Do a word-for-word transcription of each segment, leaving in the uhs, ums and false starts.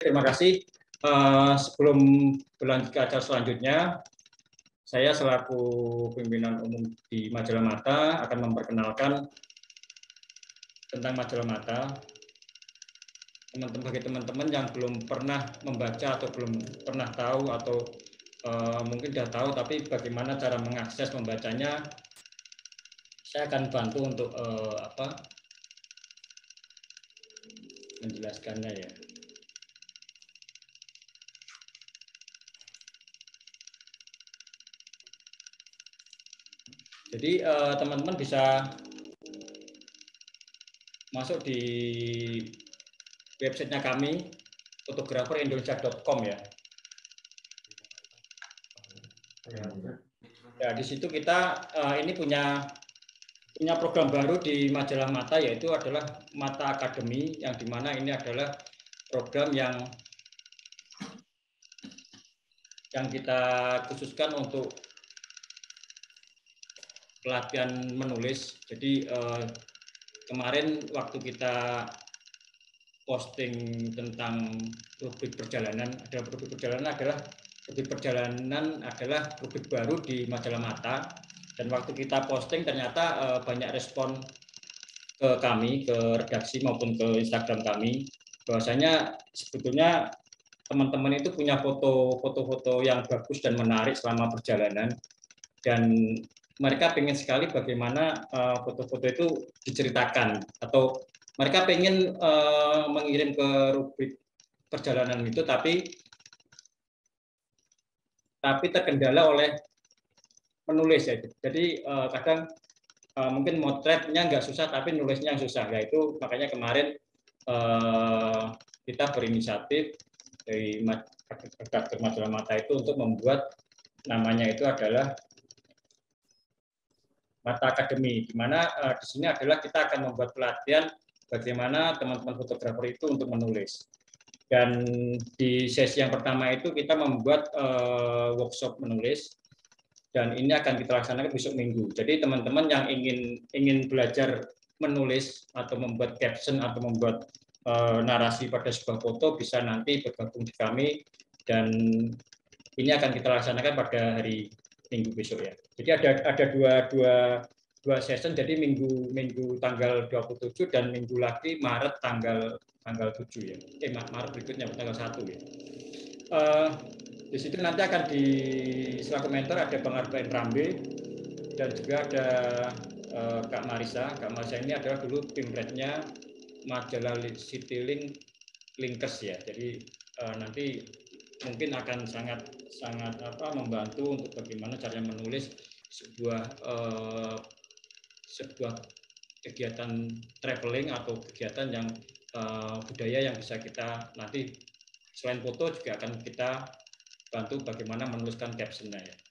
Terima kasih. Uh, sebelum berlanjut ke acara selanjutnya, saya selaku pimpinan umum di Majalah Mata akan memperkenalkan tentang Majalah Mata. Teman-teman bagi teman-teman yang belum pernah membaca atau belum pernah tahu atau uh, mungkin sudah tahu tapi bagaimana cara mengakses membacanya, saya akan bantu untuk uh, apa menjelaskannya ya. Jadi teman-teman uh, bisa masuk di websitenya kami, fotografer indonesia dot com ya. Ya di situ kita uh, ini punya punya program baru di Majalah Mata, yaitu adalah Mata Academy, yang dimana ini adalah program yang yang kita khususkan untuk pelatihan menulis. Jadi eh, kemarin waktu kita posting tentang rubrik perjalanan, adalah rubrik perjalanan adalah rubrik perjalanan adalah rubrik baru di Majalah Mata, dan waktu kita posting ternyata eh, banyak respon ke kami, ke redaksi maupun ke Instagram kami, bahwasanya sebetulnya teman-teman itu punya foto-foto yang bagus dan menarik selama perjalanan, dan mereka pengen sekali bagaimana foto-foto uh, itu diceritakan, atau mereka pengen uh, mengirim ke rubrik perjalanan itu, tapi tapi terkendala oleh penulis ya. Jadi uh, kadang uh, mungkin motretnya nggak susah, tapi nulisnya yang susah. Ya itu makanya kemarin uh, kita berinisiatif dari redaktur Majalah Mata itu untuk membuat namanya itu adalah Mata Academy, di mana uh, di sini adalah kita akan membuat pelatihan bagaimana teman-teman fotografer itu untuk menulis. Dan di sesi yang pertama itu kita membuat uh, workshop menulis, dan ini akan kita laksanakan besok minggu. Jadi teman-teman yang ingin ingin belajar menulis atau membuat caption atau membuat uh, narasi pada sebuah foto bisa nanti bergabung di kami, dan ini akan kita laksanakan pada hari Minggu besok ya. Jadi ada ada dua dua dua session, jadi minggu minggu tanggal dua puluh tujuh dan minggu lagi Maret tanggal tanggal tujuh ya. Eh Maret berikutnya tanggal satu ya. Uh, di situ nanti akan di selaku mentor ada Bang Arbain Rambe, dan juga ada uh, Kak Marisa. Kak Marisa ini adalah dulu pimretnya majalah Citylink Linkers ya. Jadi uh, nanti mungkin akan sangat sangat apa membantu untuk bagaimana caranya menulis sebuah eh, sebuah kegiatan traveling atau kegiatan yang eh, budaya yang bisa kita nanti selain foto juga akan kita bantu bagaimana menuliskan captionnya ya.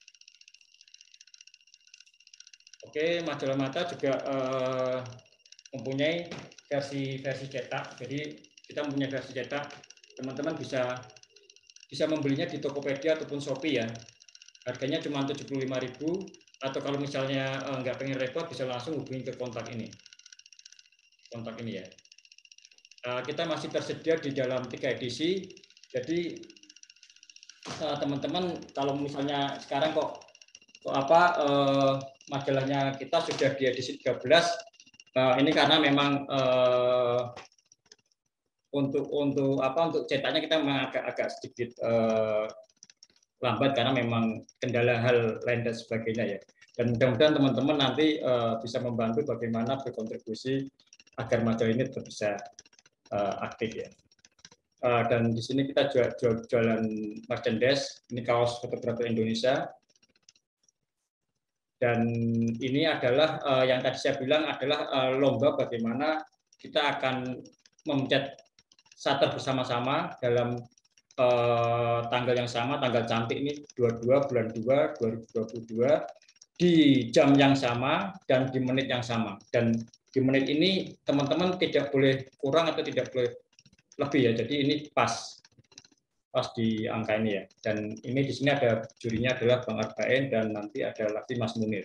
Oke, Majalah Mata juga eh, mempunyai versi versi cetak. Jadi kita mempunyai versi cetak, teman-teman bisa bisa membelinya di Tokopedia ataupun Shopee ya. Harganya cuma tujuh puluh lima ribu, atau kalau misalnya nggak pengen repot bisa langsung hubungi ke kontak ini. Kontak ini ya. Kita masih tersedia di dalam tiga edisi. Jadi teman-teman kalau misalnya sekarang kok kok apa eh, majalahnya kita sudah di edisi tiga belas, eh, ini karena memang eh, untuk untuk apa untuk cetaknya kita memang agak agak sedikit uh, lambat karena memang kendala hal lain dan sebagainya ya. Dan mudah-mudahan teman-teman nanti uh, bisa membantu bagaimana berkontribusi agar majalah ini tetap bisa uh, aktif ya. Uh, dan di sini kita jual, jual, jualan merchandise, ini kaos fotografer Indonesia. Dan ini adalah uh, yang tadi saya bilang adalah uh, lomba bagaimana kita akan memencet shutter bersama-sama dalam eh, tanggal yang sama, tanggal cantik ini dua puluh dua bulan dua dua ribu dua puluh dua, di jam yang sama dan di menit yang sama. Dan di menit ini teman-teman tidak boleh kurang atau tidak boleh lebih ya. Jadi ini pas pas di angka ini ya. Dan ini di sini ada jurinya adalah Bang Arbain dan nanti ada lagi Mas Munir.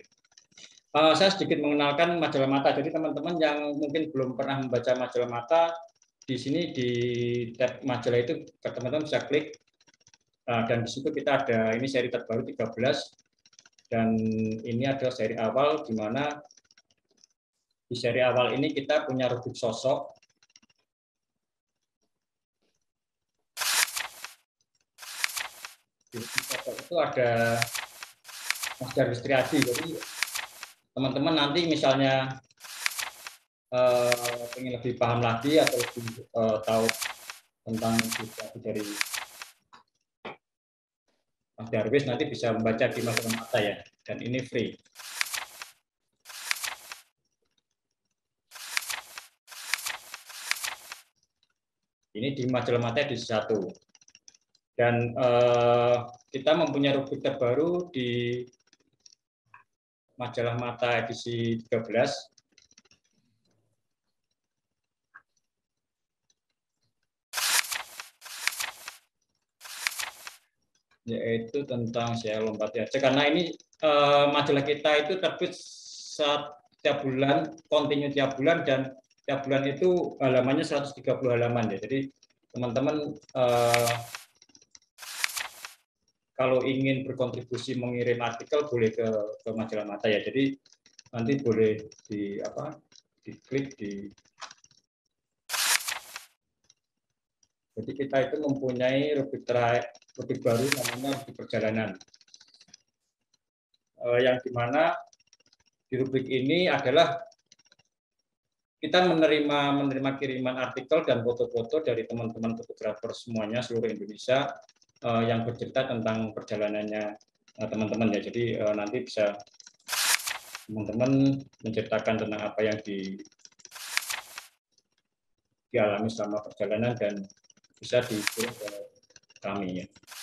Uh, saya sedikit mengenalkan Majalah Mata. Jadi teman-teman yang mungkin belum pernah membaca Majalah Mata, di sini di tab majalah itu teman-teman bisa klik, dan di situ kita ada ini seri terbaru tiga belas, dan ini adalah seri awal, di mana di seri awal ini kita punya rubrik sosok. Di rubrik sosok itu ada Mas Darwis Triadi. Jadi teman-teman nanti misalnya eh, ingin lebih paham lagi atau lebih eh, tahu tentang situasi dari Mas Darwis, nanti bisa membaca di Majalah Mata ya, dan ini free. Ini di Majalah Mata edisi satu. Dan eh, kita mempunyai rubrik terbaru di Majalah Mata edisi tiga belas. Yaitu tentang saya lompat ya. Karena ini eh, majalah kita itu terbit setiap bulan, kontinu tiap bulan, dan tiap bulan itu halamannya seratus tiga puluh halaman ya. Jadi teman-teman eh, kalau ingin berkontribusi mengirim artikel boleh ke, ke Majalah Mata ya. Jadi nanti boleh di apa? Diklik di. Jadi kita itu mempunyai rubrik terakhir, rubrik baru namanya rubrik perjalanan. Eh, yang dimana di rubrik ini adalah kita menerima menerima kiriman artikel dan foto-foto dari teman-teman fotografer semuanya seluruh Indonesia eh, yang bercerita tentang perjalanannya teman-teman eh, ya. Jadi eh, nanti bisa teman-teman menceritakan tentang apa yang di, dialami selama perjalanan dan bisa dikirim ke kami ya.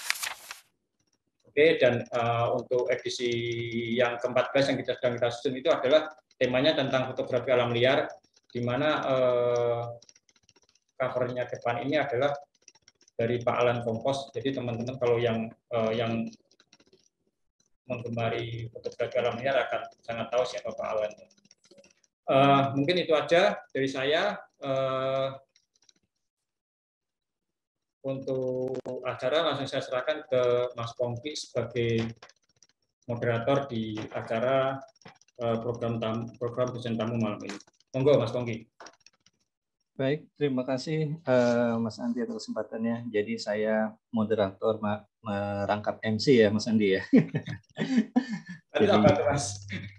Oke, dan uh, untuk edisi yang keempat belas yang kita sedang kita susun itu adalah temanya tentang fotografi alam liar, di mana uh, covernya depan ini adalah dari Pak Alan Kompos. Jadi teman-teman kalau yang uh, yang menggemari fotografi alam liar akan sangat tahu siapa Pak Alan. Uh, mungkin itu aja dari saya. Uh, untuk acara langsung saya serahkan ke Mas Pongki sebagai moderator di acara uh, program tamu, program dosen tamu malam ini. Monggo Mas Pongki. Baik, terima kasih uh, Mas Andi atas kesempatannya. Jadi saya moderator merangkap M C ya Mas Andi ya. Jadi, apa tuh Mas?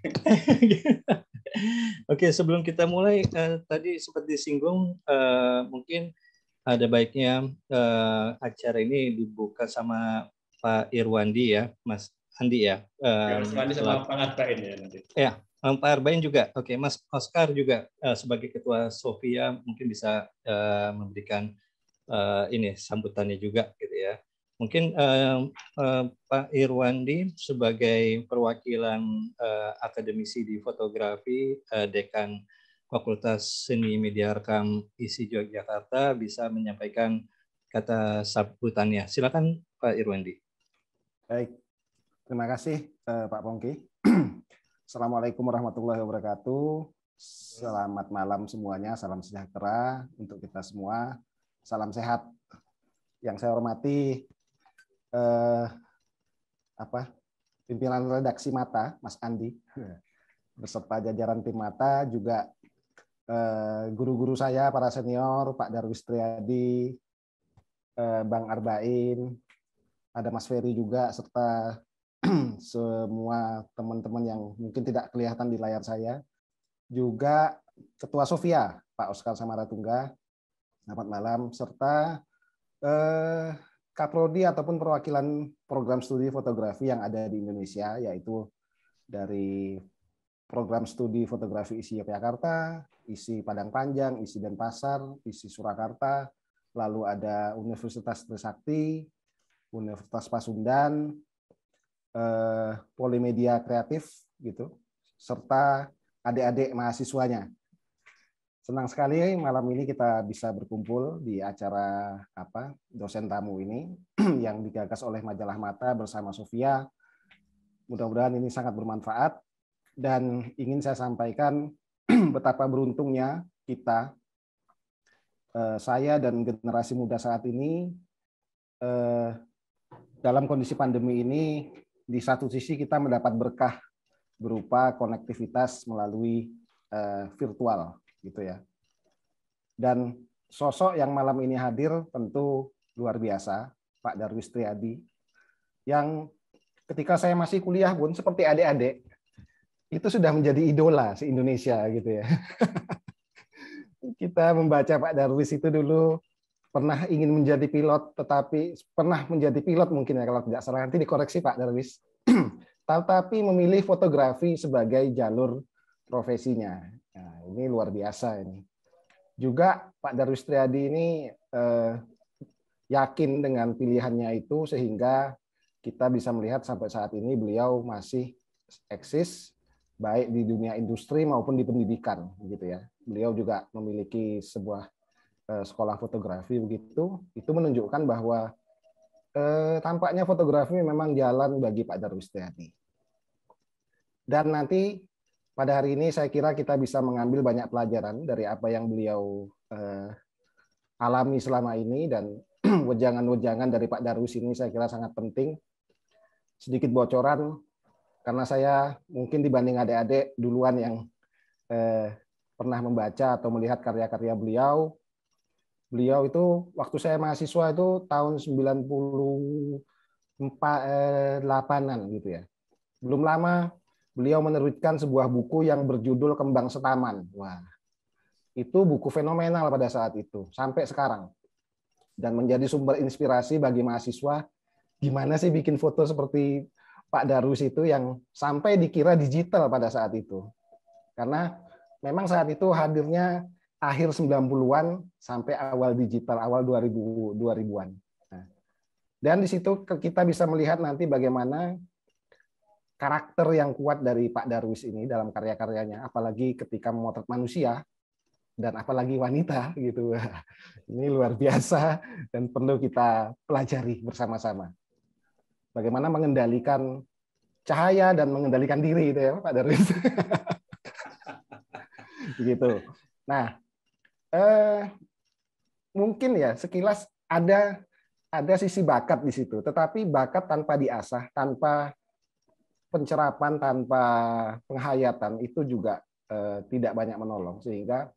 Oke, sebelum kita mulai uh, tadi sempat disinggung uh, mungkin ada baiknya uh, acara ini dibuka sama Pak Irwandi ya, Mas Andi ya. Uh, Mas Irwandi sama Pak Arbain ya nanti. Ya, Pak Arbain juga. Oke, Mas Oscar juga uh, sebagai Ketua Sofia mungkin bisa uh, memberikan uh, ini sambutannya juga gitu ya. Mungkin uh, uh, Pak Irwandi sebagai perwakilan uh, akademisi di fotografi, uh, Dekan Fakultas Seni Media Rekam I S I Yogyakarta bisa menyampaikan kata sambutannya. Silakan Pak Irwandi. Baik, terima kasih eh, Pak Pongki. Assalamualaikum warahmatullahi wabarakatuh. Selamat malam semuanya, salam sejahtera untuk kita semua. Salam sehat. Yang saya hormati eh, apa pimpinan redaksi Mata, Mas Andi, beserta jajaran tim Mata, juga guru-guru saya, para senior, Pak Darwis Triadi, Bang Arbain, ada Mas Ferry juga, serta semua teman-teman yang mungkin tidak kelihatan di layar saya. Juga Ketua Sofia, Pak Oscar Samaratungga, selamat malam, serta eh, Kaprodi ataupun perwakilan program studi fotografi yang ada di Indonesia, yaitu dari program studi fotografi I S I Yogyakarta, I S I Padang Panjang, I S I Denpasar, I S I Surakarta, lalu ada Universitas Trisakti, Universitas Pasundan, eh, Polimedia Kreatif, gitu, serta adik-adik mahasiswanya. Senang sekali malam ini kita bisa berkumpul di acara apa dosen tamu ini yang digagas oleh Majalah Mata bersama Sofia. Mudah-mudahan ini sangat bermanfaat. Dan ingin saya sampaikan betapa beruntungnya kita eh, saya dan generasi muda saat ini eh, dalam kondisi pandemi ini, di satu sisi kita mendapat berkah berupa konektivitas melalui eh, virtual, gitu ya. Dan sosok yang malam ini hadir tentu luar biasa, Pak Darwis Triadi, yang ketika saya masih kuliah pun seperti adik-adik itu sudah menjadi idola se-Indonesia gitu ya. Kita membaca Pak Darwis itu dulu pernah ingin menjadi pilot, tetapi pernah menjadi pilot mungkin ya kalau tidak salah, nanti dikoreksi Pak Darwis. Tetapi memilih fotografi sebagai jalur profesinya. Nah, ini luar biasa ini. Juga Pak Darwis Triadi ini eh, yakin dengan pilihannya itu sehingga kita bisa melihat sampai saat ini beliau masih eksis baik di dunia industri maupun di pendidikan gitu ya. Beliau juga memiliki sebuah eh, sekolah fotografi begitu. Itu menunjukkan bahwa eh, tampaknya fotografi memang jalan bagi Pak Darwis Triadi. Dan nanti pada hari ini saya kira kita bisa mengambil banyak pelajaran dari apa yang beliau eh, alami selama ini, dan wejangan-wejangan dari Pak Darwis ini saya kira sangat penting. Sedikit bocoran, karena saya mungkin dibanding adik-adik duluan yang eh, pernah membaca atau melihat karya-karya beliau. Beliau itu waktu saya mahasiswa itu tahun sembilan puluh delapan-an gitu ya. Belum lama beliau menerbitkan sebuah buku yang berjudul Kembang Setaman. Wah, itu buku fenomenal pada saat itu sampai sekarang, dan menjadi sumber inspirasi bagi mahasiswa gimana sih bikin foto seperti Pak Darwis itu yang sampai dikira digital pada saat itu. Karena memang saat itu hadirnya akhir sembilan puluhan sampai awal digital, awal dua ribuan. Nah, dan di situ kita bisa melihat nanti bagaimana karakter yang kuat dari Pak Darwis ini dalam karya-karyanya, apalagi ketika memotret manusia dan apalagi wanita gitu. Ini luar biasa dan perlu kita pelajari bersama-sama. Bagaimana mengendalikan cahaya dan mengendalikan diri itu ya Pak Darwis. Begitu. Nah, eh, mungkin ya sekilas ada ada sisi bakat di situ, tetapi bakat tanpa diasah, tanpa pencerapan, tanpa penghayatan itu juga eh, tidak banyak menolong, sehingga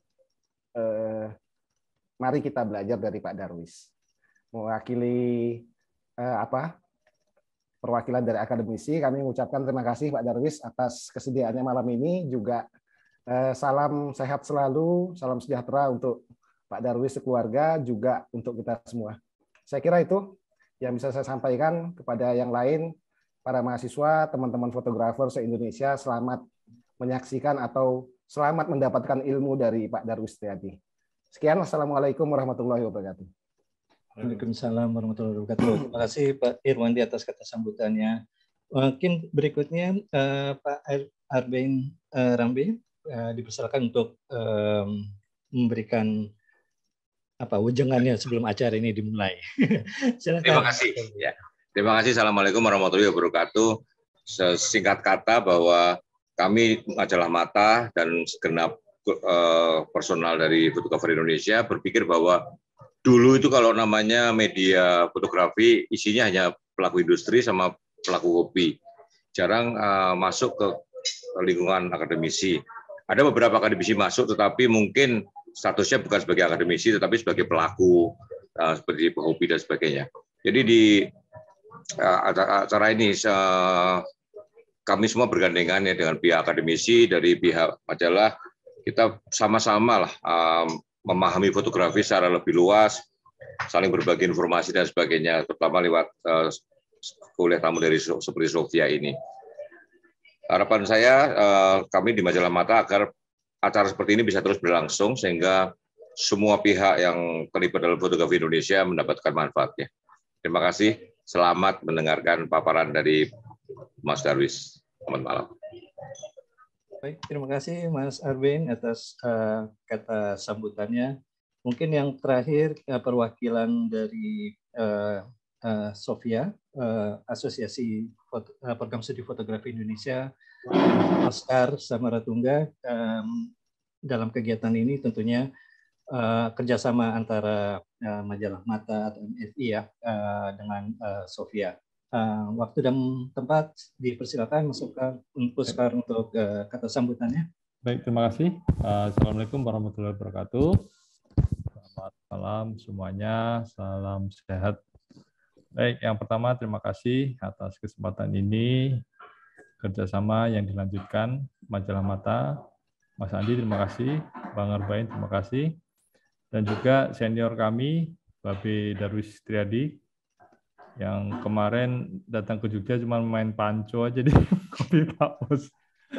eh, mari kita belajar dari Pak Darwis. Mewakili eh, apa? Perwakilan dari akademisi, kami mengucapkan terima kasih Pak Darwis atas kesediaannya malam ini. Juga eh, salam sehat selalu, salam sejahtera untuk Pak Darwis sekeluarga, juga untuk kita semua. Saya kira itu yang bisa saya sampaikan. Kepada yang lain, para mahasiswa, teman-teman fotografer se-Indonesia, selamat menyaksikan atau selamat mendapatkan ilmu dari Pak Darwis Triadi. Sekian, wassalamualaikum warahmatullahi wabarakatuh. Waalaikumsalam warahmatullahi wabarakatuh. Terima kasih Pak Irwandi atas kata sambutannya. Mungkin berikutnya eh, Pak Arben eh, Rambe eh, dipersilakan untuk eh, memberikan apa wejangannya sebelum acara ini dimulai. Silakan. Terima kasih. Ya. Terima kasih. Assalamualaikum warahmatullahi wabarakatuh. Sesingkat kata bahwa kami Majalah Mata dan segenap uh, personal dari Fotografer Indonesia berpikir bahwa dulu itu kalau namanya media fotografi isinya hanya pelaku industri sama pelaku hobi, jarang uh, masuk ke lingkungan akademisi. Ada beberapa akademisi masuk, tetapi mungkin statusnya bukan sebagai akademisi, tetapi sebagai pelaku, uh, seperti hobi dan sebagainya. Jadi di uh, acara ini uh, kami semua bergandengan ya dengan pihak akademisi, dari pihak majalah, kita sama-sama lah um, memahami fotografi secara lebih luas, saling berbagi informasi dan sebagainya, terutama lewat uh, kuliah tamu dari seperti Sofia ini. Harapan saya uh, kami di Majalah Mata agar acara seperti ini bisa terus berlangsung sehingga semua pihak yang terlibat dalam fotografi Indonesia mendapatkan manfaatnya. Terima kasih. Selamat mendengarkan paparan dari Mas Darwis. Selamat malam. Baik, terima kasih Mas Arben atas uh, kata sambutannya. Mungkin yang terakhir uh, perwakilan dari uh, uh, Sofia, uh, Asosiasi Foto, uh, Program Studi Fotografi Indonesia, Oscar Samaratungga. Um, dalam kegiatan ini tentunya uh, kerjasama antara uh, Majalah Mata atau M F I ya uh, dengan uh, Sofia. Uh, waktu dan tempat dipersilakan Mas Oscar untuk uh, kata sambutannya. Baik, terima kasih. Uh, Assalamualaikum warahmatullahi wabarakatuh. Selamat malam semuanya, salam sehat. Baik, yang pertama terima kasih atas kesempatan ini, kerjasama yang dilanjutkan Majalah Mata. Mas Andi terima kasih, Bang Arbain terima kasih, dan juga senior kami, Babe Darwis Triadi, yang kemarin datang ke Jogja cuma main panco aja di Kopi Pak Bos.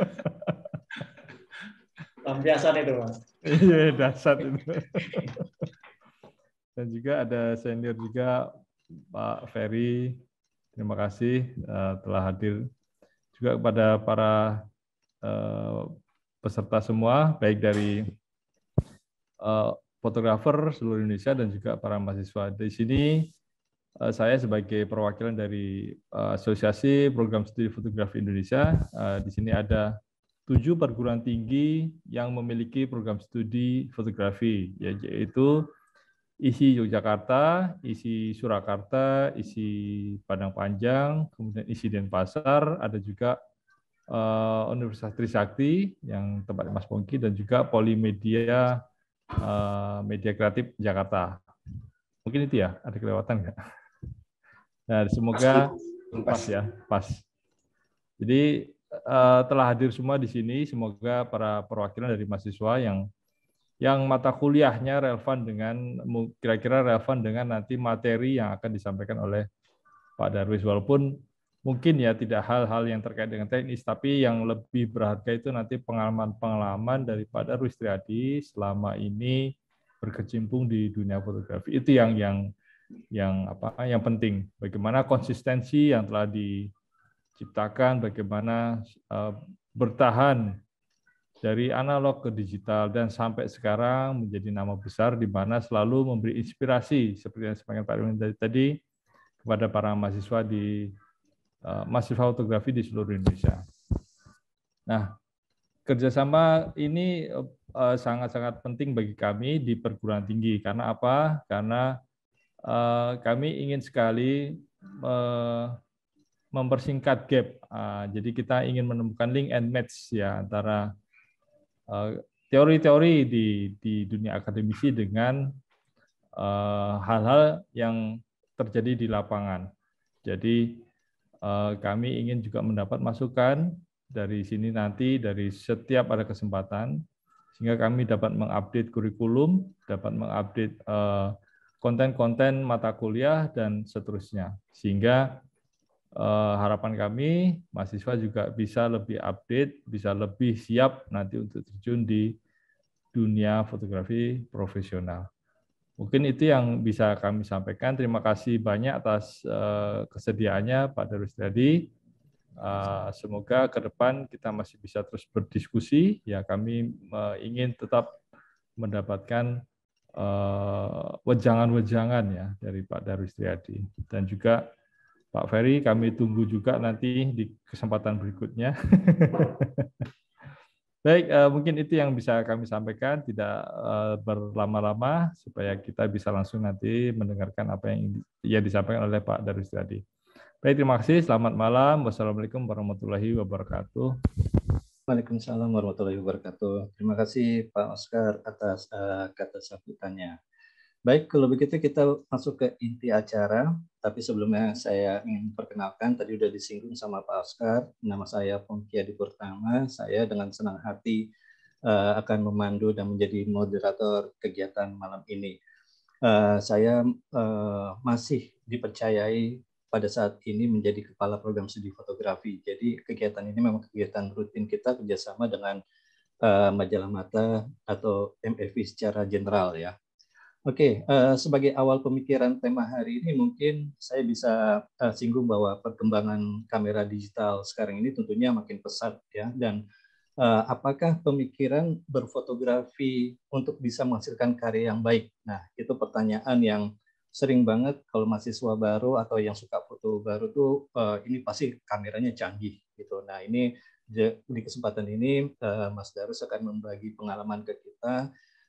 Biasa itu, Mas. Iya, dasar itu. Dan juga ada senior juga Pak Ferry, terima kasih uh, telah hadir. Juga kepada para uh, peserta semua, baik dari uh, fotografer seluruh Indonesia dan juga para mahasiswa. Di sini uh, saya sebagai perwakilan dari uh, Asosiasi Program Studi Fotografi Indonesia. Uh, di sini ada tujuh perguruan tinggi yang memiliki program studi fotografi, yaitu I S I Yogyakarta, I S I Surakarta, I S I Padang Panjang, kemudian I S I Denpasar, ada juga uh, Universitas Trisakti yang tempat Mas Pongki, dan juga Polimedia uh, Media Kreatif Jakarta. Mungkin itu ya, ada kelewatan nggak? Nah, semoga pas ya, pas. Jadi uh, telah hadir semua di sini, semoga para perwakilan dari mahasiswa yang yang mata kuliahnya relevan dengan, kira-kira relevan dengan nanti materi yang akan disampaikan oleh Pak Darwis. Walaupun mungkin ya tidak hal-hal yang terkait dengan teknis, tapi yang lebih berharga itu nanti pengalaman-pengalaman dari Pak Darwis Triadi selama ini berkecimpung di dunia fotografi. Itu yang yang yang apa? Yang penting. Bagaimana konsistensi yang telah diciptakan, bagaimana uh, bertahan dari analog ke digital dan sampai sekarang menjadi nama besar di mana selalu memberi inspirasi seperti yang disampaikan Pak Irwin tadi, tadi kepada para mahasiswa di uh, mahasiswa fotografi di seluruh Indonesia. Nah, kerjasama ini sangat-sangat uh, penting bagi kami di perguruan tinggi. Karena apa? Karena uh, kami ingin sekali uh, mempersingkat gap. Uh, jadi kita ingin menemukan link and match ya antara teori-teori di, di dunia akademisi dengan hal-hal uh, yang terjadi di lapangan. Jadi uh, kami ingin juga mendapat masukan dari sini nanti, dari setiap ada kesempatan, sehingga kami dapat mengupdate kurikulum, dapat mengupdate uh, konten-konten mata kuliah, dan seterusnya. Sehingga Uh, harapan kami mahasiswa juga bisa lebih update, bisa lebih siap nanti untuk terjun di dunia fotografi profesional. Mungkin itu yang bisa kami sampaikan. Terima kasih banyak atas uh, kesediaannya Pak Darwis tadi. Uh, semoga ke depan kita masih bisa terus berdiskusi. Ya, kami uh, ingin tetap mendapatkan uh, wejangan-wejangan ya dari Pak Darwis Triadi, dan juga Pak Ferry, kami tunggu juga nanti di kesempatan berikutnya. Baik, uh, mungkin itu yang bisa kami sampaikan, tidak uh, berlama-lama, supaya kita bisa langsung nanti mendengarkan apa yang yang disampaikan oleh Pak Darwis tadi. Baik, terima kasih. Selamat malam. Wassalamualaikum warahmatullahi wabarakatuh. Waalaikumsalam warahmatullahi wabarakatuh. Terima kasih Pak Oscar atas uh, kata sambutannya. Baik, kalau begitu kita masuk ke inti acara. Tapi sebelumnya saya ingin perkenalkan, tadi sudah disinggung sama Pak Oscar, nama saya Pongki Adi Purtama. Saya dengan senang hati uh, akan memandu dan menjadi moderator kegiatan malam ini. Uh, saya uh, masih dipercayai pada saat ini menjadi kepala program studi fotografi. Jadi kegiatan ini memang kegiatan rutin kita kerjasama dengan uh, Majalah Mata atau M F I secara general ya. Oke, uh, sebagai awal pemikiran tema hari ini mungkin saya bisa uh, singgung bahwa perkembangan kamera digital sekarang ini tentunya makin pesat ya, dan uh, apakah pemikiran berfotografi untuk bisa menghasilkan karya yang baik? Nah, itu pertanyaan yang sering banget kalau mahasiswa baru atau yang suka foto baru tuh uh, ini pasti kameranya canggih gitu. Nah, ini di kesempatan ini uh, Mas Darwis akan membagi pengalaman ke kita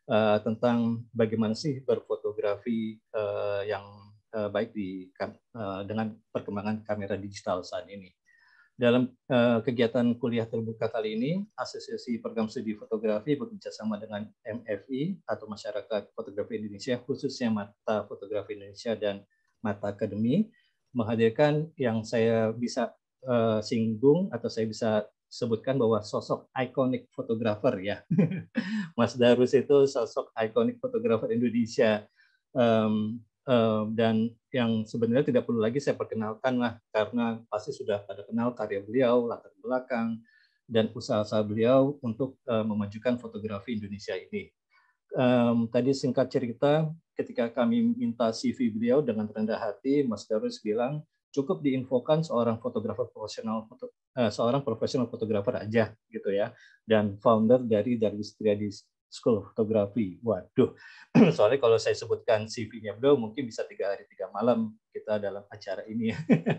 uh, tentang bagaimana sih berfotografi uh, yang uh, baik di uh, dengan perkembangan kamera digital saat ini. Dalam uh, kegiatan kuliah terbuka kali ini, Asosiasi Program Studi Fotografi bekerjasama dengan M F I atau Masyarakat Fotografi Indonesia, khususnya Mata Fotografi Indonesia dan Mata Akademi, menghadirkan yang saya bisa uh, singgung atau saya bisa sebutkan bahwa sosok ikonik fotografer ya. Mas Darus itu sosok ikonik fotografer Indonesia. Um, Uh, dan yang sebenarnya tidak perlu lagi saya perkenalkan lah, karena pasti sudah pada kenal karya beliau, latar belakang, dan usaha-usaha beliau untuk uh, memajukan fotografi Indonesia ini. Um, tadi singkat cerita, ketika kami minta C V beliau dengan rendah hati, Mas Darus bilang, cukup diinfokan seorang fotografer profesional, foto, uh, seorang profesional fotografer aja, gitu ya, dan founder dari Darwis Triadi School of Photography. Waduh, soalnya kalau saya sebutkan C V-nya beliau mungkin bisa tiga hari tiga malam kita dalam acara ini.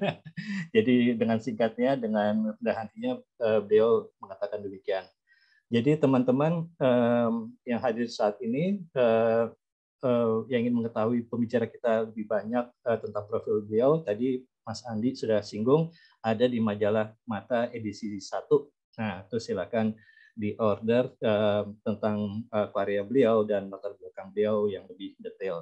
Jadi dengan singkatnya, dengan rendah hatinya beliau mengatakan demikian. Jadi teman-teman um, yang hadir saat ini uh, uh, yang ingin mengetahui pembicara kita lebih banyak uh, tentang profil beliau, tadi Mas Andi sudah singgung, ada di majalah Mata edisi satu. Nah, itu silakan di order uh, tentang uh, karya beliau dan latar belakang beliau yang lebih detail.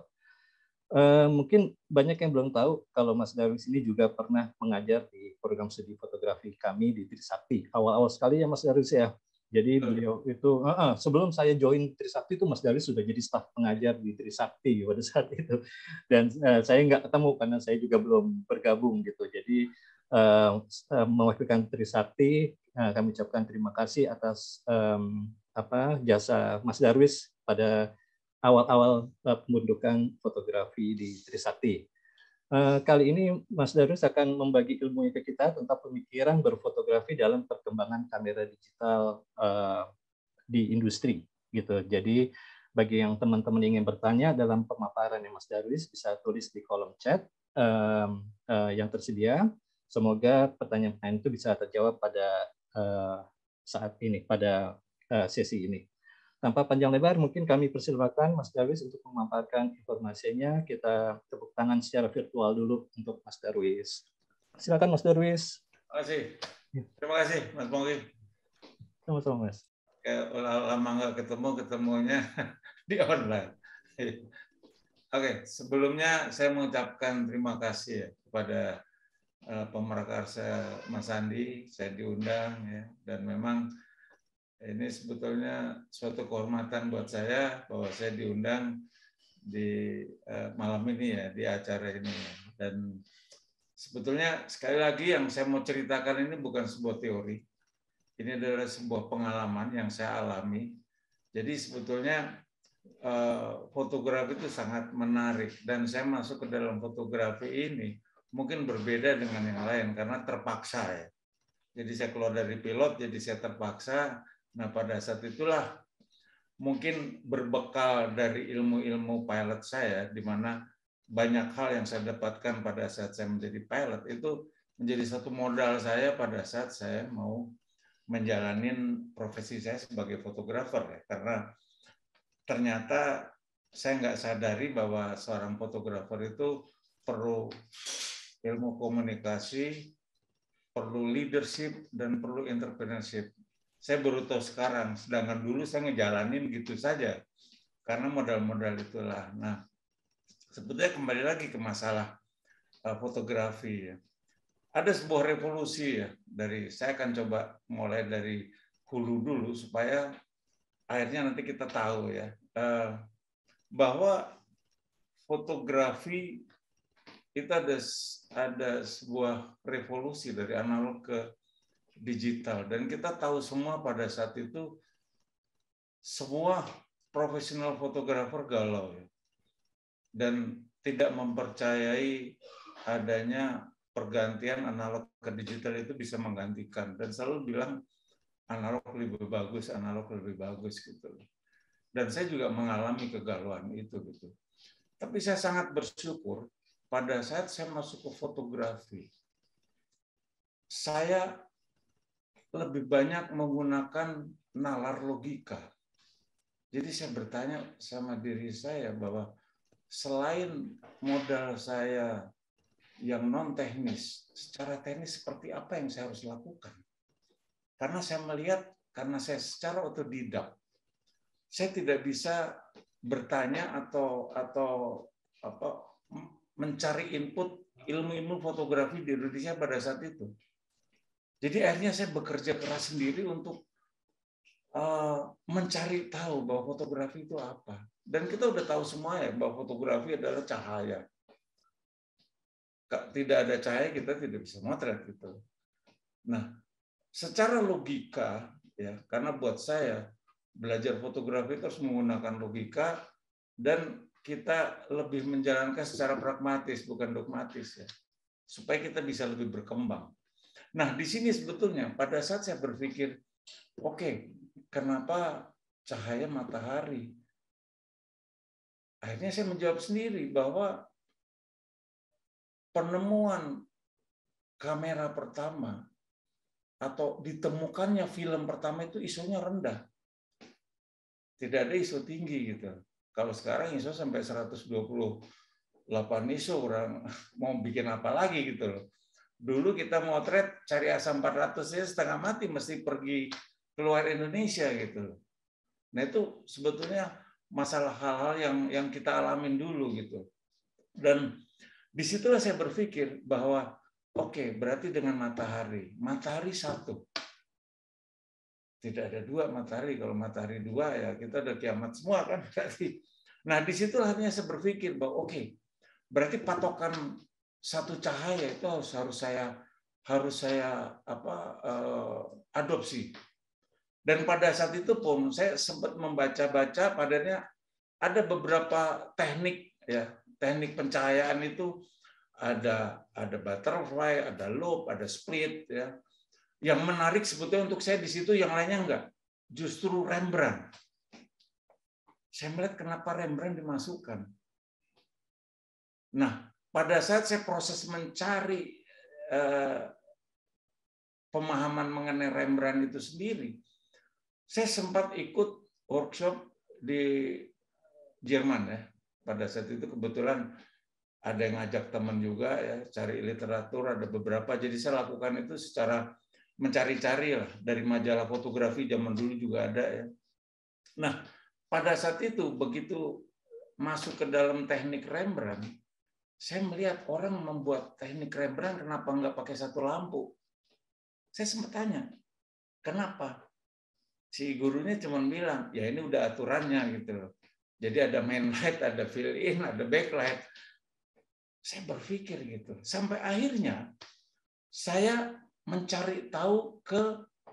Uh, mungkin banyak yang belum tahu kalau Mas Darwis ini juga pernah mengajar di program studi fotografi kami di Trisakti. Awal-awal sekali ya Mas Darwis ya. Jadi beliau itu, uh, uh, sebelum saya join Trisakti itu Mas Darwis sudah jadi staf pengajar di Trisakti pada saat itu. Dan uh, saya nggak ketemu karena saya juga belum bergabung gitu. Jadi uh, uh, mewakilkan Trisakti, Nah, kami ucapkan terima kasih atas um, apa jasa Mas Darwis pada awal-awal uh, pembentukan fotografi di Trisakti. Uh, kali ini Mas Darwis akan membagi ilmunya ke kita tentang pemikiran berfotografi dalam perkembangan kamera digital uh, di industri, gitu. Jadi bagi yang teman-teman ingin bertanya dalam pemaparan yang Mas Darwis bisa tulis di kolom chat um, uh, yang tersedia. Semoga pertanyaan-pertanyaan itu bisa terjawab pada Uh, saat ini, pada uh, sesi ini. Tanpa panjang lebar, mungkin kami persilakan Mas Darwis untuk memaparkan informasinya. Kita tepuk tangan secara virtual dulu untuk Mas Darwis. Silakan Mas Darwis. Terima kasih. Terima kasih Mas Pongki. Sama-sama Mas. Kayak lama nggak ketemu, ketemunya di online. Oke, sebelumnya saya mengucapkan terima kasih ya kepada Pemrakarsa Mas Andi, saya diundang ya, dan memang ini sebetulnya suatu kehormatan buat saya bahwa saya diundang di uh, malam ini ya, di acara ini. Dan sebetulnya sekali lagi yang saya mau ceritakan ini bukan sebuah teori, ini adalah sebuah pengalaman yang saya alami. Jadi sebetulnya uh, fotografi itu sangat menarik dan saya masuk ke dalam fotografi ini mungkin berbeda dengan yang lain karena terpaksa ya. Jadi saya keluar dari pilot, jadi saya terpaksa. Nah pada saat itulah mungkin berbekal dari ilmu-ilmu pilot saya, di mana banyak hal yang saya dapatkan pada saat saya menjadi pilot itu menjadi satu modal saya pada saat saya mau menjalani profesi saya sebagai fotografer ya. Karena ternyata saya nggak sadari bahwa seorang fotografer itu perlu ilmu komunikasi, perlu leadership, dan perlu entrepreneurship. Saya baru tahu sekarang, sedangkan dulu saya ngejalanin gitu saja, karena modal-modal itulah. Nah, sebetulnya kembali lagi ke masalah uh, fotografi. Ya. Ada sebuah revolusi ya, dari saya akan coba mulai dari hulu dulu, supaya akhirnya nanti kita tahu ya, uh, bahwa fotografi itu ada ada sebuah revolusi dari analog ke digital, dan kita tahu semua pada saat itu semua profesional fotografer galau ya, dan tidak mempercayai adanya pergantian analog ke digital itu bisa menggantikan, dan selalu bilang analog lebih bagus, analog lebih bagus gitu. Dan saya juga mengalami kegalauan itu gitu. Tapi saya sangat bersyukur pada saat saya masuk ke fotografi, saya lebih banyak menggunakan nalar logika. Jadi saya bertanya sama diri saya bahwa selain modal saya yang non teknis, secara teknis seperti apa yang saya harus lakukan? Karena saya melihat, karena saya secara otodidak, saya tidak bisa bertanya atau atau apa mencari input ilmu-ilmu fotografi di Indonesia pada saat itu. Jadi akhirnya saya bekerja keras sendiri untuk uh, mencari tahu bahwa fotografi itu apa. Dan kita udah tahu semua ya bahwa fotografi adalah cahaya. Tidak ada cahaya kita tidak bisa motret gitu. Nah, secara logika ya, karena buat saya belajar fotografi itu harus menggunakan logika dan kita lebih menjalankan secara pragmatis bukan dogmatis ya, supaya kita bisa lebih berkembang. Nah, di sini sebetulnya pada saat saya berpikir, oke, okay, kenapa cahaya matahari? Akhirnya saya menjawab sendiri bahwa penemuan kamera pertama atau ditemukannya film pertama itu I S O-nya rendah. Tidak ada I S O tinggi gitu. Kalau sekarang I S O sampai seratus dua puluh delapan I S O, orang mau bikin apa lagi gitu loh. Dulu kita motret cari A S A empat ratus ya setengah mati mesti pergi keluar Indonesia gitu. Nah itu sebetulnya masalah hal-hal yang yang kita alamin dulu gitu. Dan disitulah saya berpikir bahwa oke, okay, berarti dengan matahari, matahari satu. Tidak ada dua matahari. Kalau matahari dua ya kita udah kiamat semua kan berarti. Nah disitulah akhirnya saya berpikir bahwa oke, okay, berarti patokan satu cahaya itu harus harus saya harus saya apa uh, adopsi. Dan pada saat itu pun saya sempat membaca-baca padanya ada beberapa teknik ya, teknik pencahayaan itu ada ada butterfly, ada loop, ada split ya. Yang menarik sebetulnya untuk saya di situ yang lainnya enggak. Justru Rembrandt. Saya melihat kenapa Rembrandt dimasukkan. Nah, pada saat saya proses mencari eh, pemahaman mengenai Rembrandt itu sendiri, saya sempat ikut workshop di Jerman ya. Pada saat itu kebetulan ada yang ngajak teman juga ya, cari literatur, ada beberapa. Jadi saya lakukan itu secara mencari-cari lah dari majalah fotografi zaman dulu juga ada ya. Nah, pada saat itu begitu masuk ke dalam teknik Rembrandt, saya melihat orang membuat teknik Rembrandt kenapa nggak pakai satu lampu? Saya sempat tanya, kenapa? Si gurunya cuma bilang, ya ini udah aturannya gitu loh. Jadi ada main light, ada fill in, ada backlight. Saya berpikir gitu. Sampai akhirnya saya mencari tahu ke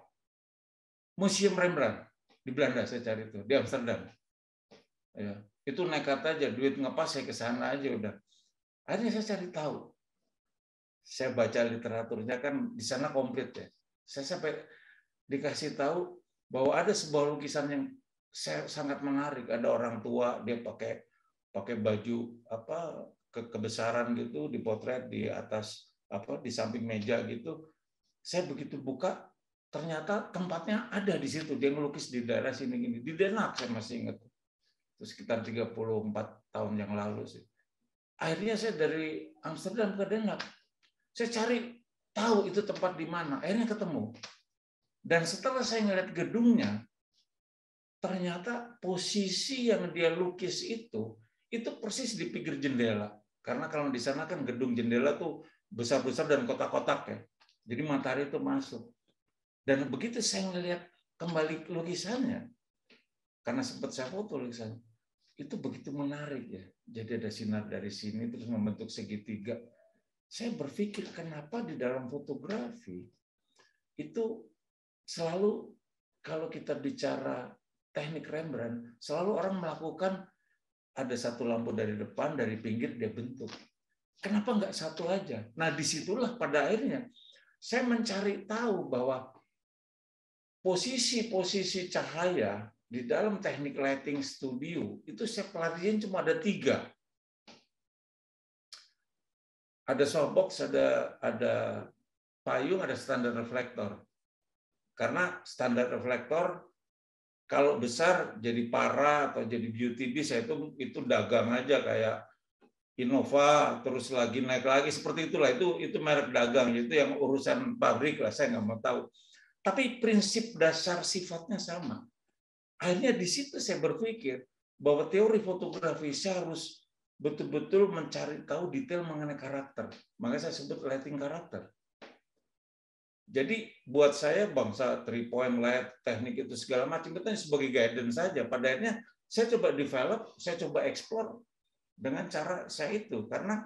Museum Rembrandt di Belanda, saya cari itu di Amsterdam. Ya, itu nekat aja, duit ngepas saya ke sana aja udah. Akhirnya saya cari tahu. Saya baca literaturnya kan di sana komplit ya. Saya sampai dikasih tahu bahwa ada sebuah lukisan yang saya sangat menarik. Ada orang tua dia pakai pakai baju apa ke kebesaran gitu, dipotret di atas apa di samping meja gitu. Saya begitu buka, ternyata tempatnya ada di situ. Dia ngelukis di daerah sini gini. Di Denak saya masih ingat. Itu sekitar tiga puluh empat tahun yang lalu sih. Akhirnya saya dari Amsterdam ke Denak. Saya cari tahu itu tempat di mana. Akhirnya ketemu. Dan setelah saya ngeliat gedungnya, ternyata posisi yang dia lukis itu, itu persis di pinggir jendela. Karena kalau di sana kan gedung jendela tuh besar-besar dan kotak-kotak ya. Jadi matahari itu masuk. Dan begitu saya ngelihat kembali lukisannya, karena sempat saya foto lukisannya, itu begitu menarik ya. Jadi ada sinar dari sini terus membentuk segitiga. Saya berpikir kenapa di dalam fotografi itu selalu kalau kita bicara teknik Rembrandt, selalu orang melakukan ada satu lampu dari depan, dari pinggir dia bentuk. Kenapa nggak satu aja? Nah disitulah pada akhirnya saya mencari tahu bahwa posisi-posisi cahaya di dalam teknik lighting studio itu saya pelajari cuma ada tiga. Ada softbox, ada ada payung, ada standar reflektor. Karena standar reflektor kalau besar jadi Para atau jadi Beauty Bee, saya itu itu dagang aja kayak Innova, terus lagi naik lagi seperti itulah, itu itu merek dagang, itu yang urusan pabrik lah, saya nggak mau tahu. Tapi prinsip dasar sifatnya sama. Akhirnya di situ saya berpikir bahwa teori fotografi saya harus betul-betul mencari tahu detail mengenai karakter. Makanya saya sebut lighting karakter. Jadi buat saya bangsa three point light, teknik itu segala macam itu sebagai guidance saja. Pada akhirnya saya coba develop, saya coba explore dengan cara saya itu, karena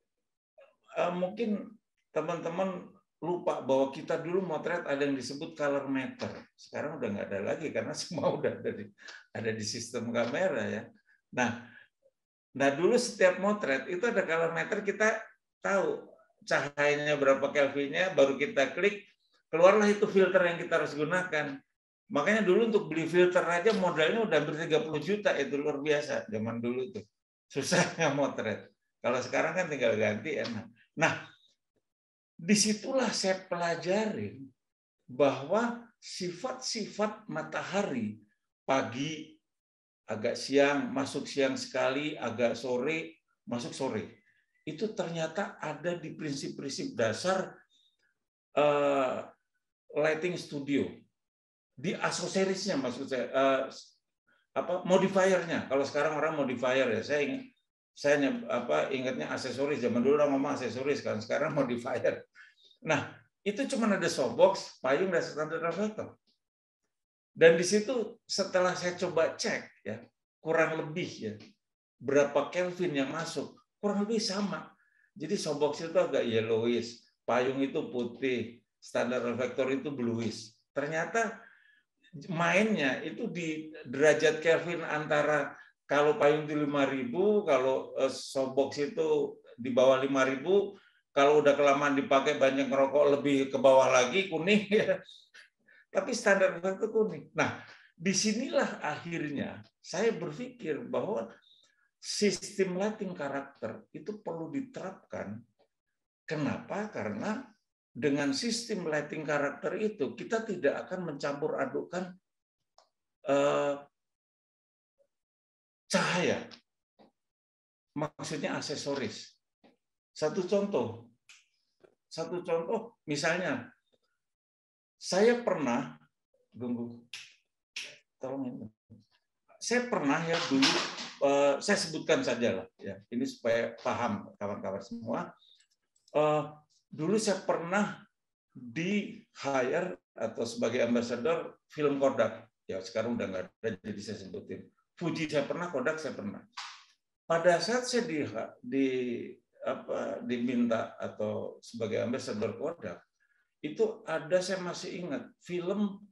uh, mungkin teman-teman lupa bahwa kita dulu motret ada yang disebut color meter. Sekarang udah nggak ada lagi karena semua udah ada di, ada di sistem kamera ya. Nah, nah dulu setiap motret itu ada color meter, kita tahu cahayanya berapa kelvinnya, baru kita klik, keluarlah itu filter yang kita harus gunakan. Makanya dulu untuk beli filter aja modalnya udah hampir tiga puluh juta, itu luar biasa zaman dulu tuh. Susahnya motret. Kalau sekarang kan tinggal ganti enak. Nah, disitulah saya pelajarin bahwa sifat-sifat matahari, pagi, agak siang, masuk siang sekali, agak sore, masuk sore, itu ternyata ada di prinsip-prinsip dasar uh, lighting studio. Di aksesoriesnya maksud saya, uh, apa modifiernya. Kalau sekarang orang modifier ya, saya ingat, saya apa ingatnya aksesoris. Zaman dulu orang ngomong aksesoris kan, sekarang modifier. Nah, itu cuma ada softbox, payung, dan standar reflektor. Dan di situ setelah saya coba cek ya, kurang lebih ya berapa Kelvin yang masuk, kurang lebih sama. Jadi softbox itu agak yellowish, payung itu putih, standar reflektor itu bluish. Ternyata mainnya itu di derajat Kelvin antara kalau payung di lima ribu, kalau softbox itu di bawah lima ribu, kalau udah kelamaan dipakai banyak ngerokok lebih ke bawah lagi kuning ya. Tapi standar itu kuning. Nah, disinilah akhirnya saya berpikir bahwa sistem lighting karakter itu perlu diterapkan. Kenapa? Karena dengan sistem lighting karakter itu kita tidak akan mencampur adukkan eh, cahaya. Maksudnya aksesoris. Satu contoh. Satu contoh misalnya saya pernah tunggu tolong ini. Saya pernah ya dulu eh, saya sebutkan saja lah ya. Ini supaya paham kawan-kawan semua. Eh, dulu saya pernah di hire atau sebagai ambassador film Kodak. Ya sekarang udah nggak ada, jadi saya sebutin. Fuji saya pernah, Kodak saya pernah. Pada saat saya di, di apa diminta atau sebagai ambassador Kodak, itu ada, saya masih ingat, film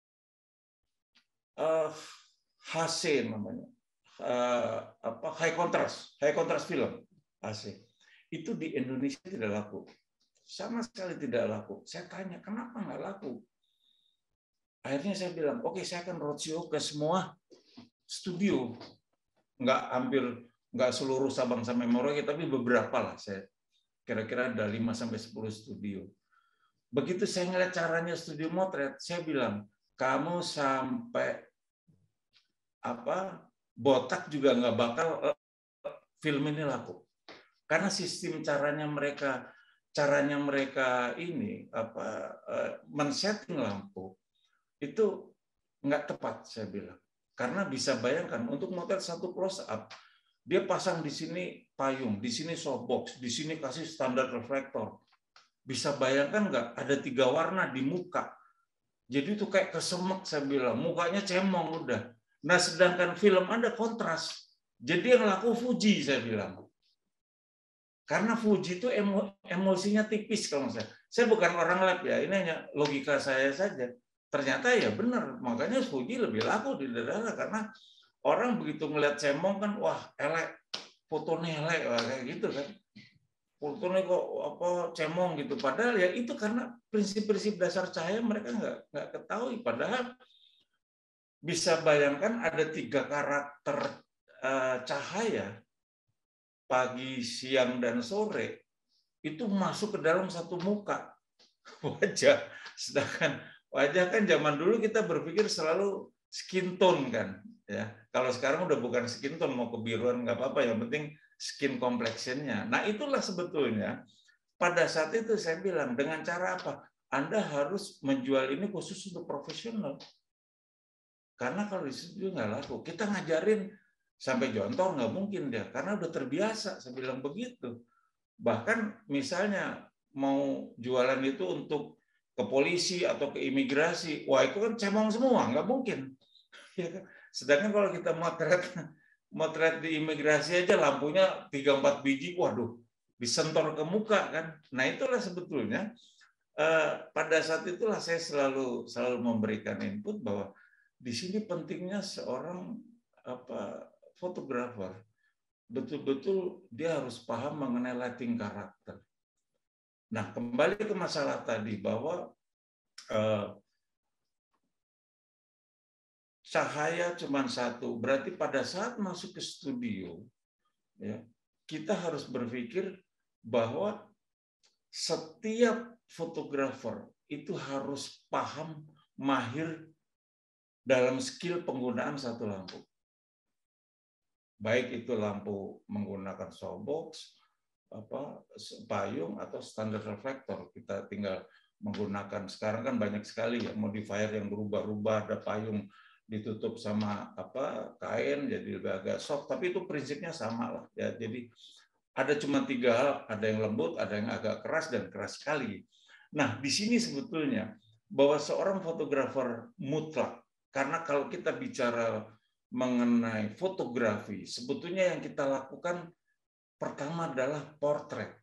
uh, H C namanya, uh, apa high contrast, high contrast film H C. Itu di Indonesia tidak laku. Sama sekali tidak laku. Saya tanya, kenapa nggak laku? Akhirnya saya bilang, oke, okay, saya akan roadshow ke semua studio. Nggak hampir, nggak seluruh Sabang sampai Merauke, tapi beberapa lah. Saya kira-kira ada lima sampai sepuluh studio. Begitu saya ngeliat caranya studio motret, saya bilang, kamu sampai apa botak juga nggak bakal film ini laku. Karena sistem caranya mereka caranya mereka ini apa men-setting lampu itu nggak tepat, saya bilang. Karena bisa bayangkan untuk motret satu close up, dia pasang di sini payung, di sini softbox, di sini kasih standar reflektor. Bisa bayangkan nggak ada tiga warna di muka. Jadi itu kayak kesemek, saya bilang. Mukanya cemong udah. Nah sedangkan film ada kontras. Jadi yang laku Fuji, saya bilang. Karena Fuji itu emo, emosinya tipis kalau saya. Saya bukan orang lab ya, ini hanya logika saya saja. Ternyata ya benar, makanya Fuji lebih laku di daerah karena orang begitu ngeliat cemong kan, wah elek, fotonya elek, wah, kayak gitu kan. Fotonya kok apa cemong gitu. Padahal ya itu karena prinsip-prinsip dasar cahaya mereka nggak nggak ketahui. Padahal bisa bayangkan ada tiga karakter uh, cahaya pagi, siang, dan sore itu masuk ke dalam satu muka wajah. Sedangkan wajah kan zaman dulu kita berpikir selalu skin tone kan, ya. Kalau sekarang udah bukan skin tone, mau kebiruan nggak apa-apa, yang penting skin complexion-nya. Nah, itulah sebetulnya pada saat itu saya bilang, dengan cara apa? Anda harus menjual ini khusus untuk profesional. Karena kalau di situ nggak laku. Kita ngajarin sampai jontor nggak mungkin dia, karena udah terbiasa. Saya bilang begitu. Bahkan misalnya mau jualan itu untuk ke polisi atau ke imigrasi, wah itu kan cemong semua, nggak mungkin. Sedangkan kalau kita motret motret di imigrasi aja lampunya tiga empat biji, waduh, disentor ke muka kan. Nah itulah sebetulnya eh, pada saat itulah saya selalu selalu memberikan input bahwa di sini pentingnya seorang apa fotografer betul-betul dia harus paham mengenai lighting karakter. Nah kembali ke masalah tadi bahwa eh, cahaya cuma satu, berarti pada saat masuk ke studio ya, kita harus berpikir bahwa setiap fotografer itu harus paham, mahir dalam skill penggunaan satu lampu. Baik itu lampu menggunakan softbox, apa, payung, atau standar reflektor. Kita tinggal menggunakan, sekarang kan banyak sekali ya modifier yang berubah-ubah, ada payung ditutup sama apa kain jadi lebih agak soft, tapi itu prinsipnya sama lah ya. Jadi ada cuma tiga hal, ada yang lembut, ada yang agak keras, dan keras sekali. Nah di sini sebetulnya bahwa seorang fotografer mutlak, karena kalau kita bicara mengenai fotografi, sebetulnya yang kita lakukan pertama adalah portret.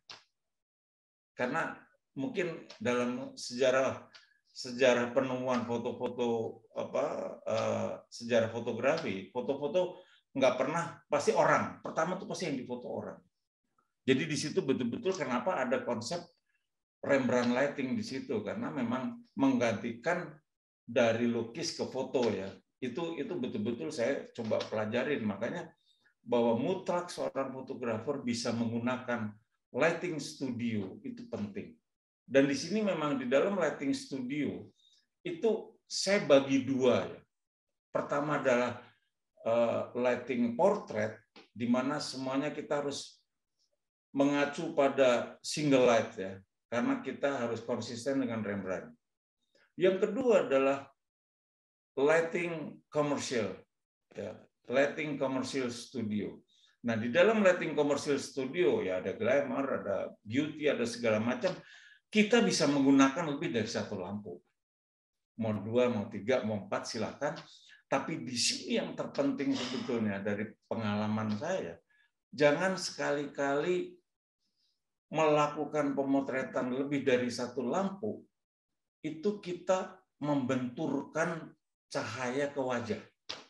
Karena mungkin dalam sejarah sejarah penemuan foto-foto apa uh, sejarah fotografi, foto-foto nggak pernah pasti orang. Pertama tuh pasti yang difoto orang. Jadi di situ betul-betul kenapa ada konsep Rembrandt lighting di situ, karena memang menggantikan dari lukis ke foto ya. Itu itu betul-betul saya coba pelajarin. Makanya bahwa mutlak seorang fotografer bisa menggunakan lighting studio itu penting. Dan di sini memang di dalam lighting studio itu saya bagi dua ya. Pertama adalah uh, lighting portrait, di mana semuanya kita harus mengacu pada single light ya, karena kita harus konsisten dengan Rembrandt. Yang kedua adalah lighting commercial, ya, lighting commercial studio. Nah di dalam lighting commercial studio ya ada glamour, ada beauty, ada segala macam. Kita bisa menggunakan lebih dari satu lampu, mau dua, mau tiga, mau empat silakan. Tapi di sini yang terpenting sebetulnya dari pengalaman saya, jangan sekali-kali melakukan pemotretan lebih dari satu lampu, itu kita membenturkan cahaya ke wajah.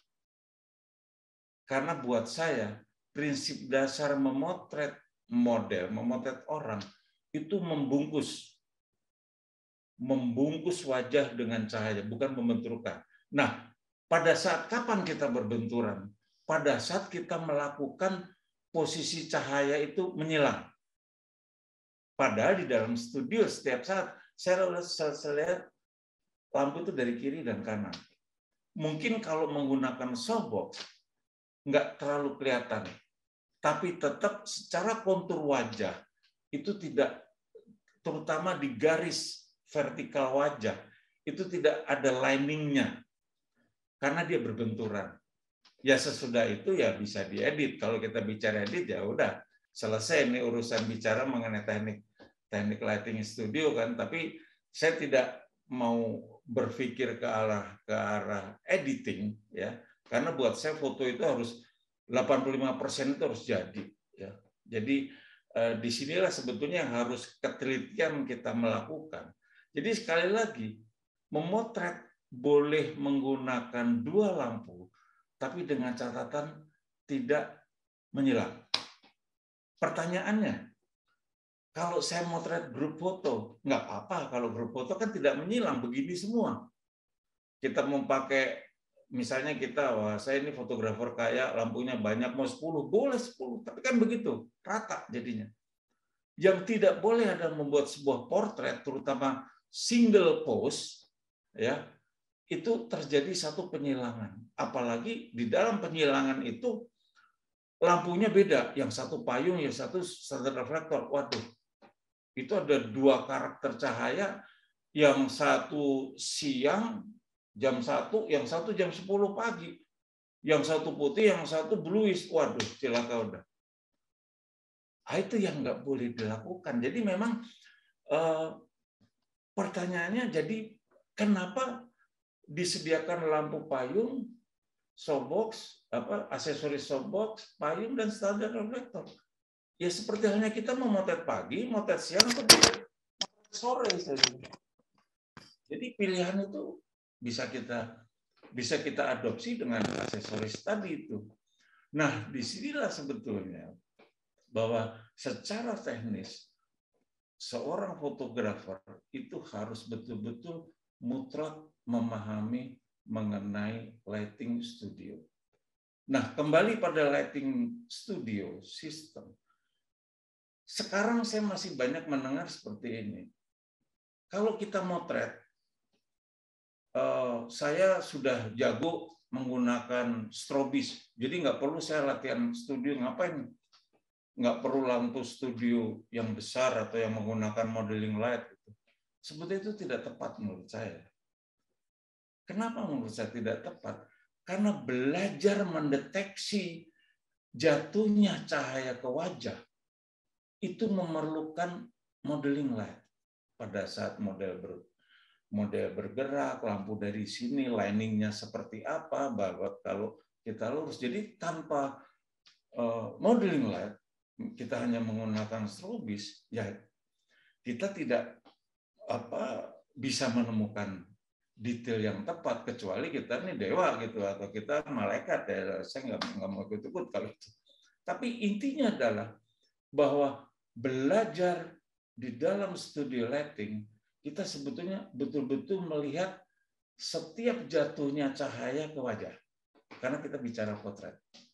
Karena buat saya, prinsip dasar memotret model, memotret orang, itu membungkus. Membungkus wajah dengan cahaya, bukan membenturkan. Nah, pada saat kapan kita berbenturan? Pada saat kita melakukan posisi cahaya itu menyilang. Padahal di dalam studio setiap saat, saya lihat lampu itu dari kiri dan kanan. Mungkin kalau menggunakan softbox, nggak terlalu kelihatan. Tapi tetap secara kontur wajah, itu tidak, terutama di garis vertikal wajah, itu tidak ada liningnya. Karena dia berbenturan. Ya sesudah itu ya bisa diedit. Kalau kita bicara edit ya udah selesai ini urusan bicara mengenai teknik teknik lighting studio kan. Tapi saya tidak mau berpikir ke arah ke arah editing ya. Karena buat saya foto itu harus delapan puluh lima persen itu harus jadi ya. Jadi eh, disinilah sebetulnya yang harus ketelitian kita melakukan. Jadi sekali lagi memotret boleh menggunakan dua lampu, tapi dengan catatan tidak menyilang. Pertanyaannya, kalau saya motret grup foto, nggak apa-apa kalau grup foto kan tidak menyilang begini semua. Kita mau pakai, misalnya kita, wah saya ini fotografer kaya, lampunya banyak, mau sepuluh, boleh sepuluh, tapi kan begitu, rata jadinya. Yang tidak boleh adalah membuat sebuah portret, terutama single pose, ya, itu terjadi satu penyilangan. Apalagi di dalam penyilangan itu lampunya beda. Yang satu payung, yang satu standar reflektor. Waduh, itu ada dua karakter cahaya, yang satu siang jam satu, yang satu jam sepuluh pagi. Yang satu putih, yang satu bluish. Waduh, cilaka udah. Nah, itu yang nggak boleh dilakukan. Jadi memang eh, pertanyaannya, jadi kenapa disediakan lampu payung, softbox, apa aksesoris softbox, payung, dan standar reflektor? Ya seperti halnya kita mau motret pagi, motret siang, atau motret sore saja. Jadi pilihan itu bisa kita bisa kita adopsi dengan aksesoris tadi itu. Nah, disinilah sebetulnya bahwa secara teknis seorang fotografer itu harus betul-betul mutlak memahami mengenai lighting studio. Nah, kembali pada lighting studio system. Sekarang saya masih banyak mendengar seperti ini. Kalau kita motret, Uh, saya sudah jago menggunakan strobis, jadi nggak perlu saya latihan studio, ngapain? Nggak perlu lampu studio yang besar atau yang menggunakan modeling light. Sebetulnya itu tidak tepat menurut saya. Kenapa menurut saya tidak tepat? Karena belajar mendeteksi jatuhnya cahaya ke wajah itu memerlukan modeling light pada saat model ber model bergerak, lampu dari sini, liningnya seperti apa, bahwa kalau kita lurus. Jadi tanpa uh, modeling light, kita hanya menggunakan strobis, ya kita tidak apa bisa menemukan detail yang tepat, kecuali kita ini dewa gitu, atau kita malaikat ya. Saya nggak nggak mau ikut-ikut kalau itu. Tapi intinya adalah bahwa belajar di dalam studio lighting, kita sebetulnya betul-betul melihat setiap jatuhnya cahaya ke wajah. Karena kita bicara potret.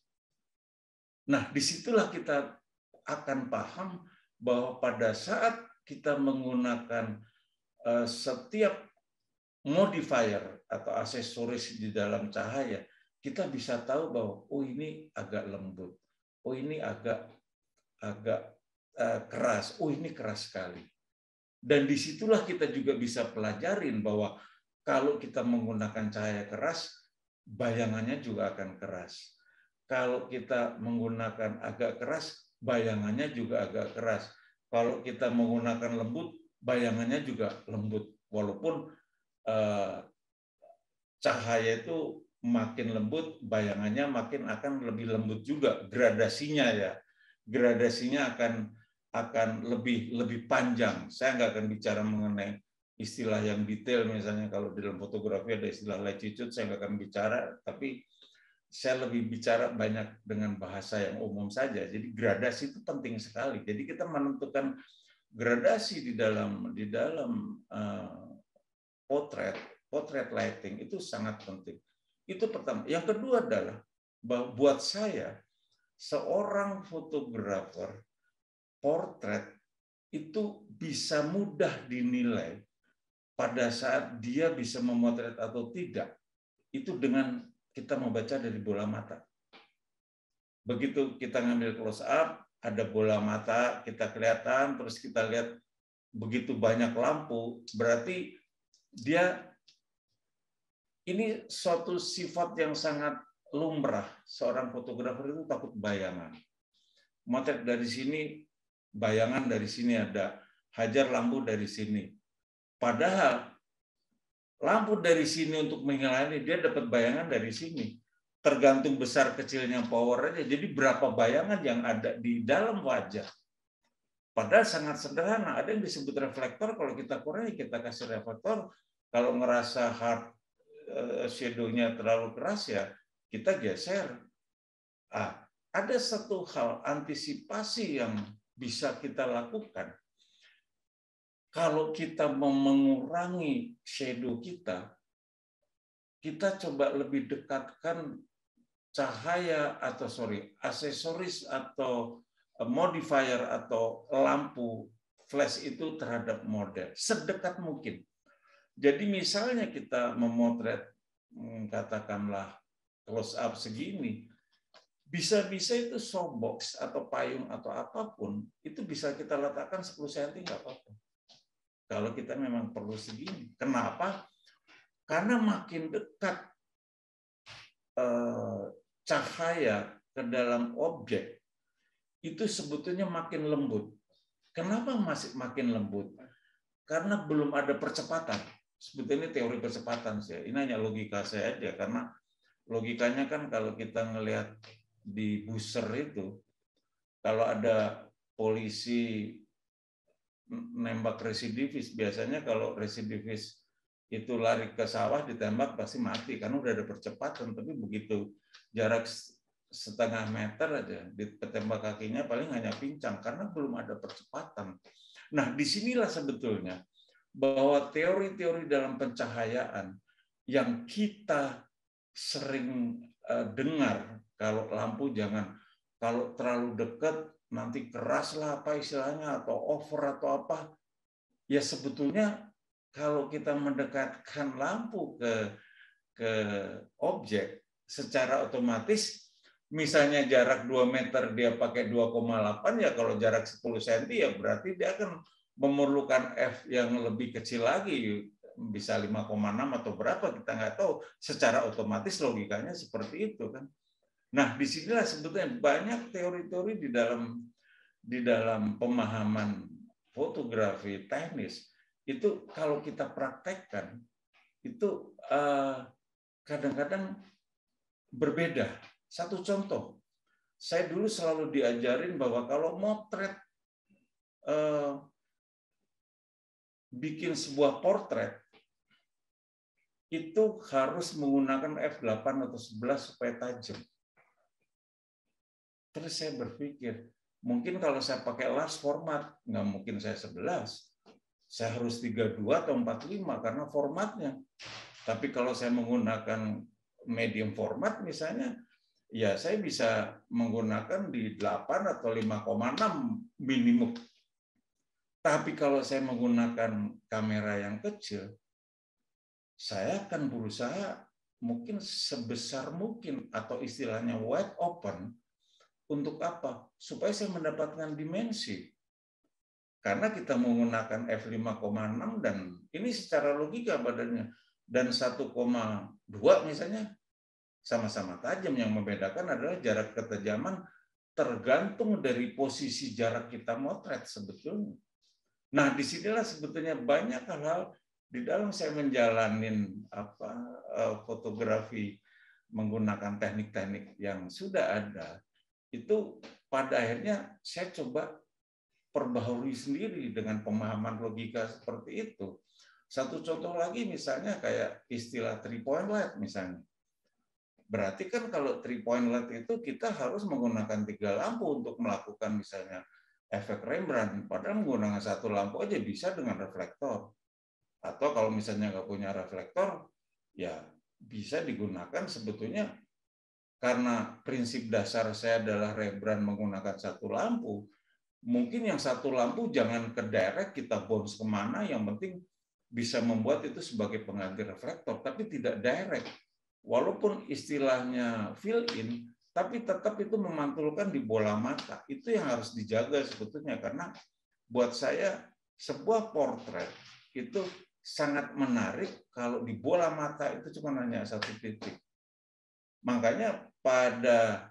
Nah, disitulah kita akan paham bahwa pada saat kita menggunakan setiap modifier atau aksesoris di dalam cahaya, kita bisa tahu bahwa oh ini agak lembut, oh ini agak agak keras, oh ini keras sekali. Dan disitulah kita juga bisa pelajarin bahwa kalau kita menggunakan cahaya keras, bayangannya juga akan keras. Kalau kita menggunakan agak keras, bayangannya juga agak keras. Kalau kita menggunakan lembut, bayangannya juga lembut. Walaupun eh, cahaya itu makin lembut, bayangannya makin akan lebih lembut juga. Gradasinya ya, gradasinya akan akan lebih lebih panjang. Saya nggak akan bicara mengenai istilah yang detail, misalnya kalau di dalam fotografi ada istilah latitude, saya nggak akan bicara, tapi saya lebih bicara banyak dengan bahasa yang umum saja. Jadi gradasi itu penting sekali. Jadi kita menentukan gradasi di dalam di dalam uh, potret, potret lighting itu sangat penting. Itu pertama. Yang kedua adalah bahwa buat saya seorang fotografer portret itu bisa mudah dinilai pada saat dia bisa memotret atau tidak, itu dengan kita membaca dari bola mata. Begitu kita ngambil close up, ada bola mata, kita kelihatan, terus kita lihat begitu banyak lampu, berarti dia ini suatu sifat yang sangat lumrah. Seorang fotografer itu takut bayangan. Motret dari sini, bayangan dari sini ada, hajar lampu dari sini. Padahal lampu dari sini untuk menghilangkan, dia dapat bayangan dari sini. Tergantung besar kecilnya power aja. Jadi berapa bayangan yang ada di dalam wajah. Padahal sangat sederhana. Ada yang disebut reflektor, kalau kita kurangi, kita kasih reflektor. Kalau ngerasa hard shadow-nya terlalu keras, ya kita geser. Ah, ada satu hal antisipasi yang bisa kita lakukan. Kalau kita mau mengurangi shadow kita, kita coba lebih dekatkan cahaya atau sorry aksesoris atau modifier atau lampu flash itu terhadap model sedekat mungkin. Jadi misalnya kita memotret katakanlah close up segini, bisa-bisa itu softbox atau payung atau apapun itu bisa kita letakkan sepuluh sentimeter nggak apa-apa. Kalau kita memang perlu segini. Kenapa? Karena makin dekat eh, cahaya ke dalam objek itu sebetulnya makin lembut. Kenapa masih makin lembut? Karena belum ada percepatan. Sebetulnya teori percepatan saya. Ini hanya logika saya aja, karena logikanya kan kalau kita ngelihat di booster itu, kalau ada polisi nembak residivis, biasanya kalau residivis itu lari ke sawah ditembak pasti mati karena udah ada percepatan. Tapi begitu jarak setengah meter aja ditembak kakinya paling hanya pincang karena belum ada percepatan. Nah, disinilah sebetulnya bahwa teori-teori dalam pencahayaan yang kita sering dengar, kalau lampu jangan, kalau terlalu dekat nanti keras lah apa istilahnya, atau over atau apa, ya sebetulnya kalau kita mendekatkan lampu ke ke objek secara otomatis, misalnya jarak dua meter dia pakai dua koma delapan, ya kalau jarak sepuluh sentimeter ya berarti dia akan memerlukan F yang lebih kecil lagi, bisa lima koma enam atau berapa, kita nggak tahu. Secara otomatis logikanya seperti itu kan. Nah, disinilah sebetulnya banyak teori-teori di dalam di dalam pemahaman fotografi teknis itu kalau kita praktekkan itu kadang-kadang berbeda. Satu contoh, saya dulu selalu diajarin bahwa kalau motret eh, bikin sebuah portret itu harus menggunakan F delapan atau sebelas supaya tajam. Terus saya berpikir, mungkin kalau saya pakai large format, nggak mungkin saya sebelas. Saya harus tiga puluh dua atau empat puluh lima karena formatnya. Tapi kalau saya menggunakan medium format misalnya, ya saya bisa menggunakan di delapan atau lima koma enam minimum. Tapi kalau saya menggunakan kamera yang kecil, saya akan berusaha mungkin sebesar mungkin, atau istilahnya wide open. Untuk apa? Supaya saya mendapatkan dimensi. Karena kita menggunakan F lima koma enam dan ini secara logika badannya, dan satu koma dua misalnya sama-sama tajam. Yang membedakan adalah jarak ketajaman tergantung dari posisi jarak kita motret sebetulnya. Nah, disinilah sebetulnya banyak hal-hal di dalam saya menjalanin apa fotografi menggunakan teknik-teknik yang sudah ada. Itu pada akhirnya saya coba perbaharui sendiri dengan pemahaman logika seperti itu. Satu contoh lagi misalnya kayak istilah three point light misalnya. Berarti kan kalau three point light itu kita harus menggunakan tiga lampu untuk melakukan misalnya efek Rembrandt. Padahal menggunakan satu lampu aja bisa dengan reflektor. Atau kalau misalnya nggak punya reflektor, ya bisa digunakan sebetulnya. Karena prinsip dasar saya adalah Rembrandt menggunakan satu lampu, mungkin yang satu lampu jangan ke direct kita bounce kemana, yang penting bisa membuat itu sebagai pengganti reflektor, tapi tidak direct. Walaupun istilahnya fill in, tapi tetap itu memantulkan di bola mata. Itu yang harus dijaga sebetulnya, karena buat saya sebuah portret itu sangat menarik kalau di bola mata itu cuma hanya satu titik. Makanya pada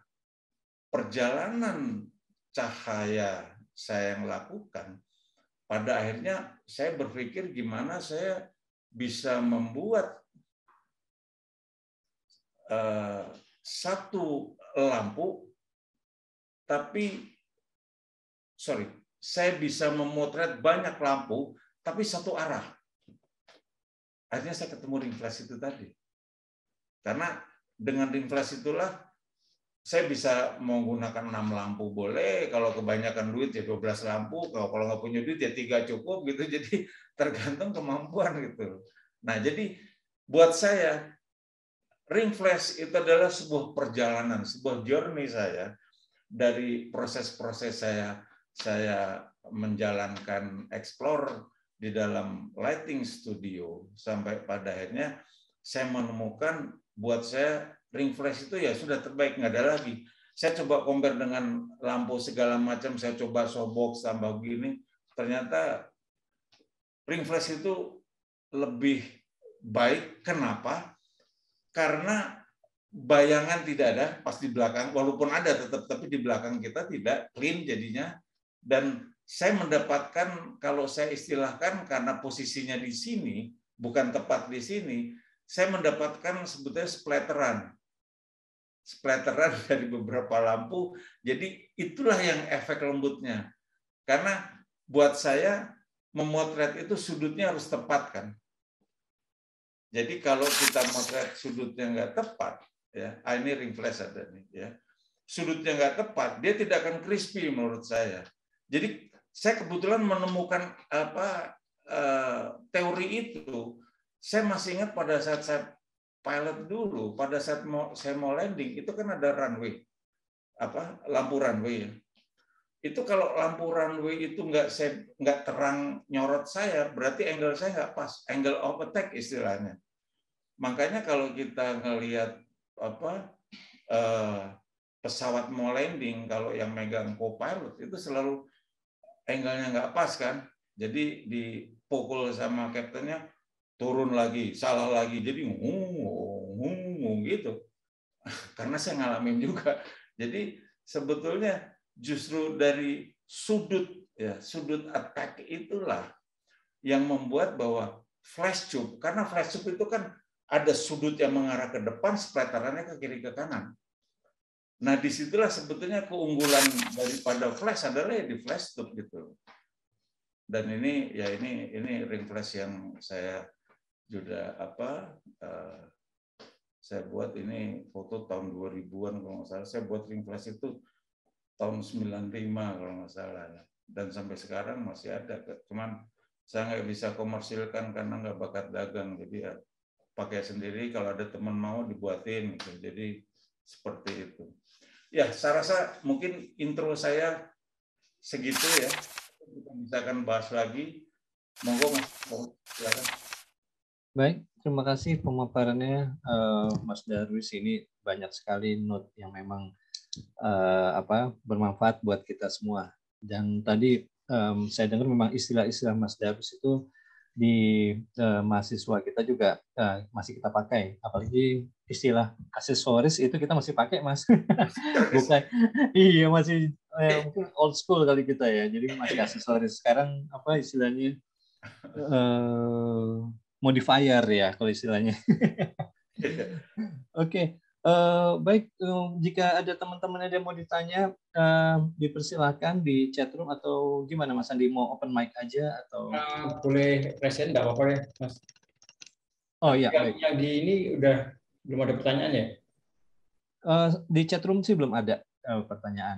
perjalanan cahaya saya yang lakukan, pada akhirnya saya berpikir gimana saya bisa membuat uh, satu lampu, tapi sorry, saya bisa memotret banyak lampu, tapi satu arah. Akhirnya saya ketemu ring flash itu tadi. Karena dengan ring flash itulah saya bisa menggunakan enam lampu boleh, kalau kebanyakan duit ya dua belas lampu, kalau kalau nggak punya duit ya tiga cukup gitu. Jadi tergantung kemampuan gitu. Nah, jadi buat saya ring flash itu adalah sebuah perjalanan, sebuah journey saya dari proses-proses saya saya menjalankan explore di dalam lighting studio sampai pada akhirnya saya menemukan buat saya ring flash itu ya sudah terbaik, nggak ada lagi. Saya coba compare dengan lampu segala macam, saya coba softbox tambah begini, ternyata ring flash itu lebih baik. Kenapa? Karena bayangan tidak ada pas di belakang, walaupun ada tetap, tapi di belakang kita tidak clean jadinya. Dan saya mendapatkan, kalau saya istilahkan karena posisinya di sini, bukan tepat di sini, saya mendapatkan sebetulnya splatteran. Splatteran dari beberapa lampu. Jadi itulah yang efek lembutnya. Karena buat saya memotret itu sudutnya harus tepat kan. Jadi kalau kita motret sudutnya nggak tepat, ya, ini ring flash ada nih, ya, sudutnya nggak tepat, dia tidak akan crispy menurut saya. Jadi saya kebetulan menemukan apa uh, teori itu. Saya masih ingat pada saat saya pilot dulu, pada saat mau, saya mau landing, itu kan ada runway, apa lampu runway. Itu kalau lampu runway itu nggak saya nggak terang nyorot saya, berarti angle saya nggak pas, angle of attack istilahnya. Makanya kalau kita ngelihat apa eh, pesawat mau landing, kalau yang megang co-pilot itu selalu angle-nya nggak pas kan, jadi dipukul sama kaptennya, turun lagi, salah lagi, jadi ngung, ngung gitu. Karena saya ngalamin juga. Jadi sebetulnya justru dari sudut, ya sudut attack itulah yang membuat bahwa flash tube, karena flash tube itu kan ada sudut yang mengarah ke depan, splatterannya ke kiri ke kanan. Nah disitulah sebetulnya keunggulan daripada flash adalah ya di flash tube gitu. Dan ini ya ini ini ring flash yang saya juga apa uh, saya buat ini foto tahun dua ribuan kalau nggak salah. Saya buat ring flash itu tahun sembilan puluh lima kalau nggak salah ya. Dan sampai sekarang masih ada. Cuman saya nggak bisa komersilkan karena nggak bakat dagang. Jadi ya pakai sendiri, kalau ada teman mau dibuatin gitu. Jadi seperti itu. Ya, saya rasa mungkin intro saya segitu ya. Kita bisa akan bahas lagi. Monggo Mas, silakan. Baik, terima kasih pemaparannya uh, Mas Darwis. Ini banyak sekali note yang memang uh, apa bermanfaat buat kita semua. Dan tadi um, saya dengar memang istilah-istilah Mas Darwis itu di uh, mahasiswa kita juga uh, masih kita pakai. Apalagi istilah aksesoris itu kita masih pakai, Mas. Bukan, iya masih eh, mungkin old school kali kita ya. Jadi masih aksesoris. Sekarang apa istilahnya? Uh, modifier ya kalau istilahnya. Oke, okay. uh, baik. Uh, jika ada teman-teman yang mau ditanya, uh, dipersilahkan di chatroom atau gimana Mas Andi, mau open mic aja atau? Uh, boleh present, nggak apa-apa ya Mas. Oh iya. Yang, baik. yang di ini udah belum ada pertanyaan ya? Uh, di chatroom sih belum ada uh, pertanyaan.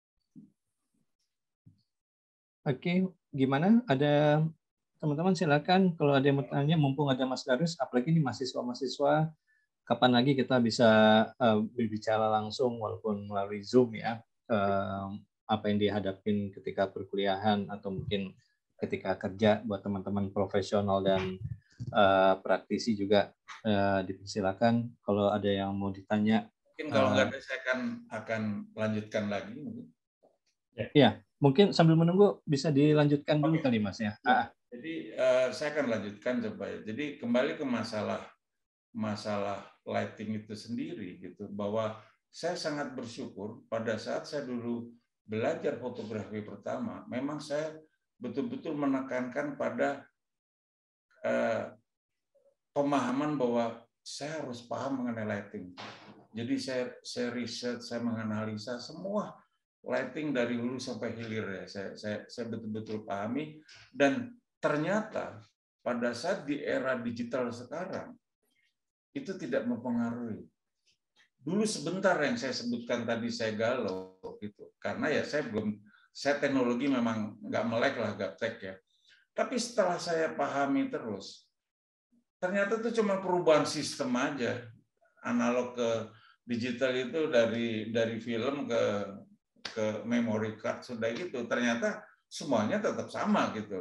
Oke, okay. Gimana? Ada teman-teman silakan kalau ada yang mau tanya, mumpung ada Mas Darwis, apalagi ini mahasiswa-mahasiswa, kapan lagi kita bisa uh, berbicara langsung walaupun melalui Zoom ya, uh, apa yang dihadapin ketika perkuliahan atau mungkin ketika kerja buat teman-teman profesional dan uh, praktisi juga uh, dipersilakan kalau ada yang mau ditanya. Mungkin kalau nggak ada saya akan akan lanjutkan lagi mungkin. Ya, ya mungkin sambil menunggu bisa dilanjutkan dulu kali Mas ya. Ah. Jadi uh, saya akan lanjutkan coba ya. Jadi kembali ke masalah masalah lighting itu sendiri gitu, bahwa saya sangat bersyukur pada saat saya dulu belajar fotografi pertama, memang saya betul-betul menekankan pada uh, pemahaman bahwa saya harus paham mengenai lighting. Jadi saya saya riset, saya menganalisa semua lighting dari hulu sampai hilir ya. Saya saya, saya betul-betul pahami. Dan ternyata pada saat di era digital sekarang itu tidak mempengaruhi. Dulu sebentar yang saya sebutkan tadi saya galau gitu, karena ya saya belum, saya teknologi memang nggak melek lah, gaptek ya. Tapi setelah saya pahami terus, ternyata itu cuma perubahan sistem aja, analog ke digital itu dari dari film ke ke memory card sudah gitu. Ternyata semuanya tetap sama gitu loh.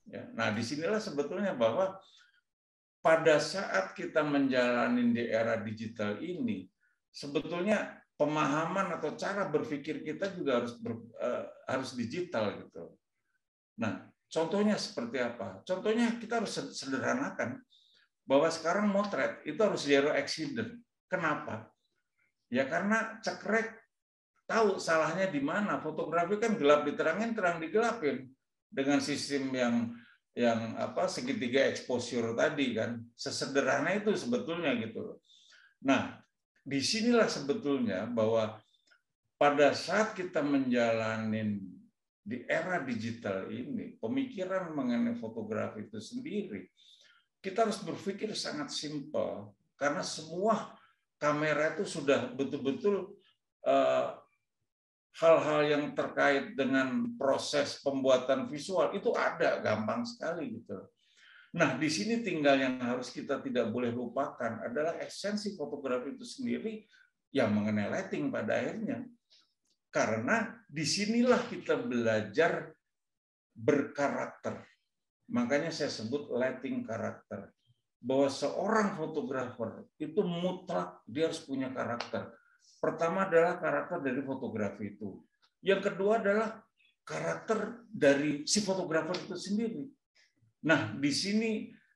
Ya. Nah, disinilah sebetulnya bahwa pada saat kita menjalani di era digital ini, sebetulnya pemahaman atau cara berpikir kita juga harus ber, uh, harus digital gitu. Nah, contohnya seperti apa? Contohnya kita harus sederhanakan bahwa sekarang motret itu harus zero accident. Kenapa? Ya karena cekrek tahu salahnya di mana. Fotografi kan gelap diterangin, terang digelapin dengan sistem yang yang apa segitiga exposure tadi kan. Sesederhana itu sebetulnya gitu. Nah, disinilah sebetulnya bahwa pada saat kita menjalani di era digital ini, pemikiran mengenai fotografi itu sendiri, kita harus berpikir sangat simpel karena semua kamera itu sudah betul-betul uh, hal-hal yang terkait dengan proses pembuatan visual itu ada gampang sekali gitu. Nah, di sini tinggal yang harus kita tidak boleh lupakan adalah esensi fotografi itu sendiri yang mengenai lighting pada akhirnya. Karena disinilah kita belajar berkarakter. Makanya saya sebut lighting karakter. Bahwa seorang fotografer itu mutlak dia harus punya karakter. Pertama adalah karakter dari fotografi itu. Yang kedua adalah karakter dari si fotografer itu sendiri. Nah, di sini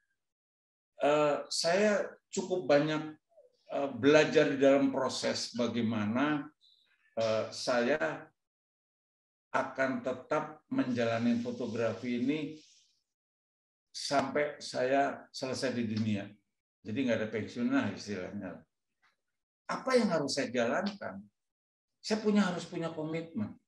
uh, saya cukup banyak uh, belajar di dalam proses bagaimana uh, saya akan tetap menjalani fotografi ini sampai saya selesai di dunia. Jadi nggak ada pensiun lah istilahnya. Apa yang harus saya jalankan? Saya punya harus punya komitmen.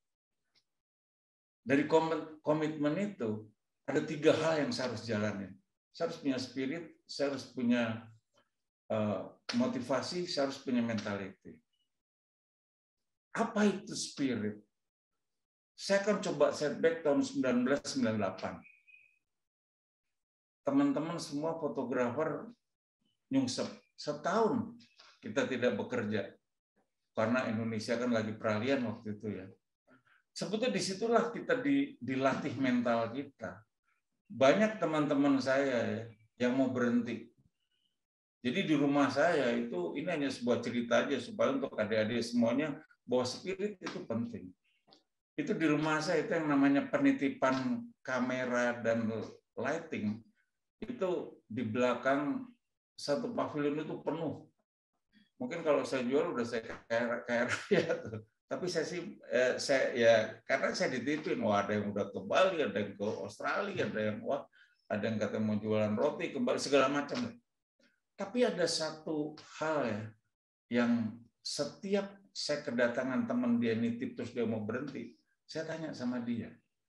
Dari komitmen itu ada tiga hal yang saya harus jalanin. Saya harus punya spirit, saya harus punya uh, motivasi, saya harus punya mentality. Apa itu spirit? Saya akan coba setback tahun seribu sembilan ratus sembilan puluh delapan. Teman-teman semua fotografer nyungsep setahun kita tidak bekerja karena Indonesia kan lagi peralihan waktu itu ya. Sebetulnya disitulah kita dilatih mental kita. Banyak teman-teman saya ya, yang mau berhenti. Jadi di rumah saya itu ini hanya sebuah cerita aja supaya untuk adik-adik semuanya bahwa spirit itu penting. Itu di rumah saya itu yang namanya penitipan kamera dan lighting. Itu di belakang satu pavilion itu penuh. Mungkin kalau saya jual udah saya kaya kaya raya tuh. Tapi saya sih eh, saya ya karena saya dititipin, wah ada yang udah ke Bali, ada yang ke Australia, ada yang wah ada yang kata mau jualan roti kembali segala macam. Tapi ada satu hal ya yang setiap saya kedatangan teman dia nitip terus dia mau berhenti, saya tanya sama dia,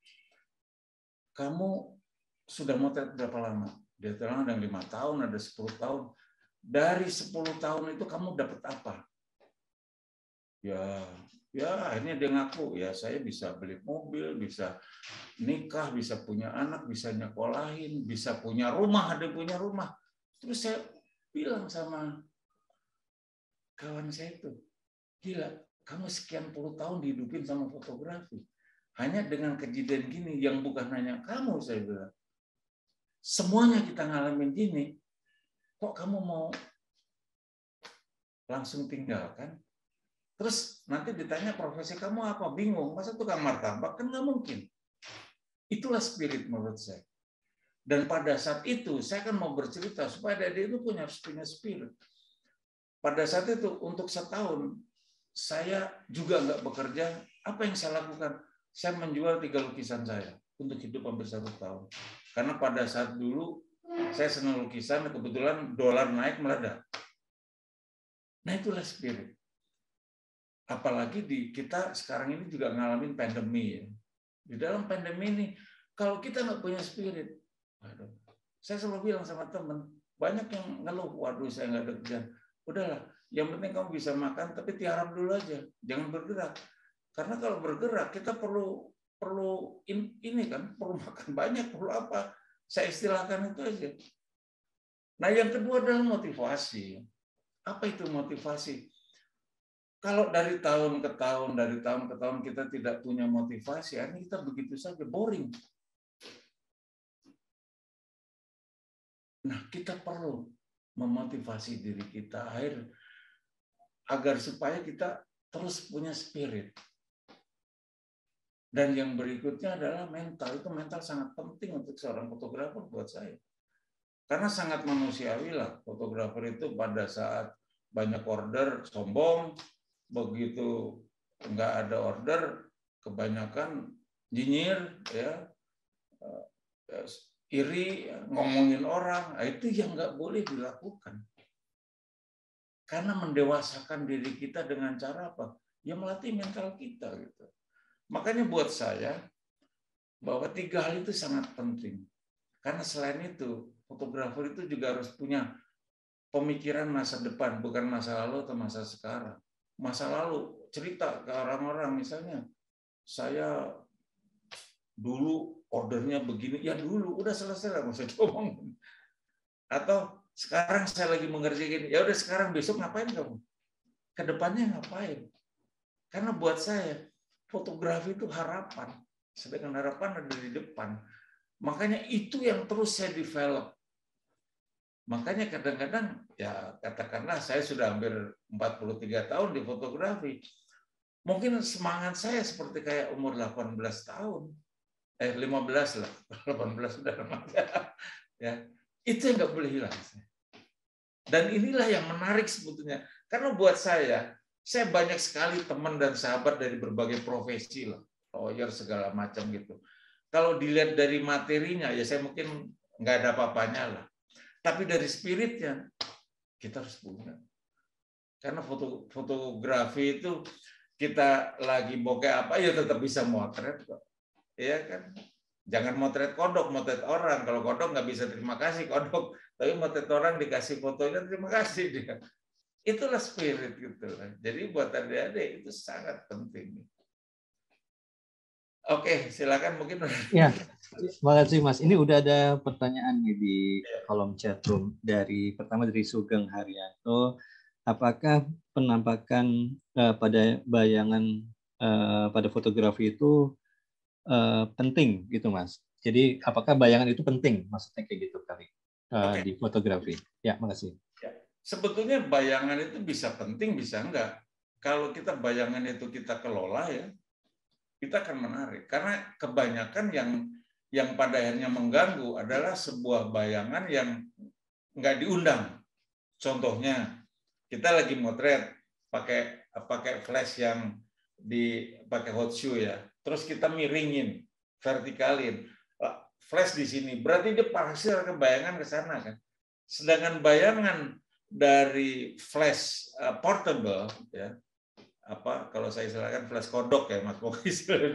kamu sudah motret berapa lama? Dia bilang ada lima tahun, ada sepuluh tahun. Dari sepuluh tahun itu kamu dapat apa? Ya, ya akhirnya dia ngaku, ya saya bisa beli mobil, bisa nikah, bisa punya anak, bisa nyekolahin, bisa punya rumah, ada yang punya rumah. Terus saya bilang sama kawan saya itu, gila, kamu sekian puluh tahun dihidupin sama fotografi. Hanya dengan kejadian gini, yang bukan hanya kamu, saya bilang. Semuanya kita ngalamin gini, kok kamu mau langsung tinggalkan? Terus nanti ditanya profesi kamu apa? Bingung, masa tukang martabak? Kan nggak mungkin. Itulah spirit menurut saya. Dan pada saat itu, saya kan mau bercerita supaya dia itu punya, harus punya spirit. Pada saat itu, untuk setahun, saya juga nggak bekerja. Apa yang saya lakukan? Saya menjual tiga lukisan saya untuk hidup hampir satu tahun. Karena pada saat dulu saya senang lukisan, kebetulan dolar naik meledak. Nah itulah spirit. Apalagi di kita sekarang ini juga ngalamin pandemi ya. Di dalam pandemi ini, kalau kita nggak punya spirit, waduh, saya selalu bilang sama teman, banyak yang ngeluh, waduh saya nggak ada kerjaan. Udahlah, yang penting kamu bisa makan, tapi tiarap dulu aja, jangan bergerak. Karena kalau bergerak kita perlu perlu ini kan, perlu makan banyak, perlu apa? Saya istilahkan itu aja. Nah, yang kedua adalah motivasi. Apa itu motivasi? Kalau dari tahun ke tahun, dari tahun ke tahun kita tidak punya motivasi, ini kita begitu saja boring. Nah, kita perlu memotivasi diri kita akhir agar supaya kita terus punya spirit. Dan yang berikutnya adalah mental. Itu mental sangat penting untuk seorang fotografer buat saya. Karena sangat manusiawi lah fotografer itu pada saat banyak order sombong, begitu nggak ada order kebanyakan nyinyir, ya, iri, ngomongin orang. Itu yang nggak boleh dilakukan. Karena mendewasakan diri kita dengan cara apa? Ya melatih mental kita gitu. Makanya buat saya bahwa tiga hal itu sangat penting. Karena selain itu, fotografer itu juga harus punya pemikiran masa depan, bukan masa lalu atau masa sekarang. Masa lalu, cerita ke orang-orang, misalnya, saya dulu ordernya begini, ya dulu, udah selesai lah, nggak usah ngomong. Atau sekarang saya lagi mengerjakan, ya udah sekarang, besok ngapain kamu? Kedepannya ngapain? Karena buat saya, fotografi itu harapan, sedangkan harapan ada di depan. Makanya itu yang terus saya develop. Makanya kadang-kadang, ya katakanlah saya sudah hampir empat puluh tiga tahun di fotografi. Mungkin semangat saya seperti kayak umur delapan belas tahun. Eh, lima belas lah. delapan belas sudah remaja. Ya, itu yang nggak boleh hilang. Dan inilah yang menarik sebetulnya. Karena buat saya, saya banyak sekali teman dan sahabat dari berbagai profesi lah, lawyer segala macam gitu. Kalau dilihat dari materinya, ya saya mungkin nggak ada apa-apanya lah. Tapi dari spiritnya, kita harus punya. Karena foto, fotografi itu kita lagi bokeh apa, ya tetap bisa motret kok. Iya kan? Jangan motret kodok, motret orang. Kalau kodok nggak bisa terima kasih kodok, tapi motret orang dikasih fotonya terima kasih dia. Itulah spirit gitu. Jadi buat adik-adik itu sangat penting. Oke, silakan mungkin. Ya, terima kasih Mas. Ini udah ada pertanyaan nih di kolom chat room dari pertama dari Sugeng Haryanto. Apakah penampakan uh, pada bayangan uh, pada fotografi itu uh, penting gitu Mas? Jadi apakah bayangan itu penting? Maksudnya kayak gitu kali uh, okay. Di fotografi. Ya, makasih. Ya. Sebetulnya bayangan itu bisa penting, bisa enggak. Kalau kita bayangan itu kita kelola ya, kita akan menarik. Karena kebanyakan yang yang pada akhirnya mengganggu adalah sebuah bayangan yang enggak diundang. Contohnya, kita lagi motret pakai pakai flash yang dipakai hot shoe ya. Terus kita miringin, vertikalin. Flash di sini, berarti dia pasti akan bayangan ke sana kan. Sedangkan bayangan dari flash uh, portable ya, apa kalau saya istilahkan flash kodok ya Mas Poki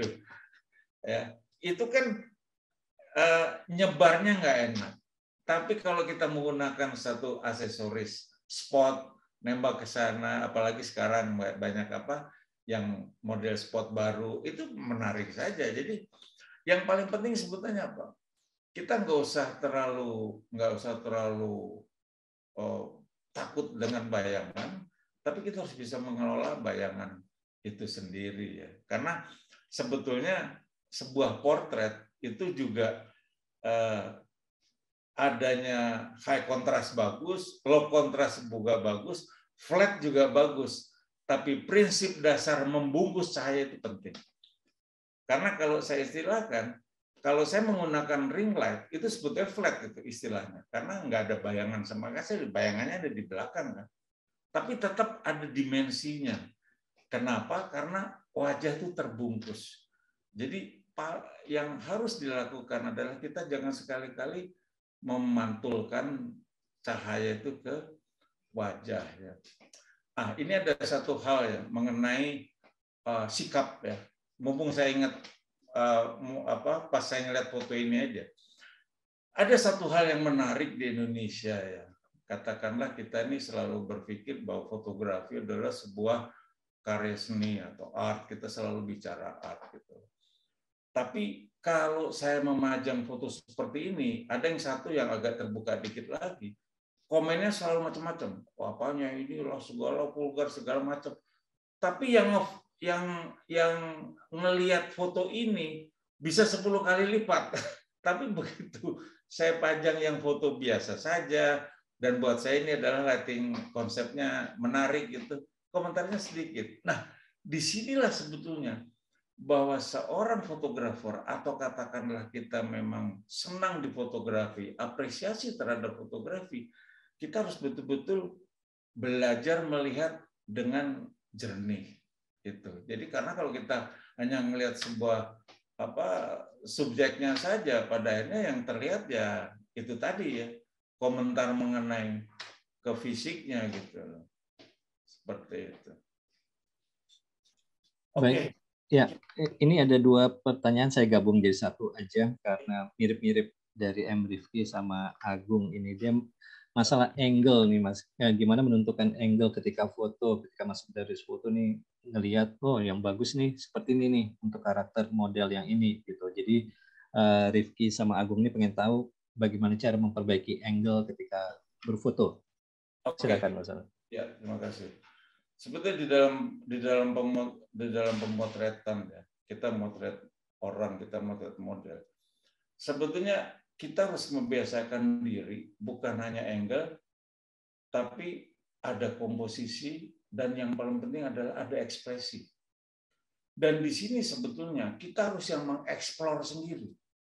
ya, itu kan uh, nyebarnya nggak enak. Tapi kalau kita menggunakan satu aksesoris spot nembak ke sana, apalagi sekarang banyak apa yang model spot baru, itu menarik saja. Jadi yang paling penting sebetulnya apa? Kita nggak usah terlalu nggak usah terlalu oh, takut dengan bayangan, tapi kita harus bisa mengelola bayangan itu sendiri ya. Karena sebetulnya sebuah portret itu juga eh, adanya high contrast bagus, low contrast juga bagus, flat juga bagus. Tapi prinsip dasar membungkus cahaya itu penting. Karena kalau saya istilahkan, kalau saya menggunakan ring light, itu sebetulnya flat itu istilahnya. Karena nggak ada bayangan sama sekali, bayangannya ada di belakang kan. Tapi tetap ada dimensinya. Kenapa? Karena wajah itu terbungkus. Jadi yang harus dilakukan adalah kita jangan sekali-kali memantulkan cahaya itu ke wajah. Ya. Ah, ini ada satu hal ya mengenai uh, sikap ya. Mumpung saya ingat uh, apa pas saya ngeliat foto ini aja. Ada satu hal yang menarik di Indonesia ya. Katakanlah kita ini selalu berpikir bahwa fotografi adalah sebuah karya seni atau art. Kita selalu bicara art gitu. Tapi kalau saya memajang foto seperti ini, ada yang satu yang agak terbuka dikit lagi. Komennya selalu macam-macam. Oh, apanya ini lah segala vulgar segala macam. Tapi yang yang yang ngelihat foto ini bisa sepuluh kali lipat. Tapi begitu saya pajang yang foto biasa saja, dan buat saya ini adalah lighting konsepnya menarik gitu, komentarnya sedikit. Nah, disinilah sebetulnya bahwa seorang fotografer atau katakanlah kita memang senang di fotografi, apresiasi terhadap fotografi, kita harus betul-betul belajar melihat dengan jernih gitu. Jadi karena kalau kita hanya melihat sebuah apa subjeknya saja, pada akhirnya yang terlihat ya itu tadi ya, komentar mengenai ke fisiknya gitu. Seperti itu. Oke. Okay. Ya, ini ada dua pertanyaan saya gabung jadi satu aja karena mirip-mirip dari M. Rifki sama Agung ini. Dia masalah angle nih Mas. Ya, gimana menentukan angle ketika foto, ketika masuk dari foto nih ngelihat oh yang bagus nih seperti ini nih untuk karakter model yang ini gitu. Jadi uh, Rifki sama Agung ini pengen tahu bagaimana cara memperbaiki angle ketika berfoto. Oke. Silakan Mas. Ya, terima kasih. Sebetulnya di dalam di dalam pemot, di dalam pemotretan ya, kita motret orang, kita motret model. Sebetulnya kita harus membiasakan diri bukan hanya angle, tapi ada komposisi dan yang paling penting adalah ada ekspresi. Dan di sini sebetulnya kita harus yang mengeksplor sendiri.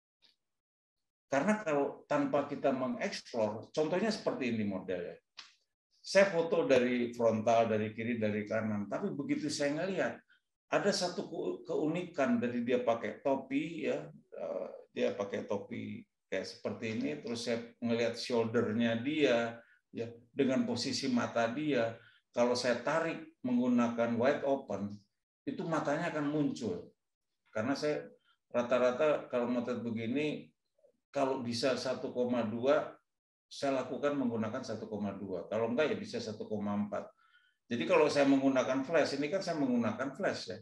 Karena kalau tanpa kita mengeksplor, contohnya seperti ini modelnya. Saya foto dari frontal, dari kiri, dari kanan. Tapi begitu saya ngelihat, ada satu keunikan dari dia pakai topi, ya, dia pakai topi kayak seperti ini. Terus saya ngelihat shoulder-nya dia, ya, dengan posisi mata dia. Kalau saya tarik menggunakan wide open, itu matanya akan muncul. Karena saya rata-rata kalau motret begini, kalau bisa satu koma dua, saya lakukan menggunakan satu koma dua. Kalau enggak ya bisa satu koma empat. Jadi kalau saya menggunakan flash, ini kan saya menggunakan flash ya.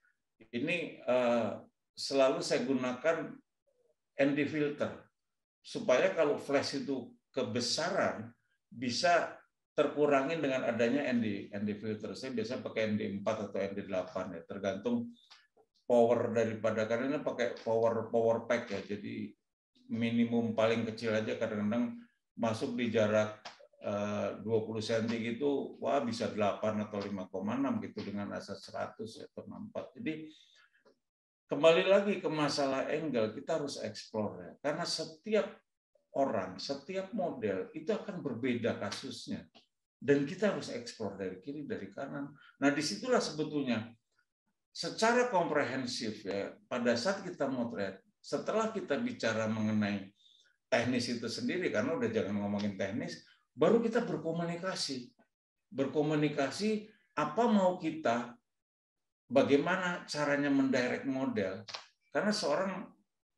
Ini uh, selalu saya gunakan N D filter. Supaya kalau flash itu kebesaran, bisa terkurangi dengan adanya N D, N D filter. Saya biasa pakai N D empat atau N D delapan ya, tergantung power daripada, karena ini pakai power power pack ya. Jadi minimum paling kecil aja kadang-kadang masuk di jarak dua puluh sentimeter gitu, wah bisa delapan atau lima koma enam gitu dengan asas seratus atau enam puluh empat. Jadi kembali lagi ke masalah angle, kita harus explore ya. Karena setiap orang, setiap model itu akan berbeda kasusnya. Dan kita harus explore dari kiri, dari kanan. Nah, disitulah sebetulnya secara komprehensif ya, pada saat kita motret, setelah kita bicara mengenai teknis itu sendiri, karena udah jangan ngomongin teknis, baru kita berkomunikasi. Berkomunikasi apa mau kita, bagaimana caranya mendirect model. Karena seorang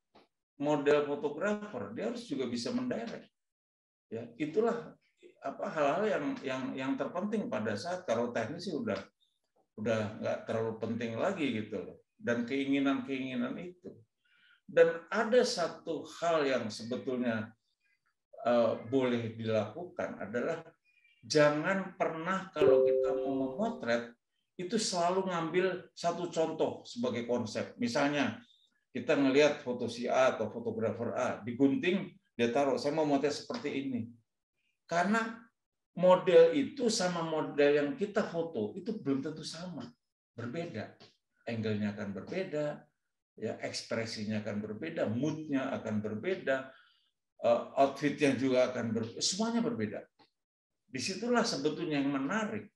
model fotografer, dia harus juga bisa mendirect. Ya, itulah apa hal-hal yang yang yang terpenting pada saat kalau teknis sih udah udah nggak terlalu penting lagi gitu loh. Dan keinginan-keinginan itu. Dan ada satu hal yang sebetulnya uh, boleh dilakukan adalah jangan pernah kalau kita mau memotret itu selalu ngambil satu contoh sebagai konsep. Misalnya kita ngelihat foto si A atau fotografer A digunting, dia taruh saya mau motret seperti ini. Karena model itu sama model yang kita foto itu belum tentu sama, berbeda. Angle-nya akan berbeda, ya ekspresinya akan berbeda, mood-nya akan berbeda, outfit-nya juga akan berbeda, semuanya berbeda. Disitulah sebetulnya yang menarik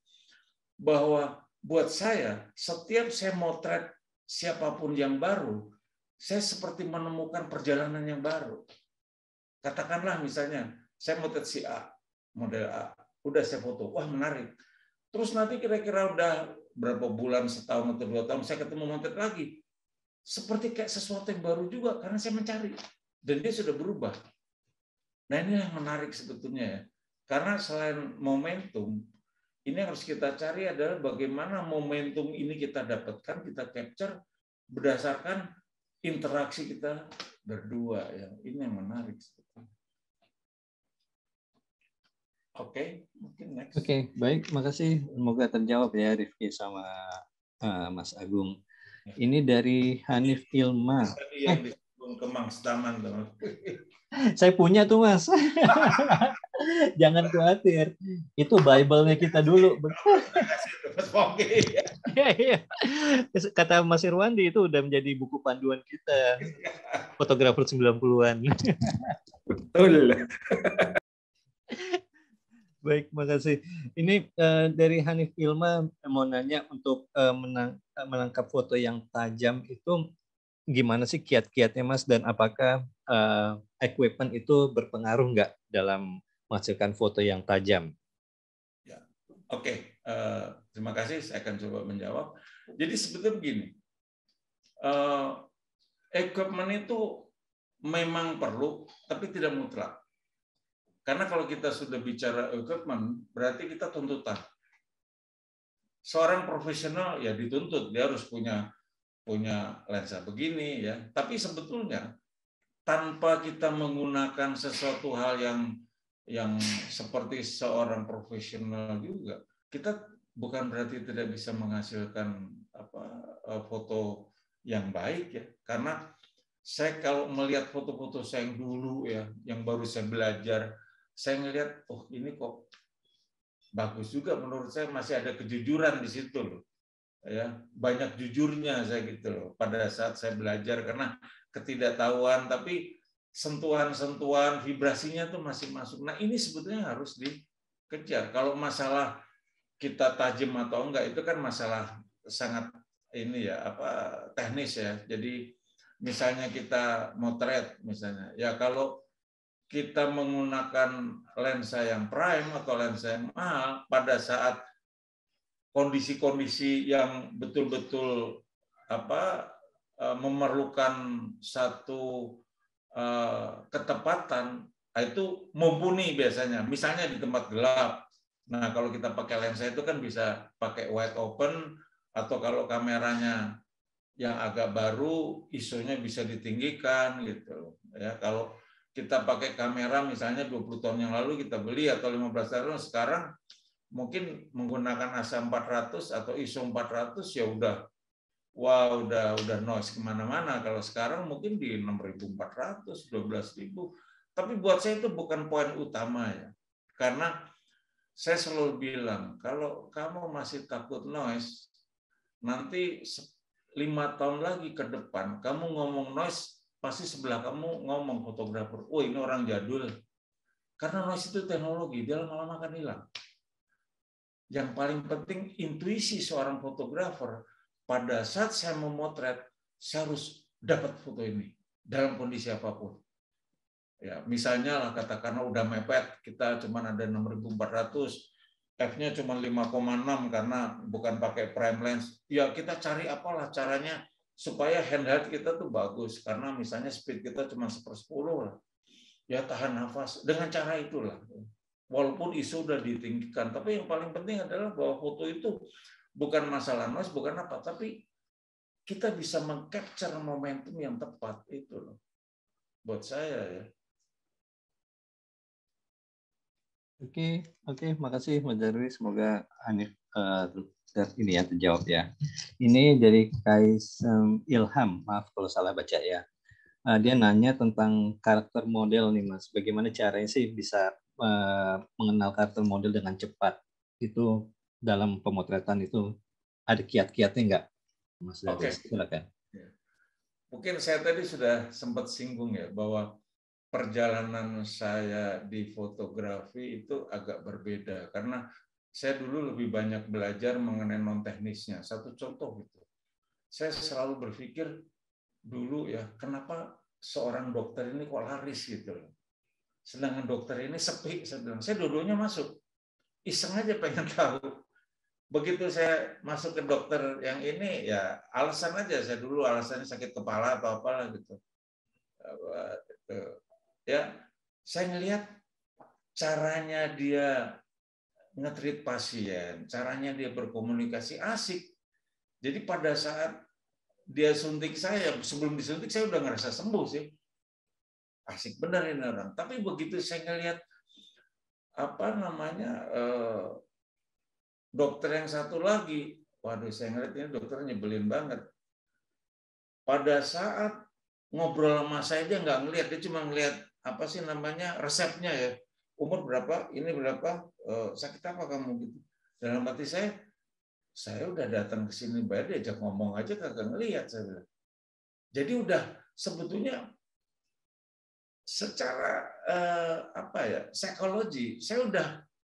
bahwa buat saya setiap saya motret siapapun yang baru, saya seperti menemukan perjalanan yang baru. Katakanlah misalnya saya motret si A, model A, udah saya foto, wah menarik. Terus nanti kira-kira udah berapa bulan, setahun atau dua tahun saya ketemu motret lagi. Seperti kayak sesuatu yang baru juga karena saya mencari dan dia sudah berubah. Nah ini yang menarik sebetulnya ya, karena selain momentum, ini yang harus kita cari adalah bagaimana momentum ini kita dapatkan, kita capture berdasarkan interaksi kita berdua ya. Ini yang menarik sebetulnya. Oke, okay, mungkin next. Oke, okay, baik, makasih. Semoga terjawab ya Rifki sama uh, Mas Agung. Ini dari Hanif Ilma. Tadi yang disinggung kemang setaman tuh. Saya punya tuh Mas. Jangan khawatir. Itu Bible-nya kita dulu. Kata Mas Irwandi itu udah menjadi buku panduan kita. Fotografer sembilan puluhan. Betul. Baik, makasih. Ini uh, dari Hanif Ilma mau nanya untuk uh, menang, uh, menangkap foto yang tajam itu gimana sih kiat-kiatnya Mas, dan apakah uh, equipment itu berpengaruh nggak dalam menghasilkan foto yang tajam? Ya, oke. Okay. Uh, terima kasih. Saya akan coba menjawab. Jadi sebetulnya begini, uh, equipment itu memang perlu, tapi tidak mutlak. Karena kalau kita sudah bicara equipment, berarti kita tuntutan. Seorang profesional ya dituntut, dia harus punya punya lensa begini ya. Tapi sebetulnya tanpa kita menggunakan sesuatu hal yang yang seperti seorang profesional juga, kita bukan berarti tidak bisa menghasilkan apa foto yang baik ya. Karena saya kalau melihat foto-foto saya yang dulu ya, yang baru saya belajar, saya ngelihat, oh ini kok bagus juga, menurut saya masih ada kejujuran di situ loh. Ya, banyak jujurnya saya gitu loh pada saat saya belajar, karena ketidaktahuan, tapi sentuhan-sentuhan vibrasinya tuh masih masuk. Nah, ini sebetulnya harus dikejar. Kalau masalah kita tajam atau enggak itu kan masalah sangat ini ya, apa teknis ya. Jadi misalnya kita motret misalnya, ya kalau kita menggunakan lensa yang prime atau lensa yang mahal pada saat kondisi-kondisi yang betul-betul apa memerlukan satu ketepatan, itu mumpuni biasanya. Misalnya di tempat gelap. Nah, kalau kita pakai lensa itu kan bisa pakai wide open, atau kalau kameranya yang agak baru, I S O-nya bisa ditinggikan gitu. Ya, kalau kita pakai kamera misalnya dua puluh tahun yang lalu kita beli atau lima belas tahun sekarang mungkin menggunakan A S A empat ratus atau I S O empat ratus ya udah wah udah udah noise kemana-mana. Kalau sekarang mungkin di enam ribu empat ratus, dua belas ribu. Tapi buat saya itu bukan poin utama ya. Karena saya selalu bilang kalau kamu masih takut noise, nanti lima tahun lagi ke depan kamu ngomong noise, pasti sebelah kamu ngomong fotografer, oh ini orang jadul. Karena noise itu teknologi, dia lama-lama akan hilang. Yang paling penting intuisi seorang fotografer, pada saat saya memotret, saya harus dapat foto ini dalam kondisi apapun. Ya, misalnya lah katakanlah udah mepet, kita cuma ada enam ribu empat ratus, F-nya cuma lima koma enam karena bukan pakai prime lens. Ya kita cari apalah caranya supaya handheld kita tuh bagus, karena misalnya speed kita cuma sepersepuluh lah. Ya tahan nafas dengan cara itulah. Walaupun I S O udah ditinggikan, tapi yang paling penting adalah bahwa foto itu bukan masalah noise, bukan apa, tapi kita bisa mengcapture momentum yang tepat itu loh. Buat saya ya. Oke, oke, makasih Mas Darwi. Semoga Hanif uh, ini ya terjawab ya. Ini dari Kaisem Ilham, maaf kalau salah baca ya. Uh, dia nanya tentang karakter model nih Mas. Bagaimana caranya sih bisa uh, mengenal karakter model dengan cepat? Itu dalam pemotretan itu ada kiat-kiatnya nggak, Mas Darwi? Oke. Silakan. Mungkin saya tadi sudah sempat singgung ya bahwa perjalanan saya di fotografi itu agak berbeda karena saya dulu lebih banyak belajar mengenai non teknisnya. Satu contoh gitu, saya selalu berpikir dulu ya, kenapa seorang dokter ini kok laris gitu loh, sedangkan dokter ini sepi. Saya bilang, saya dua-duanya masuk, iseng aja pengen tahu. Begitu saya masuk ke dokter yang ini ya alasan aja, saya dulu alasannya sakit kepala atau apalah gitu. Ya, saya ngelihat caranya dia nge-treat pasien, caranya dia berkomunikasi asik. Jadi pada saat dia suntik saya, sebelum disuntik saya udah ngerasa sembuh sih. Asik benar ini orang. Tapi begitu saya ngelihat apa namanya eh, dokter yang satu lagi, waduh saya ngeliat ini dokter nyebelin banget. Pada saat ngobrol sama saya dia nggak ngelihat, dia cuma ngelihat apa sih namanya resepnya ya, umur berapa, ini berapa, sakit apa kamu gitu. Dalam hati saya, saya udah datang ke sini bayar diajak ngomong aja kagak ngelihat saya bilang. Jadi udah sebetulnya secara eh, apa ya psikologi saya udah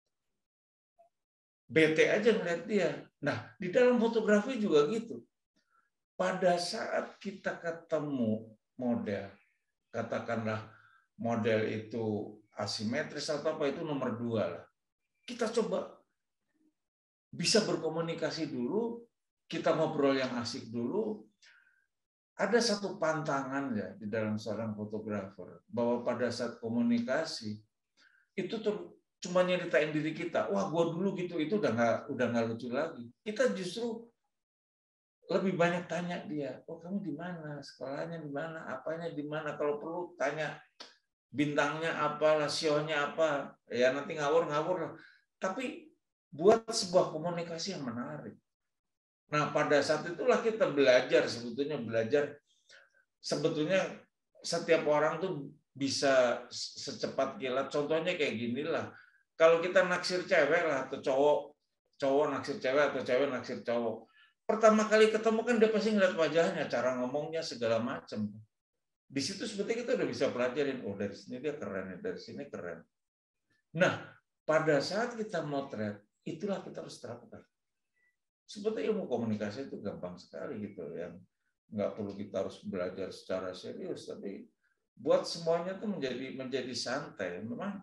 bete aja ngeliat dia. Nah di dalam fotografi juga gitu. Pada saat kita ketemu model, katakanlah model itu asimetris atau apa, itu nomor dua lah. Kita coba bisa berkomunikasi dulu, kita ngobrol yang asik dulu. Ada satu pantangan ya di dalam seorang fotografer, bahwa pada saat komunikasi itu tuh cuma nyeritain diri kita. Wah, gua dulu gitu, itu udah nggak udah nggak lucu lagi. Kita justru lebih banyak tanya dia, oh kamu di mana, sekolahnya di mana, apanya di mana. Kalau perlu tanya bintangnya apa, rasionya apa, ya nanti ngawur-ngawur lah. Tapi buat sebuah komunikasi yang menarik. Nah, pada saat itulah kita belajar, sebetulnya belajar, sebetulnya setiap orang tuh bisa secepat kilat. Contohnya kayak gini lah. Kalau kita naksir cewek lah, atau cowok, cowok naksir cewek, atau cewek naksir cowok. Pertama kali ketemu kan dia pasti ngeliat wajahnya, cara ngomongnya, segala macam. Di situ sebetulnya kita udah bisa pelajarin, oh dari sini dia keren, dari sini keren. Nah, pada saat kita motret, itulah kita harus terapkan. Sebetulnya ilmu komunikasi itu gampang sekali gitu, yang nggak perlu kita harus belajar secara serius, tapi buat semuanya itu menjadi menjadi santai. Memang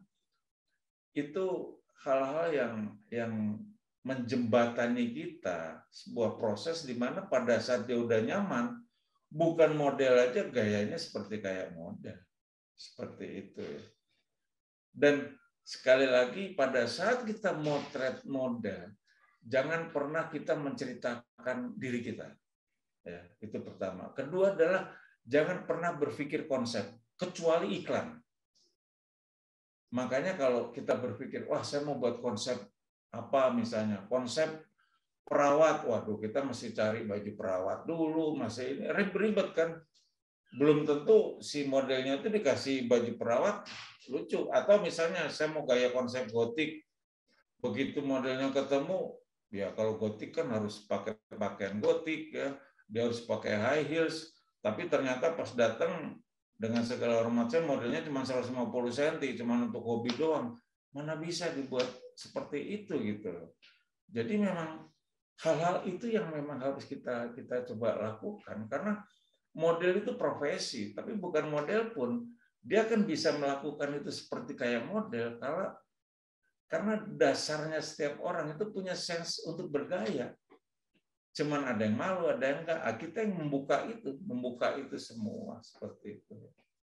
itu hal-hal yang yang menjembatani kita, sebuah proses di mana pada saat dia udah nyaman, bukan model aja gayanya seperti kayak model, seperti itu. Dan sekali lagi pada saat kita motret model, jangan pernah kita menceritakan diri kita. Ya, itu pertama. Kedua adalah jangan pernah berpikir konsep, kecuali iklan. Makanya kalau kita berpikir, wah saya mau buat konsep apa misalnya, konsep perawat, waduh kita mesti cari baju perawat dulu, masih ini ribet kan. Belum tentu si modelnya itu dikasih baju perawat lucu. Atau misalnya saya mau gaya konsep gotik, begitu modelnya ketemu, ya kalau gotik kan harus pakai pakaian gotik ya, dia harus pakai high heels, tapi ternyata pas datang dengan segala hormat saya modelnya cuma seratus lima puluh sentimeter, cuma untuk hobi doang. Mana bisa dibuat seperti itu gitu. Jadi memang hal-hal itu yang memang harus kita kita coba lakukan, karena model itu profesi, tapi bukan model pun dia kan bisa melakukan itu seperti kayak model kalau karena dasarnya setiap orang itu punya sense untuk bergaya. Cuman ada yang malu, ada yang enggak. Kita yang membuka itu, membuka itu semua seperti itu.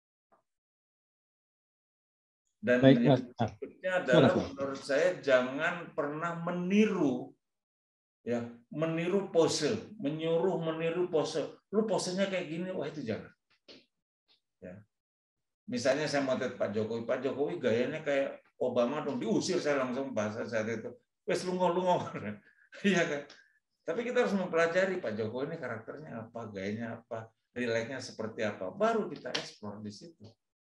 Dan Baik, yang Mas. berikutnya adalah menurut saya jangan pernah meniru, ya, meniru pose, menyuruh meniru pose. Lu posenya kayak gini, wah itu jangan. Ya. Misalnya saya motret Pak Jokowi, Pak Jokowi gayanya kayak Obama dong, diusir saya langsung bahasa saat itu. Wes lu ngomong, iya kan? Tapi kita harus mempelajari Pak Jokowi ini karakternya apa, gayanya apa, relaxnya seperti apa, baru kita eksplor di situ.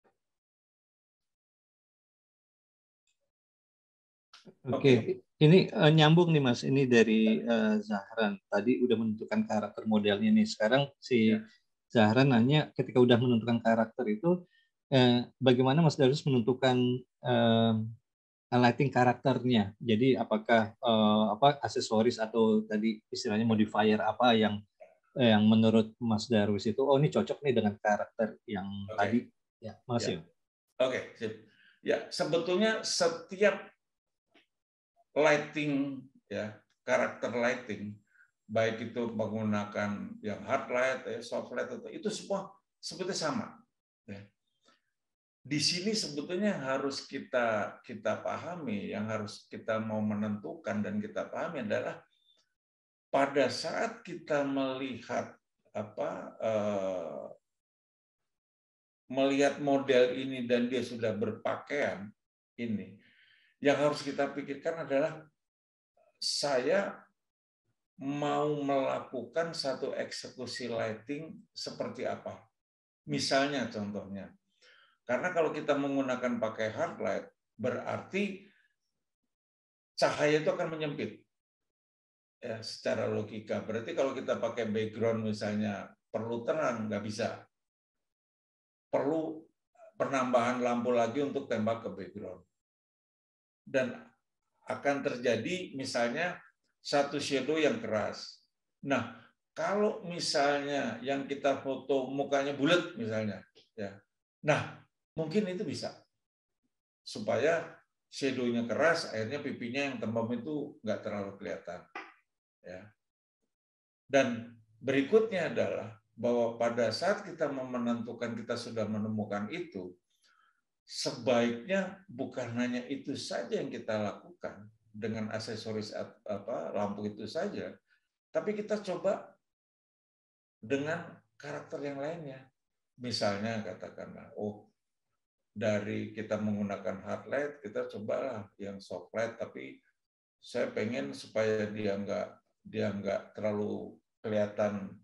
Oke, okay. Ini uh, nyambung nih Mas, ini dari uh, Zahran. Tadi udah menentukan karakter modelnya nih. Sekarang si ya. Zahran nanya, ketika udah menentukan karakter itu, eh, bagaimana Mas Darus menentukan eh, lighting karakternya? Jadi apakah eh, apa aksesoris atau tadi istilahnya modifier apa yang eh, yang menurut Mas Darus itu, oh ini cocok nih dengan karakter yang okay. tadi? Ya, makasih. Ya. Oke, okay. Sip. Ya, sebetulnya setiap lighting, ya karakter lighting, baik itu menggunakan yang hard light, soft light, itu semua sebetulnya sama. Ya. Di sini sebetulnya harus kita kita pahami, yang harus kita mau menentukan dan kita pahami adalah pada saat kita melihat apa eh, melihat model ini dan dia sudah berpakaian ini, yang harus kita pikirkan adalah saya mau melakukan satu eksekusi lighting seperti apa. Misalnya contohnya, karena kalau kita menggunakan pakai hard light, berarti cahaya itu akan menyempit. Ya, secara logika. Berarti kalau kita pakai background misalnya perlu terang, nggak bisa. Perlu penambahan lampu lagi untuk tembak ke background. Dan akan terjadi misalnya satu shadow yang keras. Nah, kalau misalnya yang kita foto mukanya bulat misalnya, ya, nah mungkin itu bisa supaya shadow-nya keras, akhirnya pipinya yang tembam itu nggak terlalu kelihatan. Ya. Dan berikutnya adalah bahwa pada saat kita mau menentukan kita sudah menemukan itu, sebaiknya bukan hanya itu saja yang kita lakukan dengan aksesoris apa lampu itu saja, tapi kita coba dengan karakter yang lainnya. Misalnya katakanlah, oh dari kita menggunakan hard light, kita cobalah yang soft light, tapi saya pengen supaya dia nggak dia nggak terlalu kelihatan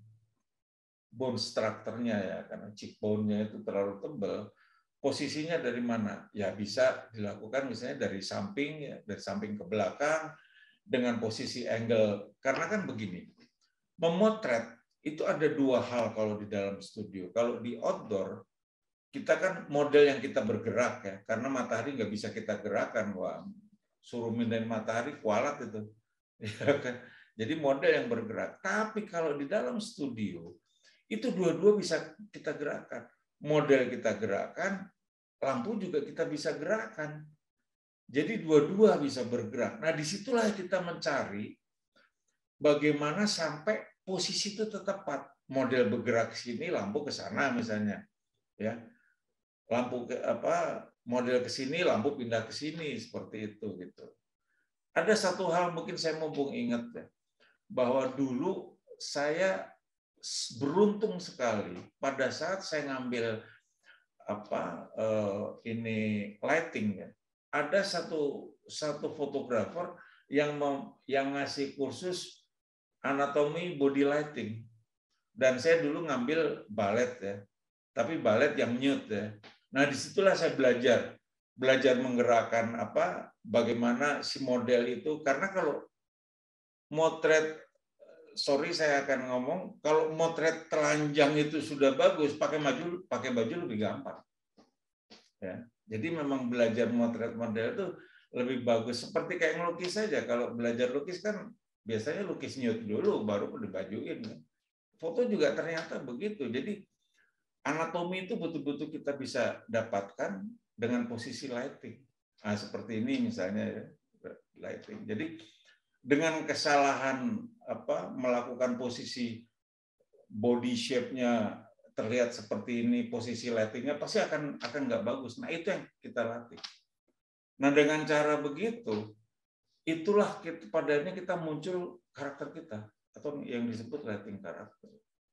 bone structure-nya ya, karena cheekbone-nya itu terlalu tebal. Posisinya dari mana? Ya bisa dilakukan misalnya dari samping, ya, dari samping ke belakang, dengan posisi angle. Karena kan begini, memotret itu ada dua hal kalau di dalam studio. Kalau di outdoor, kita kan model yang kita bergerak ya, karena matahari nggak bisa kita gerakan. Wah, suruh mindahin matahari kualat itu. Ya kan? Jadi model yang bergerak. Tapi kalau di dalam studio, itu dua-dua bisa kita gerakan. Model kita gerakan, lampu juga kita bisa gerakan. Jadi dua-dua bisa bergerak. Nah, disitulah kita mencari bagaimana sampai posisi itu tetap tepat. Model bergerak ke sini, lampu ke sana misalnya. Ya. Lampu ke apa? Model ke sini, lampu pindah ke sini seperti itu gitu. Ada satu hal mungkin saya mumpung ingat ya, bahwa dulu saya beruntung sekali pada saat saya ngambil apa ini lighting ya. Ada satu satu fotografer yang yang ngasih kursus anatomi body lighting, dan saya dulu ngambil balet ya, tapi balet yang nude ya. Nah disitulah saya belajar belajar menggerakkan apa bagaimana si model itu, karena kalau motret, sorry saya akan ngomong, kalau motret telanjang itu sudah bagus, pakai baju pakai baju lebih gampang ya. Jadi memang belajar motret model itu lebih bagus, seperti kayak ngelukis saja. Kalau belajar lukis kan biasanya lukis nude dulu baru dibajuin. Foto juga ternyata begitu. Jadi anatomi itu betul-betul kita bisa dapatkan dengan posisi lighting. Nah, seperti ini misalnya ya, lighting. Jadi dengan kesalahan apa melakukan posisi body shape-nya terlihat seperti ini, posisi lighting-nya pasti akan akan nggak bagus. Nah, itu yang kita latih. Nah, dengan cara begitu, itulah kita, padanya kita muncul karakter kita, atau yang disebut lighting karakter.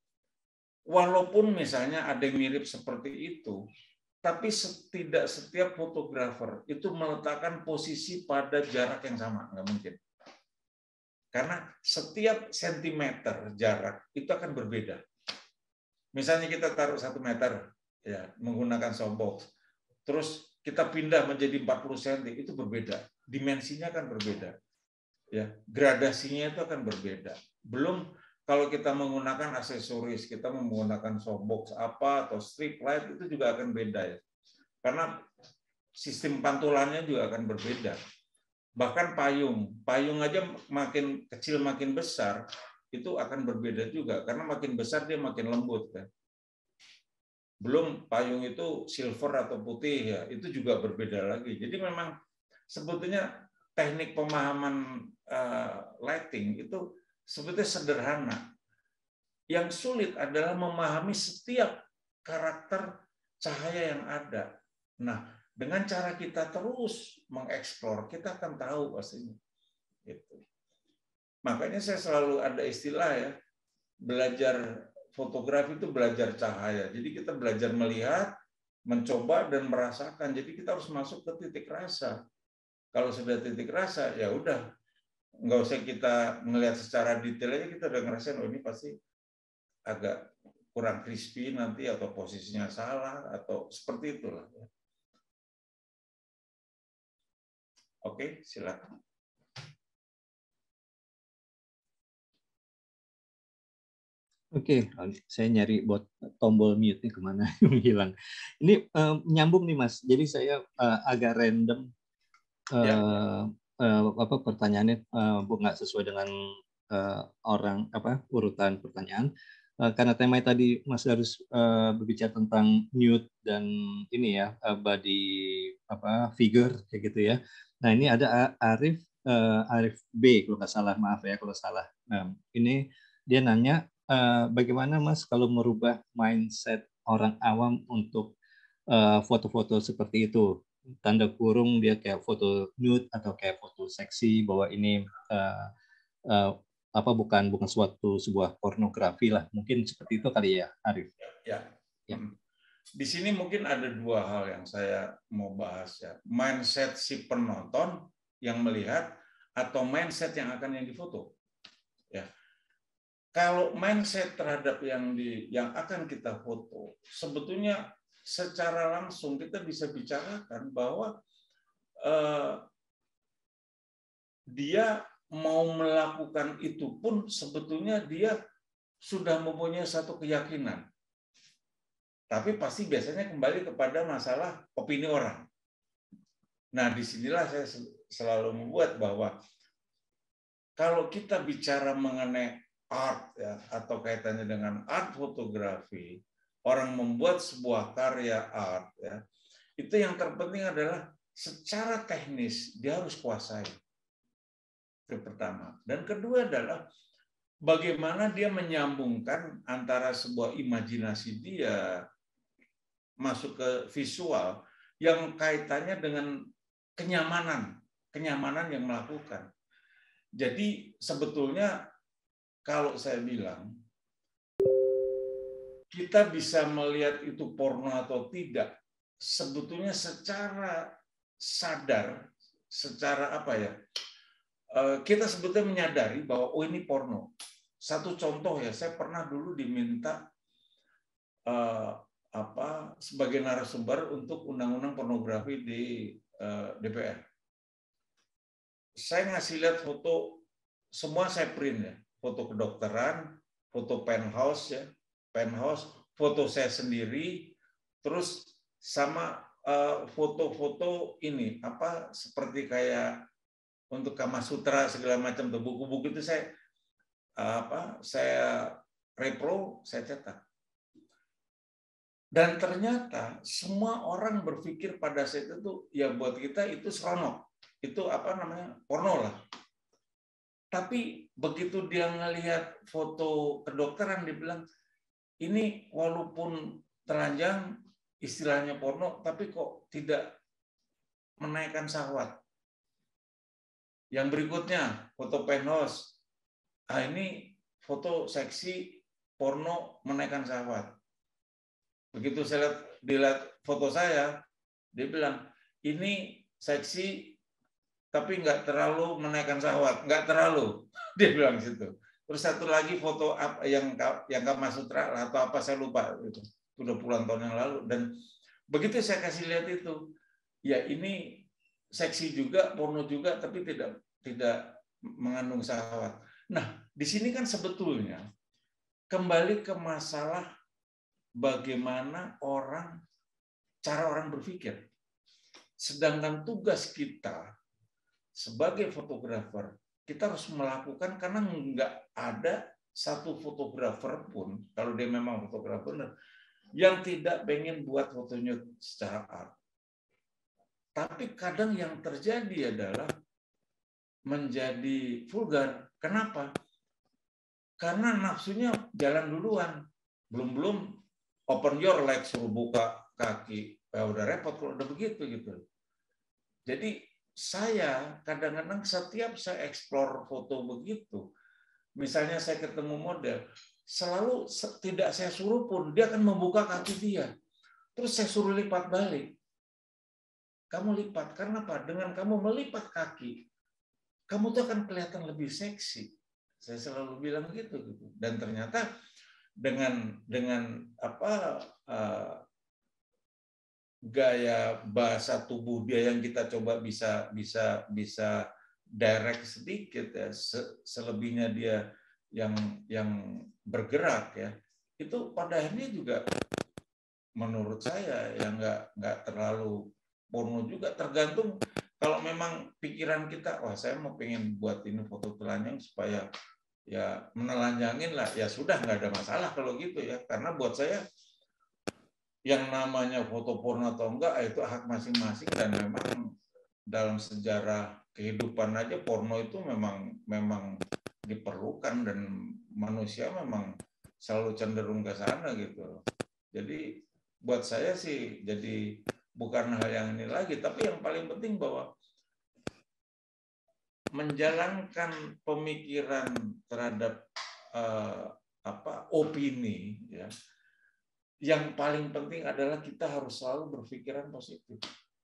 Walaupun misalnya ada yang mirip seperti itu, tapi tidak setiap fotografer itu meletakkan posisi pada jarak yang sama, nggak mungkin. Karena setiap sentimeter jarak itu akan berbeda. Misalnya kita taruh satu meter, ya menggunakan softbox, terus kita pindah menjadi empat puluh sentimeter, itu berbeda. Dimensinya akan berbeda. Ya, gradasinya itu akan berbeda. Belum kalau kita menggunakan aksesoris, kita menggunakan softbox apa atau strip light, itu juga akan beda ya. Karena sistem pantulannya juga akan berbeda. Bahkan payung, payung aja makin kecil makin besar, itu akan berbeda juga, karena makin besar dia makin lembut kan. Belum payung itu silver atau putih ya, itu juga berbeda lagi. Jadi memang sebetulnya teknik pemahaman uh, lighting itu sebetulnya sederhana. Yang sulit adalah memahami setiap karakter cahaya yang ada. Nah, dengan cara kita terus mengeksplor, kita akan tahu pastinya. Gitu. Makanya saya selalu ada istilah ya, belajar fotografi itu belajar cahaya. Jadi kita belajar melihat, mencoba dan merasakan. Jadi kita harus masuk ke titik rasa. Kalau sudah titik rasa, ya udah, nggak usah kita melihat secara detail aja, kita udah ngerasain, oh ini pasti agak kurang crispy nanti atau posisinya salah atau seperti itulah. Oke, silakan. Oke, saya nyari buat tombol mute-nya kemana hilang. Ini uh, nyambung nih Mas. Jadi saya uh, agak random uh, ya. uh, apa pertanyaannya uh, nggak sesuai dengan uh, orang apa urutan pertanyaan. Uh, karena temanya tadi Mas harus uh, berbicara tentang nude dan ini ya uh, body apa figure kayak gitu ya. Nah ini ada Arif uh, Arif B kalau nggak salah, maaf ya kalau salah. Nah ini dia nanya. Uh, bagaimana Mas kalau merubah mindset orang awam untuk foto-foto uh, seperti itu? Tanda kurung dia kayak foto nude atau kayak foto seksi bahwa ini uh, uh, apa bukan bukan suatu sebuah pornografi lah. Mungkin seperti itu kali ya, Arif. Ya. ya. Di sini mungkin ada dua hal yang saya mau bahas ya. Mindset si penonton yang melihat atau mindset yang akan yang difoto. Ya. Kalau mindset terhadap yang di yang akan kita foto, sebetulnya secara langsung kita bisa bicarakan bahwa eh, dia mau melakukan itu pun sebetulnya dia sudah mempunyai satu keyakinan. Tapi pasti biasanya kembali kepada masalah opini orang. Nah, disinilah saya selalu membuat bahwa kalau kita bicara mengenai art ya, atau kaitannya dengan art fotografi, orang membuat sebuah karya art ya, itu yang terpenting adalah secara teknis dia harus kuasai. Itu pertama. Dan kedua adalah bagaimana dia menyambungkan antara sebuah imajinasi dia masuk ke visual yang kaitannya dengan kenyamanan, kenyamanan yang melakukan. Jadi sebetulnya kalau saya bilang, kita bisa melihat itu porno atau tidak, sebetulnya secara sadar, secara apa ya, kita sebetulnya menyadari bahwa oh ini porno. Satu contoh ya, saya pernah dulu diminta eh, apa sebagai narasumber untuk undang-undang pornografi di eh, D P R. Saya ngasih lihat foto, semua saya print ya. Foto kedokteran, foto penthouse ya, penthouse, foto saya sendiri, terus sama foto-foto uh, ini apa seperti kayak untuk Kama Sutra segala macam tuh buku-buku itu saya uh, apa saya repro, saya cetak. Dan ternyata semua orang berpikir pada saat itu ya buat kita itu seronok, itu apa namanya porno lah. Tapi begitu dia ngelihat foto kedokteran, dia bilang, ini walaupun telanjang, istilahnya porno, tapi kok tidak menaikkan syahwat. Yang berikutnya, foto penthouse. Ah, ini foto seksi, porno, menaikkan syahwat. Begitu saya lihat, dilihat foto saya, dia bilang, ini seksi, tapi nggak terlalu menaikkan syahwat, nggak terlalu, dia bilang situ. Terus satu lagi foto apa yang yang Kama Sutra atau apa saya lupa itu, sudah puluhan tahun yang lalu. Dan begitu saya kasih lihat itu, ya ini seksi juga, porno juga, tapi tidak tidak mengandung syahwat. Nah, di sini kan sebetulnya kembali ke masalah bagaimana orang, cara orang berpikir. Sedangkan tugas kita sebagai fotografer, kita harus melakukan karena nggak ada satu fotografer pun, kalau dia memang fotografer, yang tidak pengen buat fotonya secara art. Tapi kadang yang terjadi adalah menjadi vulgar. Kenapa? Karena nafsunya jalan duluan. Belum-belum open your leg, suruh buka kaki. Ya udah repot kalau udah begitu gitu. Jadi saya kadang-kadang setiap saya eksplor foto begitu, misalnya saya ketemu model, selalu tidak saya suruh pun, dia akan membuka kaki dia. Terus saya suruh lipat balik. Kamu lipat, karena apa? Dengan kamu melipat kaki, kamu tuh akan kelihatan lebih seksi. Saya selalu bilang gitu. gitu. Dan ternyata dengan dengan apa uh, gaya bahasa tubuh dia yang kita coba bisa bisa bisa direct sedikit ya, selebihnya dia yang yang bergerak ya, itu pada akhirnya juga menurut saya ya nggak nggak terlalu porno juga, tergantung kalau memang pikiran kita, wah saya mau pengen buat ini foto telanjang supaya ya menelanjangin lah, ya sudah nggak ada masalah kalau gitu ya, karena buat saya yang namanya foto porno atau enggak itu hak masing-masing, dan memang dalam sejarah kehidupan aja porno itu memang memang diperlukan dan manusia memang selalu cenderung ke sana gitu. Jadi buat saya sih jadi bukan hal yang ini lagi, tapi yang paling penting bahwa menjalankan pemikiran terhadap uh, apa opini ya. Yang paling penting adalah kita harus selalu berpikiran positif.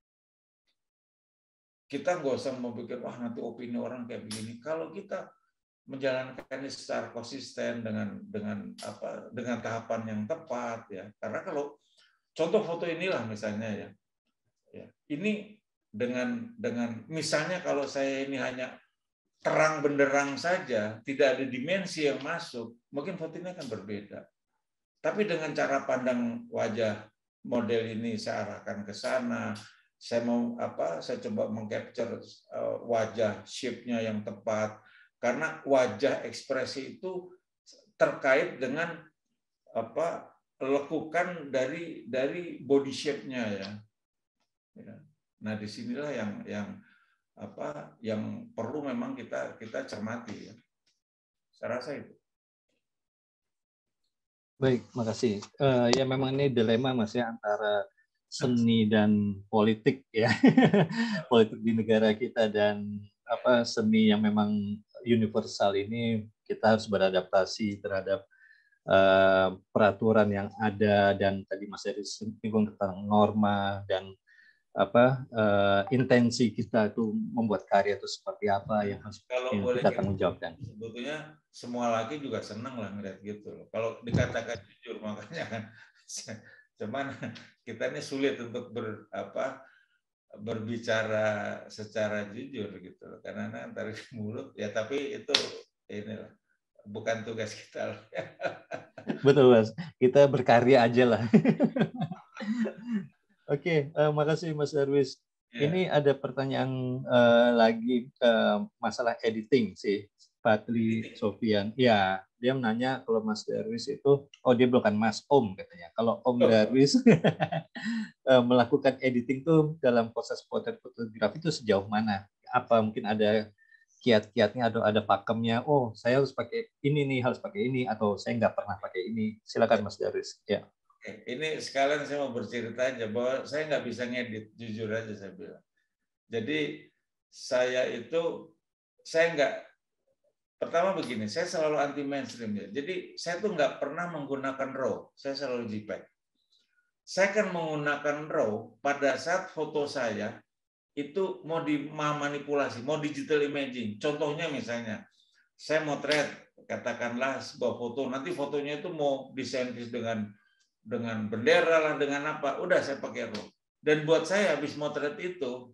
Kita nggak usah memikir wah nanti opini orang kayak begini. Kalau kita menjalankannya secara konsisten dengan dengan apa dengan tahapan yang tepat ya. Karena kalau contoh foto inilah misalnya ya, ya ini dengan dengan misalnya kalau saya ini hanya terang benderang saja, tidak ada dimensi yang masuk, mungkin foto ini akan berbeda. Tapi dengan cara pandang wajah model ini saya arahkan ke sana, saya mau apa? Saya coba mengcapture wajah shape-nya yang tepat, karena wajah ekspresi itu terkait dengan apa? Lekukan dari dari body shape-nya ya. Nah disinilah yang yang apa? Yang perlu memang kita kita cermati ya. Saya rasa itu. Baik, makasih. Uh, ya memang ini dilema Mas ya antara seni dan politik ya. Politik di negara kita dan apa seni yang memang universal ini kita harus beradaptasi terhadap uh, peraturan yang ada, dan tadi Mas Eri singgung tentang norma dan apa uh, intensi kita itu membuat karya itu seperti apa yang harus kalau yang boleh kita tanggung jawabkan. Sebetulnya semua laki juga senang lah ngeliat gitu loh. Kalau dikatakan jujur, makanya kan cuman kita ini sulit untuk ber, apa, berbicara secara jujur gitu loh. Karena dari mulut ya, tapi itu inilah bukan tugas kita. Betul Mas, kita berkarya aja lah. Oke, uh, makasih Mas Darwis. Yeah. Ini ada pertanyaan uh, lagi uh, masalah editing sih, Patli Sofian. Ya, dia menanya kalau Mas Darwis itu, oh dia bukan Mas Om katanya. Kalau Om oh. Darwis uh, melakukan editing tuh dalam proses potret fotografi itu sejauh mana? Apa mungkin ada kiat-kiatnya atau ada pakemnya? Oh, saya harus pakai ini nih, harus pakai ini, atau saya nggak pernah pakai ini. Silakan Mas Darwis. Ya. Ini sekalian saya mau bercerita aja bahwa saya nggak bisa ngedit, jujur aja saya bilang. Jadi saya itu saya nggak, pertama begini, saya selalu anti mainstream ya. Jadi saya tuh nggak pernah menggunakan RAW, saya selalu JPEG. Saya kan menggunakan RAW pada saat foto saya itu mau dimanipulasi, mau digital imaging. Contohnya misalnya saya motret katakanlah sebuah foto, nanti fotonya itu mau disentis dengan dengan bendera lah, dengan apa, udah saya pakai RAW. Dan buat saya habis motret itu,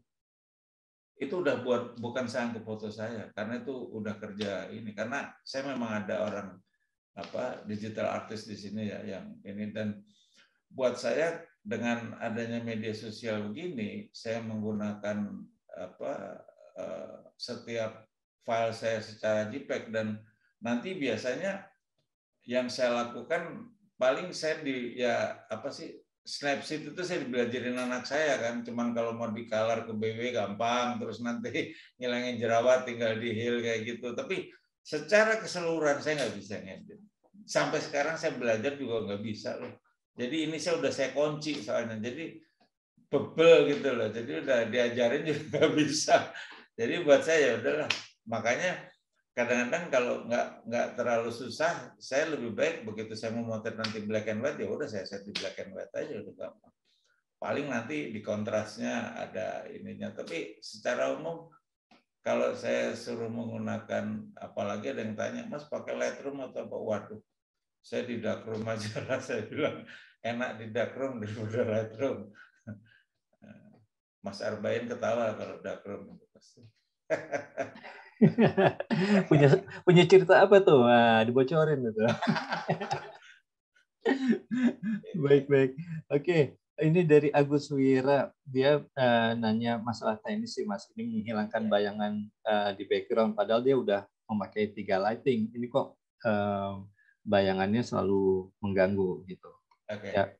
itu udah buat bukan sanggup foto saya, karena itu udah kerja ini. Karena saya memang ada orang apa digital artist di sini ya yang ini, dan buat saya dengan adanya media sosial begini, saya menggunakan apa setiap file saya secara JPEG, dan nanti biasanya yang saya lakukan paling saya di ya apa sih Snapseed itu saya dibelajarin anak saya kan, cuman kalau mau di color ke B W gampang, terus nanti ngilangin jerawat tinggal di heal kayak gitu. Tapi secara keseluruhan saya nggak bisa ngedit. Sampai sekarang saya belajar juga nggak bisa loh. Jadi ini saya udah saya kunci soalnya. Jadi bebel gitu loh. Jadi udah diajarin juga nggak bisa. Jadi buat saya ya udahlah. Makanya kadang-kadang kalau nggak nggak terlalu susah, saya lebih baik begitu saya mau motret nanti black and white, ya udah saya set di black and white aja, udah gampang. Paling nanti di kontrasnya ada ininya. Tapi secara umum kalau saya suruh menggunakan, apalagi ada yang tanya, Mas pakai Lightroom atau apa? Waduh, saya di darkroom aja lah, saya bilang enak di darkroom daripada lightroom. Mas Arbain ketawa kalau darkroom. punya punya cerita apa tuh? Nah, dibocorin itu. Baik, baik. Oke, ini dari Agus Wira. Dia uh, nanya masalah teknis sih, Mas. Ini menghilangkan bayangan uh, di background. Padahal dia udah memakai tiga lighting. Ini kok uh, bayangannya selalu mengganggu gitu. Oke. Ya.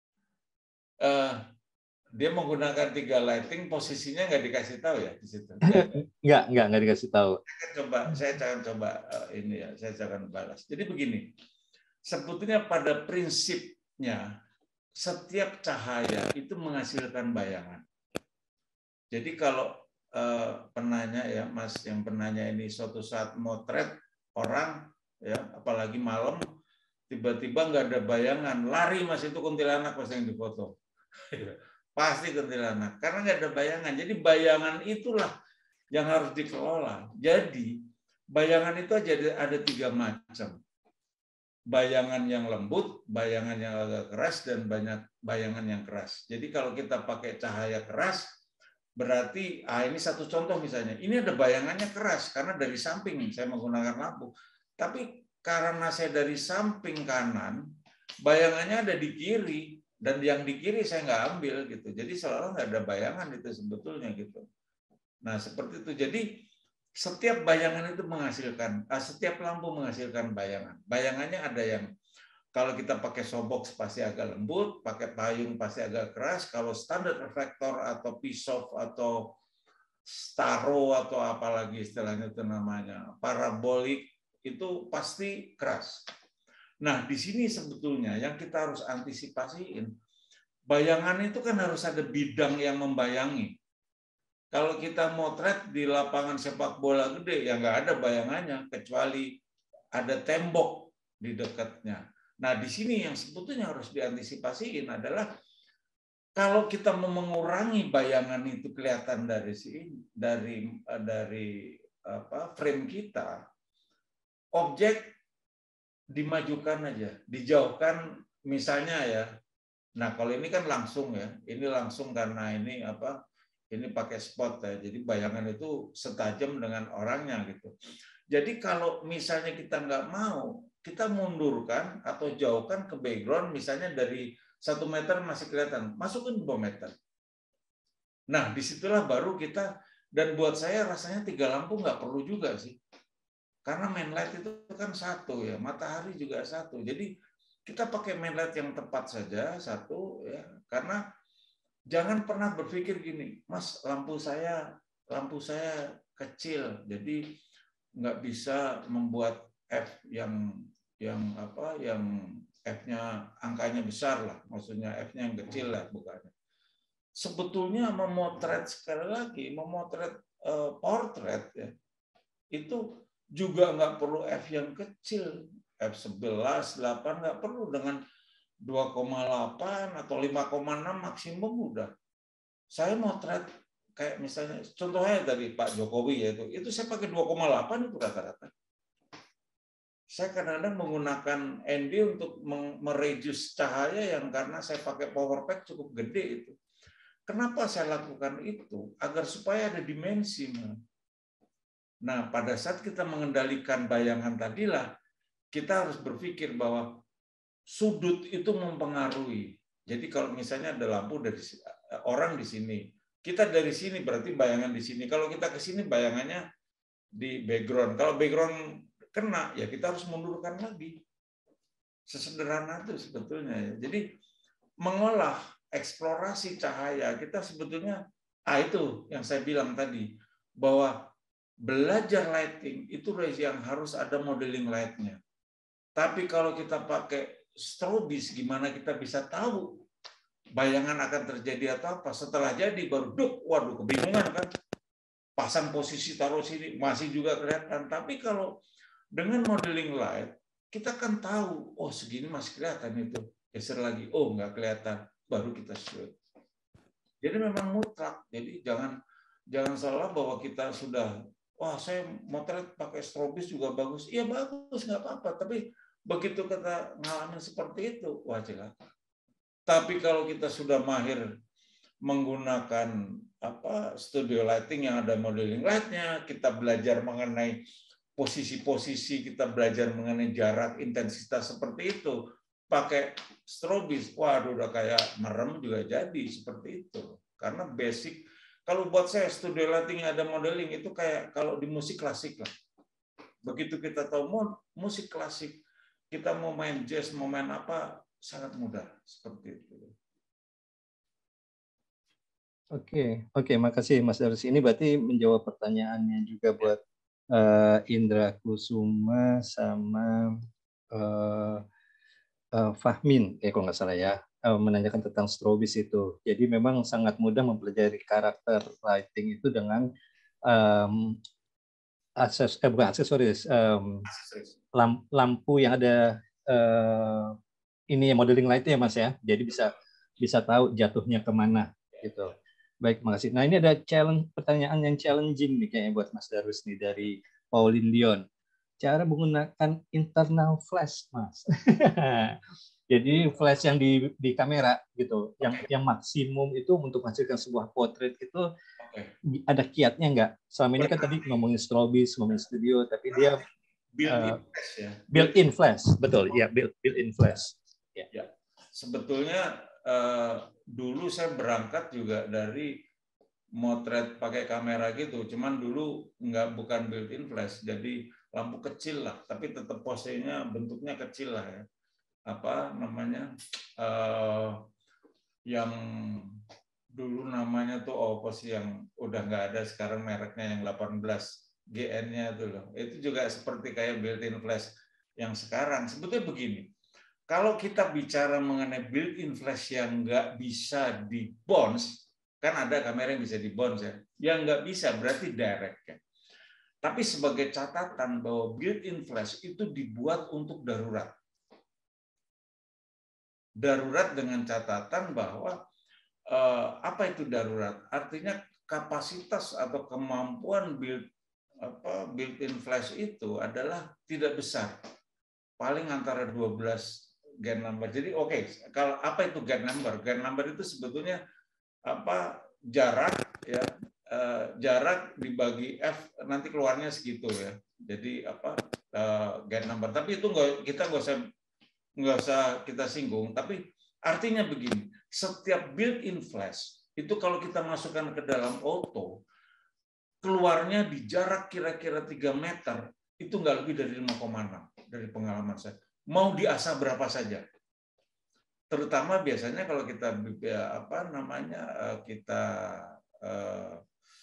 Uh, dia menggunakan tiga lighting, posisinya nggak dikasih tahu ya di situ. Nggak, nggak, nggak dikasih tahu. Saya coba, saya akan coba uh, ini ya, saya akan balas. Jadi begini, sebetulnya pada prinsipnya setiap cahaya itu menghasilkan bayangan. Jadi kalau uh, penanya ya, Mas yang penanya ini suatu saat motret orang ya, apalagi malam, tiba-tiba nggak ada bayangan, lari Mas itu kuntilanak Mas yang difoto. Pasti kuntilanak, karena nggak ada bayangan. Jadi bayangan itulah yang harus dikelola. Jadi bayangan itu aja ada tiga macam. Bayangan yang lembut, bayangan yang agak keras, dan banyak bayangan yang keras. Jadi kalau kita pakai cahaya keras, berarti ah ini satu contoh misalnya, ini ada bayangannya keras karena dari samping saya menggunakan lampu. Tapi karena saya dari samping kanan, bayangannya ada di kiri. Dan yang di kiri saya nggak ambil gitu, jadi seolah nggak ada bayangan itu sebetulnya gitu. Nah seperti itu. Jadi setiap bayangan itu menghasilkan, setiap lampu menghasilkan bayangan. Bayangannya ada yang kalau kita pakai softbox pasti agak lembut, pakai payung pasti agak keras. Kalau standar reflektor atau P-soft atau staro atau apalagi istilahnya itu namanya parabolik itu pasti keras. Nah, di sini sebetulnya yang kita harus antisipasiin, bayangan itu kan harus ada bidang yang membayangi. Kalau kita motret di lapangan sepak bola gede, ya nggak ada bayangannya, kecuali ada tembok di dekatnya. Nah, di sini yang sebetulnya harus diantisipasiin adalah kalau kita mau mengurangi bayangan itu kelihatan dari sini, dari dari apa frame kita, objek dimajukan aja, dijauhkan misalnya ya. Nah kalau ini kan langsung ya, ini langsung karena ini apa? Ini pakai spot ya, jadi bayangan itu setajam dengan orangnya gitu. Jadi kalau misalnya kita nggak mau, kita mundurkan atau jauhkan ke background, misalnya dari satu meter masih kelihatan, masukin dua meter. Nah disitulah baru kita, dan buat saya rasanya tiga lampu nggak perlu juga sih. Karena main light itu kan satu ya, matahari juga satu. Jadi kita pakai main light yang tepat saja satu ya. Karena jangan pernah berpikir gini, Mas lampu saya lampu saya kecil, jadi nggak bisa membuat F yang yang apa yang F-nya angkanya besar lah, maksudnya F-nya yang kecil lah bukannya. Sebetulnya memotret sekali lagi, memotret uh, portrait ya itu juga nggak perlu F yang kecil, F sebelas, delapan nggak perlu, dengan dua koma delapan atau lima koma enam maksimum udah. Saya motret kayak misalnya, contohnya dari Pak Jokowi yaitu, itu saya pakai dua koma delapan itu rata-rata. Saya kadang-kadang menggunakan N D untuk mereduce cahaya yang karena saya pakai power pack cukup gede itu. Kenapa saya lakukan itu? Agar supaya ada dimensi. Nah, pada saat kita mengendalikan bayangan tadilah, kita harus berpikir bahwa sudut itu mempengaruhi. Jadi kalau misalnya ada lampu dari orang di sini, kita dari sini berarti bayangan di sini. Kalau kita ke sini bayangannya di background. Kalau background kena, ya kita harus mundurkan lagi. Sesederhana itu sebetulnya. Jadi mengolah eksplorasi cahaya kita sebetulnya, ah itu yang saya bilang tadi, bahwa belajar lighting itu yang harus ada modeling light-nya. Tapi kalau kita pakai strobis, gimana kita bisa tahu bayangan akan terjadi atau apa? Setelah jadi baru duk, waduh kebingungan kan. Pasang posisi taruh sini masih juga kelihatan. Tapi kalau dengan modeling light, kita kan tahu, oh segini masih kelihatan itu. Geser lagi, oh nggak kelihatan, baru kita shoot. Jadi memang mutlak. Jadi jangan jangan salah bahwa kita sudah, wah saya motret pakai strobis juga bagus. Iya bagus, nggak apa-apa. Tapi Begitu kita ngalamin seperti itu, wah celaka. Tapi kalau kita sudah mahir menggunakan apa studio lighting yang ada modeling lightnya, kita belajar mengenai posisi-posisi, kita belajar mengenai jarak, intensitas seperti itu, pakai strobis, waduh udah kayak merem juga jadi seperti itu. Karena basic, kalau buat saya studio lighting ada modeling itu kayak kalau di musik klasik lah. Begitu kita tahu musik klasik, kita mau main jazz, mau main apa, sangat mudah seperti itu. Oke, oke, makasih Mas Darus. Ini berarti menjawab pertanyaannya juga buat uh, Indra Kusuma sama uh, uh, Fahmin, ya kalau nggak salah ya, uh, menanyakan tentang strobis itu. Jadi memang sangat mudah mempelajari karakter lighting itu dengan um, akses, eh, bukan aksesoris, um, lampu yang ada uh, ini modeling lightnya Mas ya. Jadi bisa bisa tahu jatuhnya kemana gitu. Baik, makasih. Nah, ini ada challenge pertanyaan yang challenging nih kayaknya buat Mas Darus nih dari Pauline Dion. Cara menggunakan internal flash, Mas. Jadi flash yang di di kamera gitu, yang yang maksimum itu untuk menghasilkan sebuah portrait itu ada kiatnya nggak? Selama ini kan tadi ngomongin strobis, ngomongin studio, tapi dia built-in flash ya. Built-in flash, betul. Ya, built-in flash. Ya. Ya. Sebetulnya Uh, dulu saya berangkat juga dari motret pakai kamera gitu, cuman dulu nggak bukan built-in flash, jadi lampu kecil lah, tapi tetap posenya bentuknya kecil lah ya. Apa namanya? Uh, yang dulu namanya tuh oh pos yang udah nggak ada sekarang mereknya yang delapan belas G N-nya tuh loh. Itu juga seperti kayak built-in flash yang sekarang. Sebetulnya begini. Kalau kita bicara mengenai built-in flash yang nggak bisa di bounce, kan ada kamera yang bisa di bounce ya, yang nggak bisa berarti direct ya. Tapi sebagai catatan bahwa built-in flash itu dibuat untuk darurat. Darurat dengan catatan bahwa eh, apa itu darurat? Artinya kapasitas atau kemampuan built apa built-in flash itu adalah tidak besar, paling antara dua belas gen number. Jadi oke, okay, kalau apa itu gen number? Gen number itu sebetulnya apa jarak ya eh, jarak dibagi F nanti keluarnya segitu ya. Jadi apa eh, gen number. Tapi itu nggak kita nggak usah nggak usah kita singgung. Tapi artinya begini, setiap built-in flash itu kalau kita masukkan ke dalam auto keluarnya di jarak kira-kira tiga meter itu nggak lebih dari lima koma enam dari pengalaman saya. Mau diasah berapa saja. Terutama biasanya kalau kita apa namanya kita uh,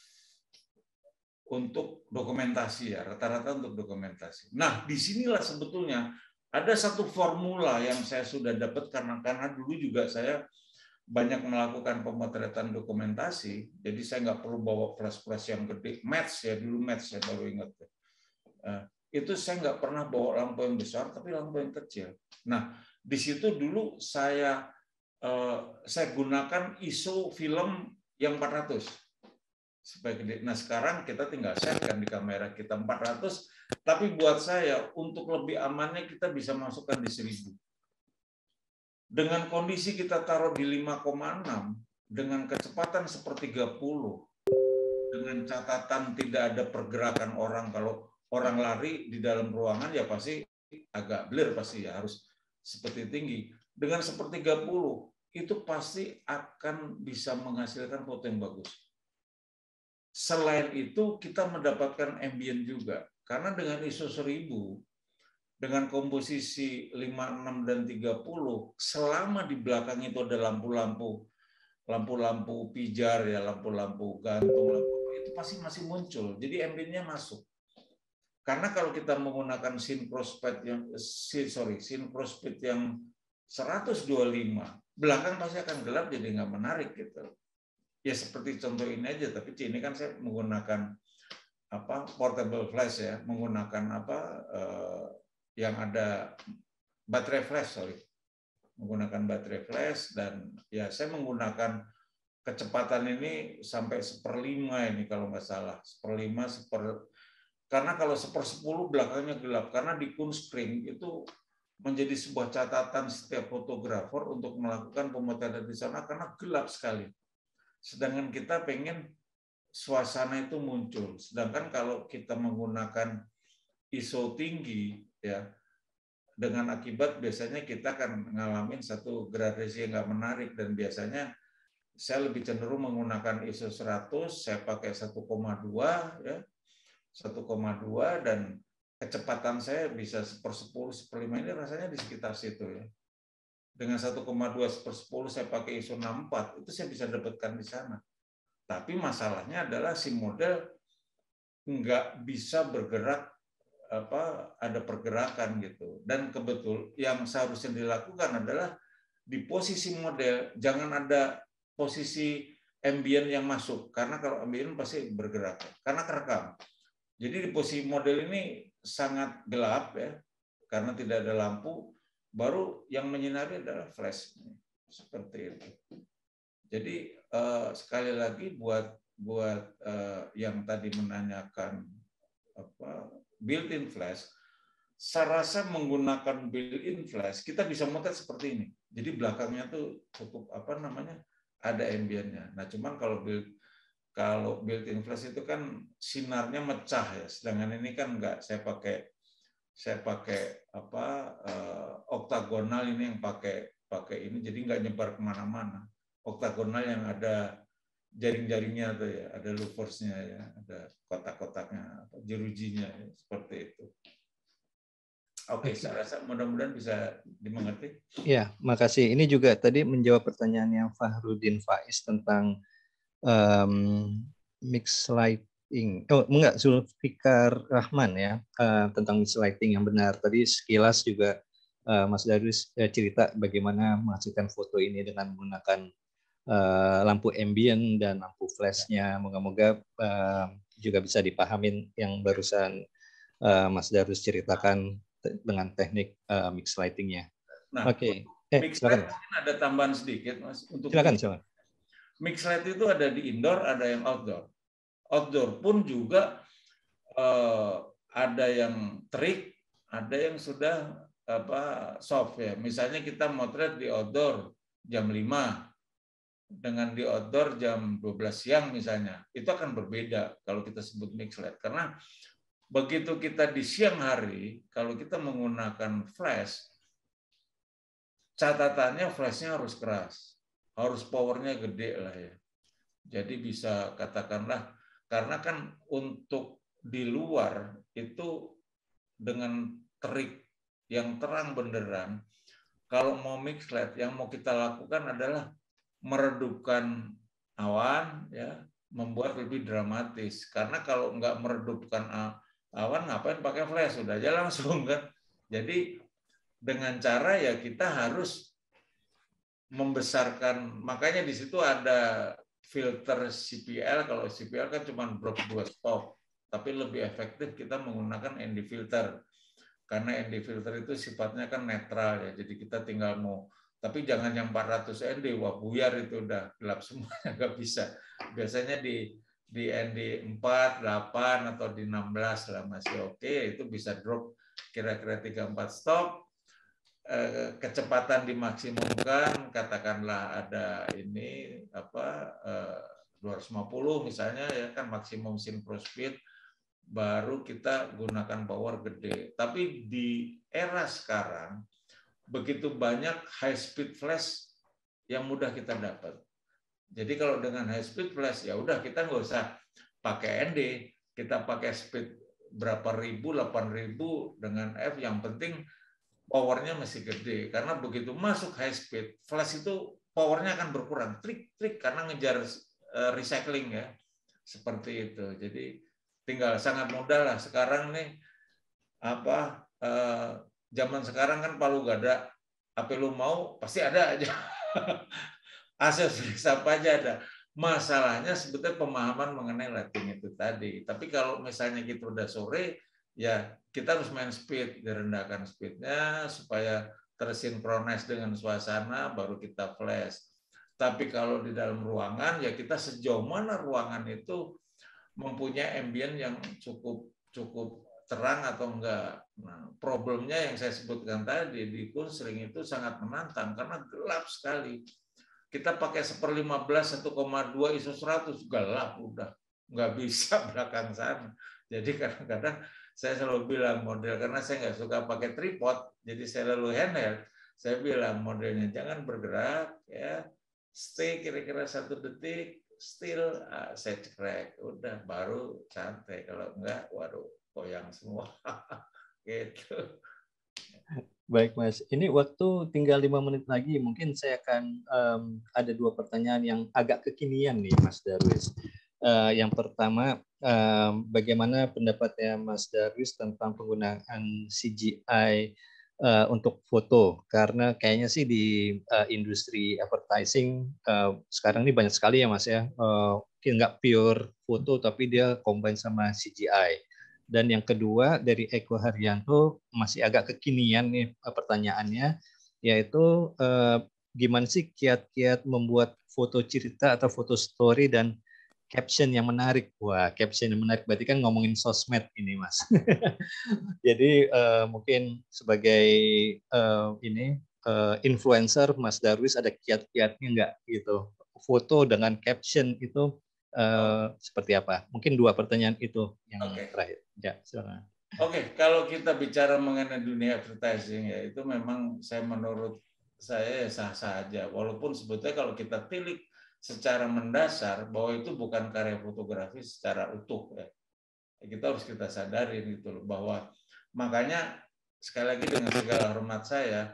untuk dokumentasi ya, rata-rata untuk dokumentasi. Nah, disinilah sebetulnya ada satu formula yang saya sudah dapat karena karena dulu juga saya banyak melakukan pemotretan dokumentasi, jadi saya nggak perlu bawa flash-flash yang gede, match ya dulu match saya baru ingat. Uh, itu saya nggak pernah bawa lampu yang besar, tapi lampu yang kecil. Nah, di situ dulu saya eh, saya gunakan I S O film yang empat ratus supaya gede. Nah, sekarang kita tinggal setkan di kamera kita empat ratus, tapi buat saya untuk lebih amannya kita bisa masukkan di seribu. Dengan kondisi kita taruh di lima koma enam dengan kecepatan sepertiga puluh, dengan catatan tidak ada pergerakan orang. Kalau orang lari di dalam ruangan ya pasti agak blur, pasti ya harus seperti tinggi. Dengan sepertiga puluh itu pasti akan bisa menghasilkan foto yang bagus. Selain itu kita mendapatkan ambient juga, karena dengan I S O seribu dengan komposisi lima puluh enam dan tiga puluh, selama di belakang itu ada lampu-lampu lampu-lampu pijar ya, lampu-lampu gantung, lampu itu pasti masih muncul. Jadi ambientnya masuk. Karena kalau kita menggunakan synchrospeed yang sorry synchrospeed yang seratus dua puluh lima, belakang pasti akan gelap jadi nggak menarik gitu. Ya seperti contoh ini aja, tapi ini kan saya menggunakan apa portable flash ya, menggunakan apa eh, yang ada baterai flash sorry, menggunakan baterai flash dan ya saya menggunakan kecepatan ini sampai seperlima ini kalau nggak salah, seperlima seper karena kalau sepersepuluh belakangnya gelap, karena di Kunstskring itu menjadi sebuah catatan setiap fotografer untuk melakukan pemotretan di sana karena gelap sekali. Sedangkan kita pengen suasana itu muncul. Sedangkan kalau kita menggunakan I S O tinggi, ya, dengan akibat biasanya kita akan ngalamin satu gradasi yang nggak menarik, dan biasanya saya lebih cenderung menggunakan I S O seratus, saya pakai satu koma dua, ya, satu koma dua, dan kecepatan saya bisa sepersepuluh, seperlima, ini rasanya di sekitar situ, ya. Dengan satu koma dua sepersepuluh saya pakai I S O enam puluh empat, itu saya bisa dapatkan di sana. Tapi masalahnya adalah si model nggak bisa bergerak, apa, ada pergerakan gitu. Dan kebetul yang seharusnya dilakukan adalah di posisi model jangan ada posisi ambient yang masuk, karena kalau ambient pasti bergerak karena kerekam. Jadi di posisi model ini sangat gelap, ya, karena tidak ada lampu, baru yang menyinari adalah flash, seperti itu. Jadi eh, sekali lagi buat buat eh, yang tadi menanyakan apa built-in flash, saya rasa menggunakan built-in flash kita bisa motret seperti ini. Jadi belakangnya tuh cukup, apa namanya, ada ambientnya. Nah, cuman kalau build kalau built-in flash itu kan sinarnya mecah, ya. Sedangkan ini kan enggak. Saya pakai saya pakai apa uh, oktagonal, ini yang pakai pakai ini, jadi nggak nyebar kemana-mana. Oktagonal yang ada jaring-jaringnya tuh, ya, ada louversnya, ya, ada kotak-kotaknya, jerujinya, ya, seperti itu. Oke, saya rasa mudah-mudahan bisa dimengerti. Ya, makasih. Ini juga tadi menjawab pertanyaan yang Fahrudin Faiz tentang um, mix lighting. Oh, enggak, Zulfikar Rahman, ya, uh, tentang mix lighting yang benar. Tadi sekilas juga uh, Mas Darwis uh, cerita bagaimana menghasilkan foto ini dengan menggunakan Uh, lampu ambient dan lampu flashnya. Moga-moga uh, juga bisa dipahamin yang barusan uh, Mas Darus ceritakan te- dengan teknik uh, mix lightingnya. Nah, Oke, okay. eh, mix silakan. light ada tambahan sedikit, Mas. Untuk silakan, silakan. Mix light itu ada di indoor, ada yang outdoor. Outdoor pun juga uh, ada yang trik, ada yang sudah apa soft, ya. Misalnya kita motret di outdoor jam lima dengan di outdoor jam dua belas siang misalnya, itu akan berbeda kalau kita sebut mix light. Karena begitu kita di siang hari, kalau kita menggunakan flash, catatannya flashnya harus keras, harus powernya gede lah, ya. Jadi bisa katakanlah, karena kan untuk di luar itu dengan terik yang terang benderang, kalau mau mix light yang mau kita lakukan adalah meredupkan awan, ya, membuat lebih dramatis. Karena kalau nggak meredupkan awan, ngapain pakai flash, sudah aja langsung, kan. Jadi dengan cara, ya, kita harus membesarkan, makanya di situ ada filter C P L. Kalau C P L kan cuma drop dua stop, tapi lebih efektif kita menggunakan N D filter, karena N D filter itu sifatnya kan netral, ya, jadi kita tinggal mau. Tapi jangan yang empat ratus N D, wah buyar itu, udah gelap semuanya, nggak bisa. Biasanya di di N D empat, delapan, atau di enam belas lah masih oke, itu bisa drop kira-kira tiga empat stop, kecepatan dimaksimumkan, katakanlah ada ini apa dua ratus lima puluh misalnya, ya kan, maksimum synchro speed, baru kita gunakan power gede. Tapi di era sekarang begitu banyak high speed flash yang mudah kita dapat. Jadi kalau dengan high speed flash, ya udah, kita nggak usah pakai N D, kita pakai speed berapa ribu, delapan ribu dengan F, yang penting powernya masih gede. Karena begitu masuk high speed flash itu powernya akan berkurang, trik-trik, karena ngejar recycling, ya, seperti itu. Jadi tinggal sangat mudah lah sekarang nih, apa eh, zaman sekarang kan palu gada, apa lu mau pasti ada aja. Aksesoris apa aja ada. Masalahnya sebetulnya pemahaman mengenai lighting itu tadi. Tapi kalau misalnya kita udah sore, ya kita harus main speed, direndahkan speednya supaya tersinkronis dengan suasana, baru kita flash. Tapi kalau di dalam ruangan, ya kita sejauh mana ruangan itu mempunyai ambient yang cukup cukup terang atau enggak. Nah, problemnya yang saya sebutkan tadi di Kunstring itu sangat menantang karena gelap sekali. Kita pakai seperlima belas satu koma dua I S O seratus, gelap udah, nggak bisa belakang sana. Jadi kadang-kadang saya selalu bilang model, karena saya nggak suka pakai tripod, jadi saya lalu handheld. Saya bilang modelnya jangan bergerak, ya, stay kira-kira satu detik, still, ah, saya cekrek, udah baru santai. Kalau enggak, waduh, goyang semua. Gitu. Baik, Mas. Ini waktu tinggal lima menit lagi. Mungkin saya akan um, ada dua pertanyaan yang agak kekinian nih, Mas Darwis. Uh, yang pertama, um, bagaimana pendapatnya Mas Darwis tentang penggunaan C G I uh, untuk foto? Karena kayaknya sih di uh, industri advertising uh, sekarang ini banyak sekali ya, Mas ya. Uh, mungkin nggak pure foto, tapi dia combine sama C G I. Dan yang kedua dari Eko Haryanto masih agak kekinian nih pertanyaannya, yaitu eh, gimana sih kiat-kiat membuat foto cerita atau foto story dan caption yang menarik. Wah, caption yang menarik berarti kan ngomongin sosmed ini, Mas. Jadi eh, mungkin sebagai eh, ini eh, influencer, Mas Darwis ada kiat-kiatnya nggak gitu? Foto dengan caption itu Uh, oh. seperti apa? Mungkin dua pertanyaan itu yang okay. terakhir. Ya, silakan. Oke, okay. Kalau kita bicara mengenai dunia advertising ya itu memang saya menurut saya ya sah-sah aja. Walaupun sebetulnya kalau kita tilik secara mendasar bahwa itu bukan karya fotografi secara utuh ya. Kita harus kita sadari gitu loh bahwa makanya sekali lagi dengan segala hormat saya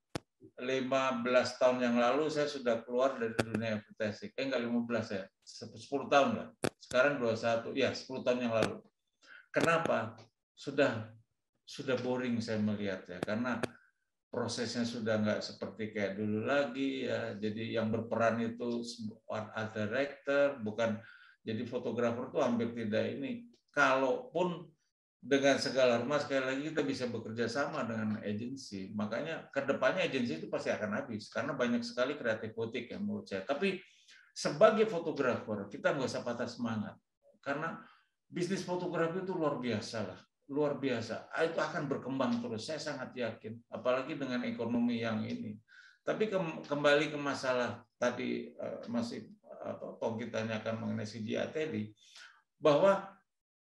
lima belas tahun yang lalu saya sudah keluar dari dunia advertising. Eh enggak lima belas ya, sepuluh tahun lah. Sekarang dua puluh satu, ya sepuluh tahun yang lalu. Kenapa? Sudah sudah boring saya melihat ya, karena prosesnya sudah enggak seperti kayak dulu lagi ya. Jadi yang berperan itu art director, bukan jadi fotografer itu hampir tidak ini. Kalaupun dengan segala hormat sekali lagi kita bisa bekerja sama dengan agensi. Makanya kedepannya agensi itu pasti akan habis karena banyak sekali kreatif butik yang menurut saya. Tapi sebagai fotografer kita nggak usah patah semangat karena bisnis fotografi itu luar biasa lah, luar biasa. Itu akan berkembang terus. Saya sangat yakin. Apalagi dengan ekonomi yang ini. Tapi kembali ke masalah tadi masih apa Pongki tanyakan mengenai C G I tadi bahwa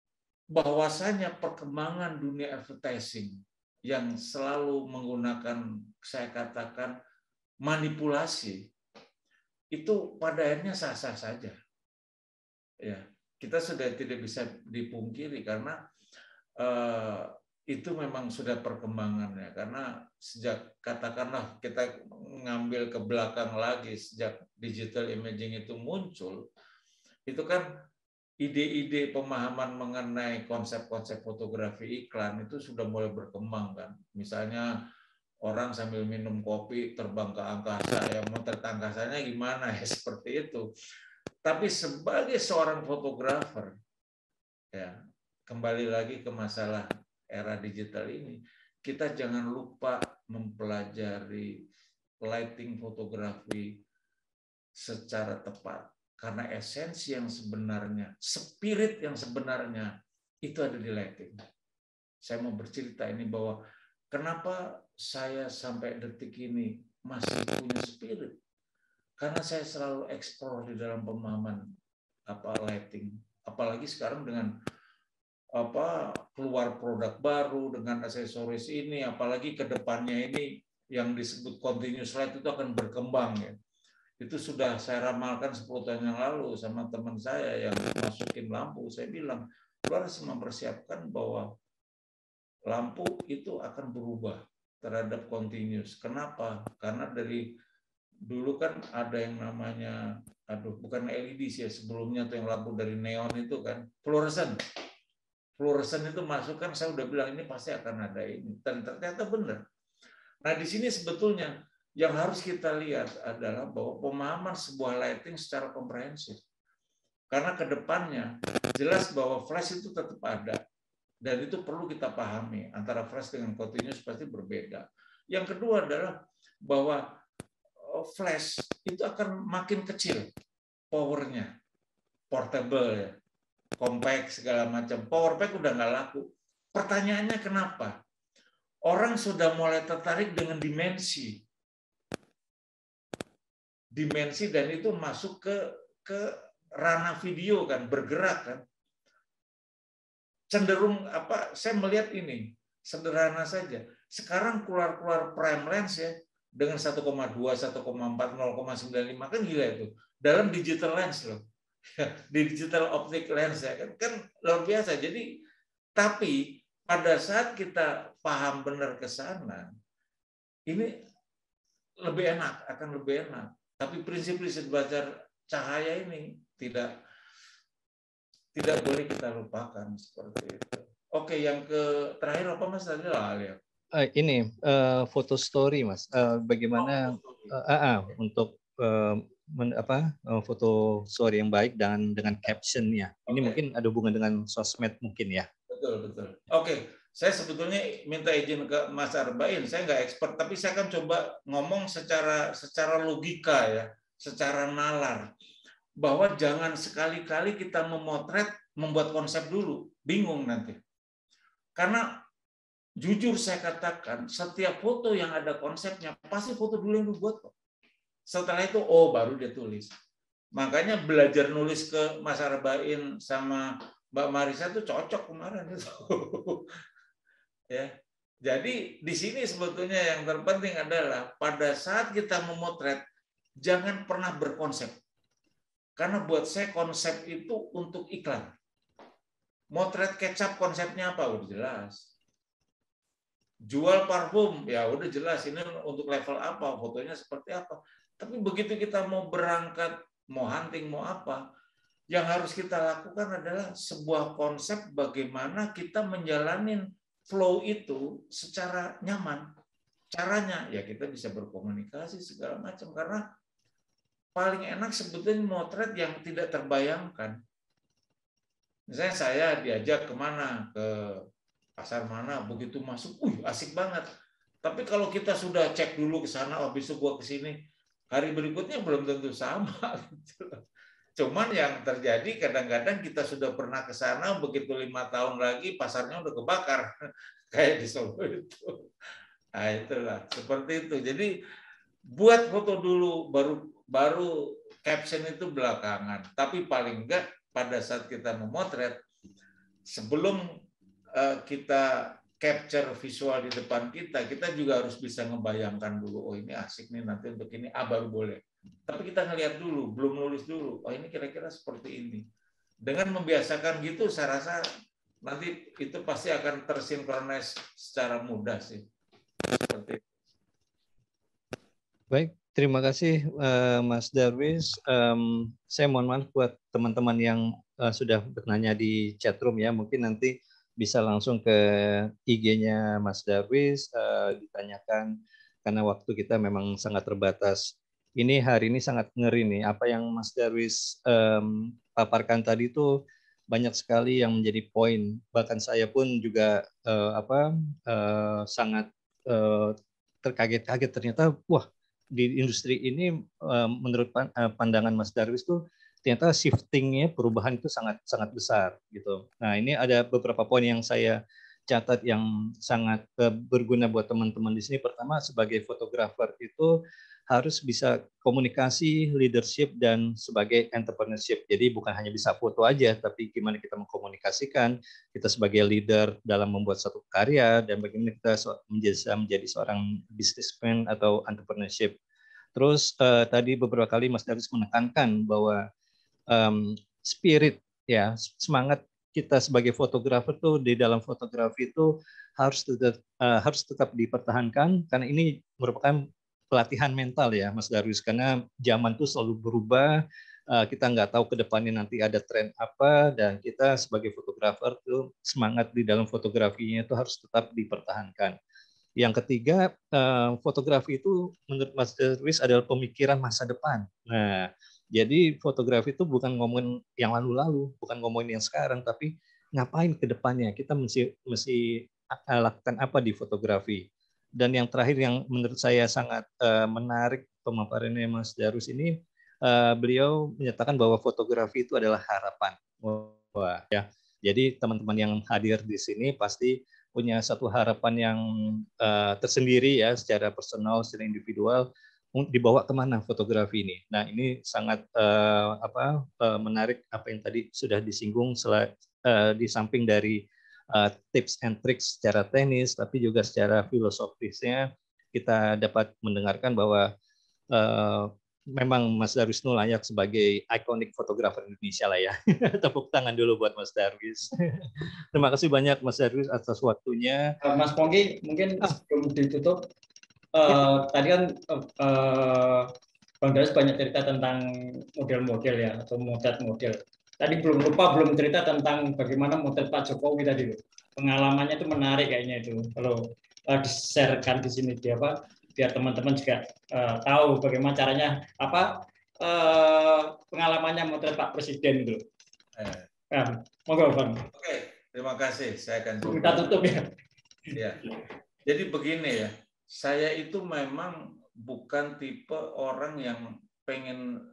bahwasanya perkembangan dunia advertising yang selalu menggunakan, saya katakan, manipulasi, itu pada akhirnya sah-sah saja. Ya, kita sudah tidak bisa dipungkiri karena eh, itu memang sudah perkembangannya. Karena sejak, katakanlah kita ngambil ke belakang lagi, sejak digital imaging itu muncul, itu kan ide-ide pemahaman mengenai konsep-konsep fotografi iklan itu sudah mulai berkembang kan. Misalnya orang sambil minum kopi terbang ke angkasa, ya motret angkasanya gimana ya seperti itu. Tapi sebagai seorang fotografer, ya kembali lagi ke masalah era digital ini, kita jangan lupa mempelajari lighting fotografi secara tepat. Karena esensi yang sebenarnya, spirit yang sebenarnya, itu ada di lighting. Saya mau bercerita ini bahwa kenapa saya sampai detik ini masih punya spirit. Karena saya selalu eksplor di dalam pemahaman apa lighting. Apalagi sekarang dengan apa keluar produk baru, dengan aksesoris ini, apalagi ke depannya ini yang disebut continuous light itu akan berkembang ya. Itu sudah saya ramalkan sepuluh tahun yang lalu sama teman saya yang masukin lampu. Saya bilang, lu harus mempersiapkan bahwa lampu itu akan berubah terhadap continuous. Kenapa? Karena dari dulu kan ada yang namanya, aduh bukan L E D sih ya, sebelumnya tuh yang lampu dari neon itu kan, fluoresen. Fluoresen itu masuk kan, saya udah bilang ini pasti akan ada ini. Dan ternyata benar. Nah di sini sebetulnya yang harus kita lihat adalah bahwa pemahaman sebuah lighting secara komprehensif. Karena ke depannya jelas bahwa flash itu tetap ada. Dan itu perlu kita pahami. Antara flash dengan continuous pasti berbeda. Yang kedua adalah bahwa flash itu akan makin kecil powernya. Portable ya. Compact segala macam. Power pack udah nggak laku. Pertanyaannya kenapa? Orang sudah mulai tertarik dengan dimensi. Dimensi dan itu masuk ke ke ranah video kan, bergerak kan. Cenderung apa? Saya melihat ini sederhana saja. Sekarang keluar-keluar prime lens ya dengan satu koma dua, satu koma empat, nol koma sembilan lima kan gila itu. Dalam digital lens loh. Di digital optic lens ya kan, kan luar biasa. Jadi tapi pada saat kita paham benar ke sana, ini lebih enak, akan lebih enak. Tapi prinsip-prinsip belajar cahaya ini tidak tidak boleh kita lupakan seperti itu. Oke, yang ke terakhir apa Mas tadi lah ya? Uh, ini uh, foto story Mas. Uh, bagaimana oh, uh, uh, uh, untuk uh, men, apa uh, foto story yang baik dan dengan captionnya. Ini okay. Mungkin ada hubungan dengan sosmed mungkin ya. Betul betul. Oke, saya sebetulnya minta izin ke Mas Arbain. Saya nggak expert, tapi saya akan coba ngomong secara secara logika ya, secara nalar. Bahwa jangan sekali-kali kita memotret, membuat konsep dulu, bingung nanti. Karena jujur saya katakan, setiap foto yang ada konsepnya pasti foto dulu yang dibuat kok. Setelah itu, oh baru dia tulis. Makanya belajar nulis ke Mas Arbain sama Mbak Marisa itu cocok kemarin itu. Ya. Jadi di sini sebetulnya yang terpenting adalah pada saat kita memotret jangan pernah berkonsep. Karena buat saya konsep itu untuk iklan. Motret kecap konsepnya apa? Udah jelas. Jual parfum, ya udah jelas ini untuk level apa, fotonya seperti apa. Tapi begitu kita mau berangkat, mau hunting, mau apa, yang harus kita lakukan adalah sebuah konsep bagaimana kita menjalanin flow itu secara nyaman. Caranya ya kita bisa berkomunikasi segala macam karena paling enak sebetulnya motret yang tidak terbayangkan. Misalnya saya diajak kemana, ke pasar mana, begitu masuk, uh asik banget. Tapi kalau kita sudah cek dulu ke sana, oh besok gua ke sini, hari berikutnya belum tentu sama. Cuman yang terjadi kadang-kadang kita sudah pernah ke sana, begitu lima tahun lagi pasarnya udah kebakar, kayak di Solo itu. Nah itulah seperti itu. Jadi buat foto dulu, baru baru caption itu belakangan. Tapi paling enggak pada saat kita memotret, sebelum uh, kita capture visual di depan kita, kita juga harus bisa ngebayangkan dulu, oh ini asik nih nanti untuk ini, ah baru boleh. Tapi kita ngelihat dulu, belum nulis dulu, oh ini kira-kira seperti ini. Dengan membiasakan gitu, saya rasa nanti itu pasti akan tersinkronis secara mudah sih. Seperti itu. Baik, terima kasih uh, Mas Darwis. Um, saya mohon maaf buat teman-teman yang uh, sudah bertanya di chatroom ya, mungkin nanti bisa langsung ke I G-nya Mas Darwis, uh, ditanyakan, karena waktu kita memang sangat terbatas. Ini hari ini sangat ngeri nih, apa yang Mas Darwis um, paparkan tadi itu banyak sekali yang menjadi poin. Bahkan saya pun juga uh, apa uh, sangat uh, terkaget-kaget ternyata, wah di industri ini uh, menurut pandangan Mas Darwis tuh ternyata shiftingnya, perubahan itu sangat sangat besar gitu. Nah ini ada beberapa poin yang saya catat yang sangat uh, berguna buat teman-teman di sini. Pertama, sebagai fotografer itu harus bisa komunikasi, leadership, dan sebagai entrepreneurship. Jadi bukan hanya bisa foto aja, tapi gimana kita mengkomunikasikan, kita sebagai leader dalam membuat satu karya, dan bagaimana kita menjadi, menjadi seorang businessman atau entrepreneurship. Terus uh, tadi beberapa kali Mas Darwis menekankan bahwa um, spirit, ya semangat kita sebagai fotografer tuh di dalam fotografi itu harus tetap uh, harus tetap dipertahankan, karena ini merupakan pelatihan mental ya Mas Darwis, karena zaman tuh selalu berubah, uh, kita nggak tahu ke depannya nanti ada tren apa, dan kita sebagai fotografer tuh semangat di dalam fotografinya itu harus tetap dipertahankan. Yang ketiga, uh, fotografi itu menurut Mas Darwis adalah pemikiran masa depan. Nah, jadi fotografi itu bukan ngomongin yang lalu-lalu, bukan ngomongin yang sekarang, tapi ngapain ke depannya, kita mesti mesti lakukan apa di fotografi. Dan yang terakhir yang menurut saya sangat uh, menarik pemaparannya Mas Darwis ini, uh, beliau menyatakan bahwa fotografi itu adalah harapan. Wah, ya. Jadi teman-teman yang hadir di sini pasti punya satu harapan yang uh, tersendiri ya, secara personal, secara individual, dibawa kemana fotografi ini. Nah, ini sangat uh, apa uh, menarik apa yang tadi sudah disinggung uh, di samping dari uh, tips and tricks secara teknis, tapi juga secara filosofisnya kita dapat mendengarkan bahwa uh, memang Mas Darwisno layak sebagai ikonik fotografer Indonesia lah ya. Tepuk tangan dulu buat Mas Darwis. Terima kasih banyak Mas Darwis atas waktunya. Mas Pongki, mungkin sebelum ditutup, uh, tadi kan uh, Bang Darwis banyak cerita tentang model-model ya, atau model-model. Tadi belum lupa, belum cerita tentang bagaimana model Pak Jokowi tadi loh. Pengalamannya itu menarik kayaknya itu. Kalau uh, di-share-kan di sini dia apa? Biar teman-teman juga uh, tahu bagaimana caranya apa uh, pengalamannya motret Pak Presiden itu. Eh. Nah, monggo Bang. Oke, terima kasih. Saya akan coba. Kita tutup ya. Ya. Jadi begini ya, saya itu memang bukan tipe orang yang pengen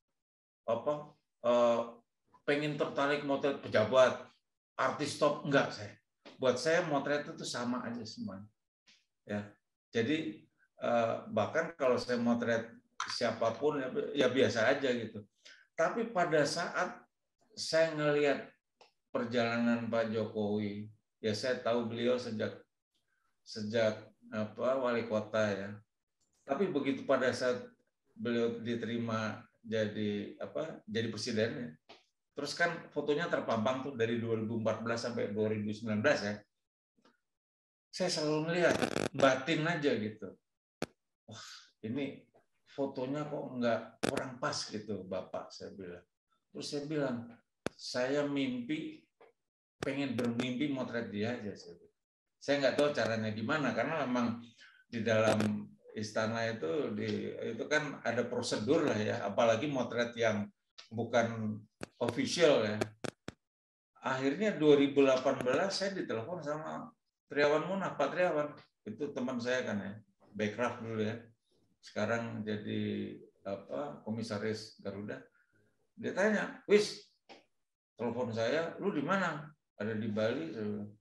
apa uh, pengen tertarik motret pejabat, artis top, enggak saya. Buat saya motret itu sama aja semua. Ya. Jadi Uh, bahkan kalau saya motret siapapun ya, ya biasa aja gitu. Tapi pada saat saya ngelihat perjalanan Pak Jokowi, ya saya tahu beliau sejak sejak apa wali kota ya. Tapi begitu pada saat beliau diterima jadi apa jadi presiden ya. Terus kan fotonya terpampang tuh dari dua ribu empat belas sampai dua ribu sembilan belas ya. Saya selalu melihat batin aja gitu. Wah, ini fotonya kok nggak kurang pas gitu, Bapak, saya bilang. Terus saya bilang, saya mimpi, pengen bermimpi motret dia aja. Saya, saya nggak tahu caranya gimana, karena memang di dalam istana itu, di, itu kan ada prosedur lah ya, apalagi motret yang bukan official ya. Akhirnya dua ribu delapan belas saya ditelepon sama Triawan Munaf, Pak Triawan, itu teman saya kan ya. Backcraft dulu ya, sekarang jadi apa komisaris Garuda. Dia tanya, Wis, telepon saya, lu di mana? Ada di Bali.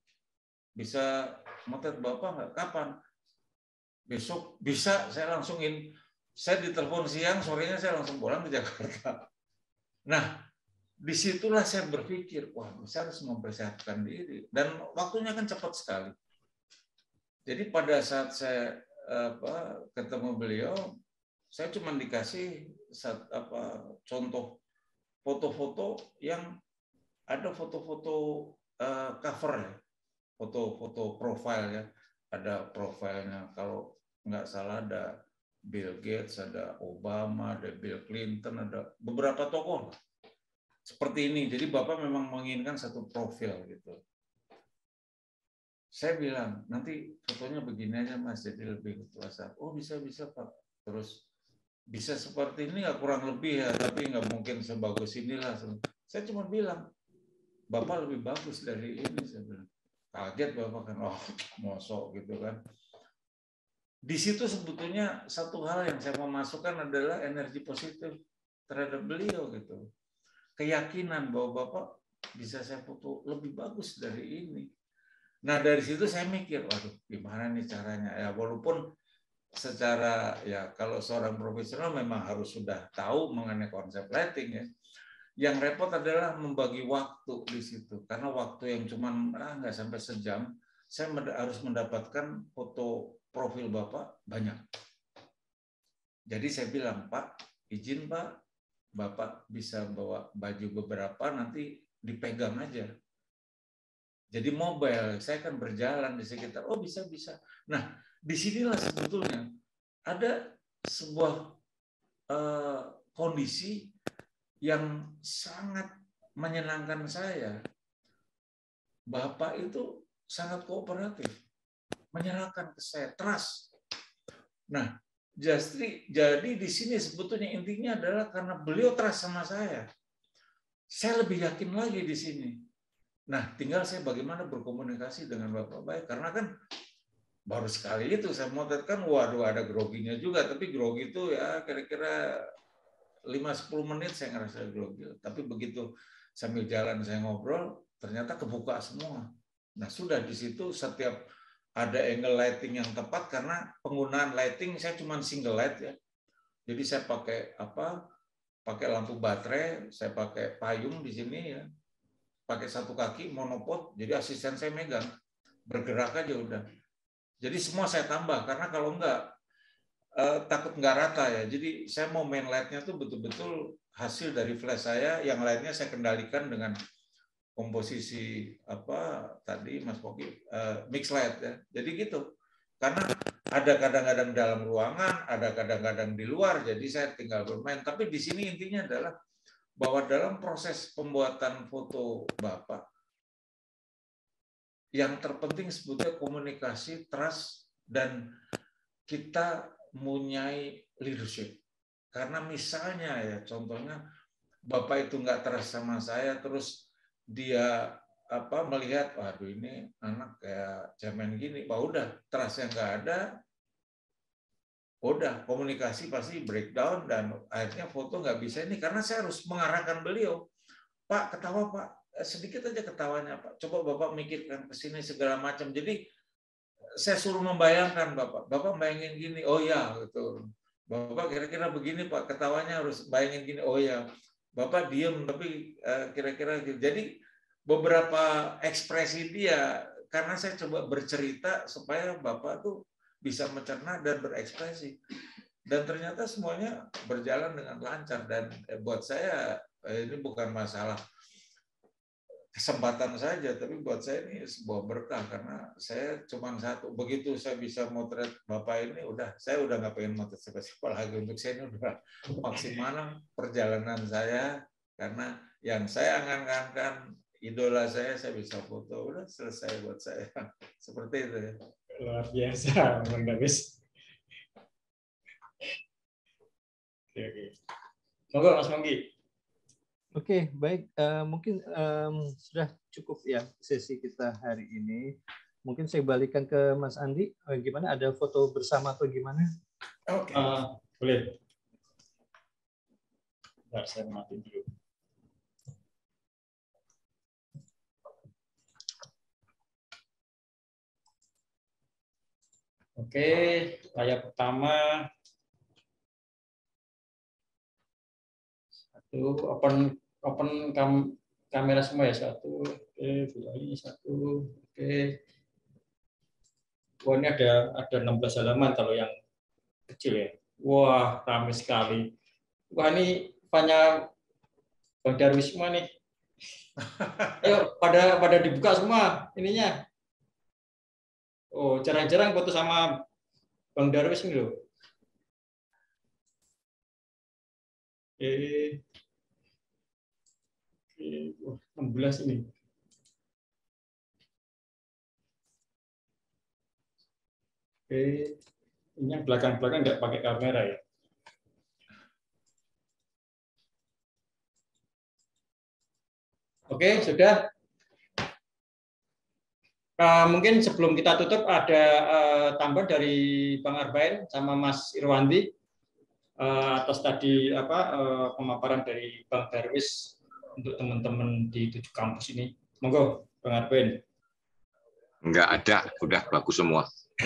Bisa motret Bapak nggak? Kapan? Besok bisa. Saya langsungin. Saya ditelepon siang, sorenya saya langsung pulang ke Jakarta. Nah, disitulah saya berpikir, wah, saya harus mempersiapkan diri. Dan waktunya kan cepat sekali. Jadi pada saat saya apa ketemu beliau, saya cuma dikasih sat, apa contoh foto-foto yang ada foto-foto uh, cover ya, foto-foto profil ya, ada profilnya kalau nggak salah ada Bill Gates, ada Obama, ada Bill Clinton, ada beberapa tokoh seperti ini. Jadi Bapak memang menginginkan satu profil gitu. Saya bilang, nanti fotonya begini aja Mas, jadi lebih kuasa. Oh bisa-bisa Pak. Terus, bisa seperti ini nggak kurang lebih ya, tapi nggak mungkin sebagus inilah. Saya cuma bilang, Bapak lebih bagus dari ini. Saya bilang. Kaget Bapak kan, oh mosok gitu kan. Di situ sebetulnya satu hal yang saya mau masukkan adalah energi positif terhadap beliau gitu. Keyakinan bahwa Bapak bisa saya foto lebih bagus dari ini. Nah dari situ saya mikir, waduh gimana nih caranya ya, walaupun secara ya kalau seorang profesional memang harus sudah tahu mengenai konsep lighting ya. Yang repot adalah membagi waktu di situ, karena waktu yang cuma ah, nggak sampai sejam, saya harus mendapatkan foto profil Bapak banyak. Jadi saya bilang, Pak, izin Pak, Bapak bisa bawa baju beberapa nanti dipegang aja. Jadi mobile, saya kan berjalan di sekitar. Oh bisa bisa. Nah, disinilah sebetulnya ada sebuah uh, kondisi yang sangat menyenangkan saya. Bapak itu sangat kooperatif, menyerahkan ke saya, trust. Nah, justru jadi di sini sebetulnya intinya adalah karena beliau trust sama saya. Saya lebih yakin lagi di sini. Nah, tinggal saya bagaimana berkomunikasi dengan Bapak baik, karena kan baru sekali itu saya motret kan, waduh ada groginya juga, tapi grogi itu ya kira-kira lima sampai sepuluh menit saya ngerasa grogi. Tapi begitu sambil jalan saya ngobrol, ternyata kebuka semua. Nah sudah di situ setiap ada angle lighting yang tepat, karena penggunaan lighting saya cuma single light ya. Jadi saya pakai apa? Pakai lampu baterai, saya pakai payung di sini ya. Pakai satu kaki monopod, jadi asisten saya megang, bergerak aja udah. Jadi semua saya tambah, karena kalau enggak eh, takut nggak rata ya. Jadi saya mau main light-nya tuh betul-betul hasil dari flash saya, yang lainnya saya kendalikan dengan komposisi apa tadi Mas Poki eh, mix light ya. Jadi gitu. Karena ada kadang-kadang dalam ruangan, ada kadang-kadang di luar, jadi saya tinggal bermain. Tapi di sini intinya adalah bahwa dalam proses pembuatan foto Bapak, yang terpenting sebetulnya komunikasi, trust, dan kita mempunyai leadership. Karena misalnya ya, contohnya Bapak itu nggak trust sama saya, terus dia apa melihat, waduh ini anak kayak cemen gini, wah udah, trust yang nggak ada, udah komunikasi pasti breakdown dan akhirnya foto nggak bisa ini, karena saya harus mengarahkan beliau. Pak ketawa Pak, sedikit aja ketawanya Pak, coba Bapak mikirkan ke sini segala macam. Jadi saya suruh membayangkan Bapak, Bapak bayangin gini, oh ya gitu. Bapak kira-kira begini Pak, ketawanya harus bayangin gini, oh ya. Bapak diem tapi kira-kira gitu. Jadi beberapa ekspresi dia, karena saya coba bercerita supaya Bapak tuh bisa mencerna dan berekspresi. Dan ternyata semuanya berjalan dengan lancar. Dan buat saya ini bukan masalah kesempatan saja, tapi buat saya ini sebuah berkah, karena saya cuma satu. Begitu saya bisa motret Bapak ini, udah saya udah nggak pengen motret siapa-siapa lagi. Untuk saya ini udah maksimal perjalanan saya, karena yang saya angan-angankan idola saya, saya bisa foto, udah selesai buat saya. Seperti itu ya. Luar biasa, Bang Darwis. Oke, oke. Monggo Mas Mongki. Oke, baik. Uh, mungkin um, sudah cukup ya sesi kita hari ini. Mungkin saya balikan ke Mas Andi. Uh, gimana? Ada foto bersama atau gimana? Oke. Uh, boleh. Bentar, saya matiin dulu. Oke, layar pertama. Satu, open open kam, kamera semua ya, satu. Oke, dua ini satu. Oke. Wah, ini ada ada enam belas halaman kalau yang kecil ya. Wah, ramai sekali. Wah, ini banyak Bang Darwis semua nih. Ayo pada pada dibuka semua ininya. Oh, jarang-jarang foto sama Bang Darwis ini loh. Oke. Oke, wah, enam belas ini. Oke, ini yang belakang-belakang nggak pakai kamera ya. Oke, sudah. Uh, mungkin sebelum kita tutup ada uh, tambahan dari Bang Arbain sama Mas Irwandi uh, atas tadi apa uh, pemaparan dari Bang Darwis untuk teman-teman di tujuh kampus ini. Monggo, Bang Arbain. Enggak ada, udah bagus semua.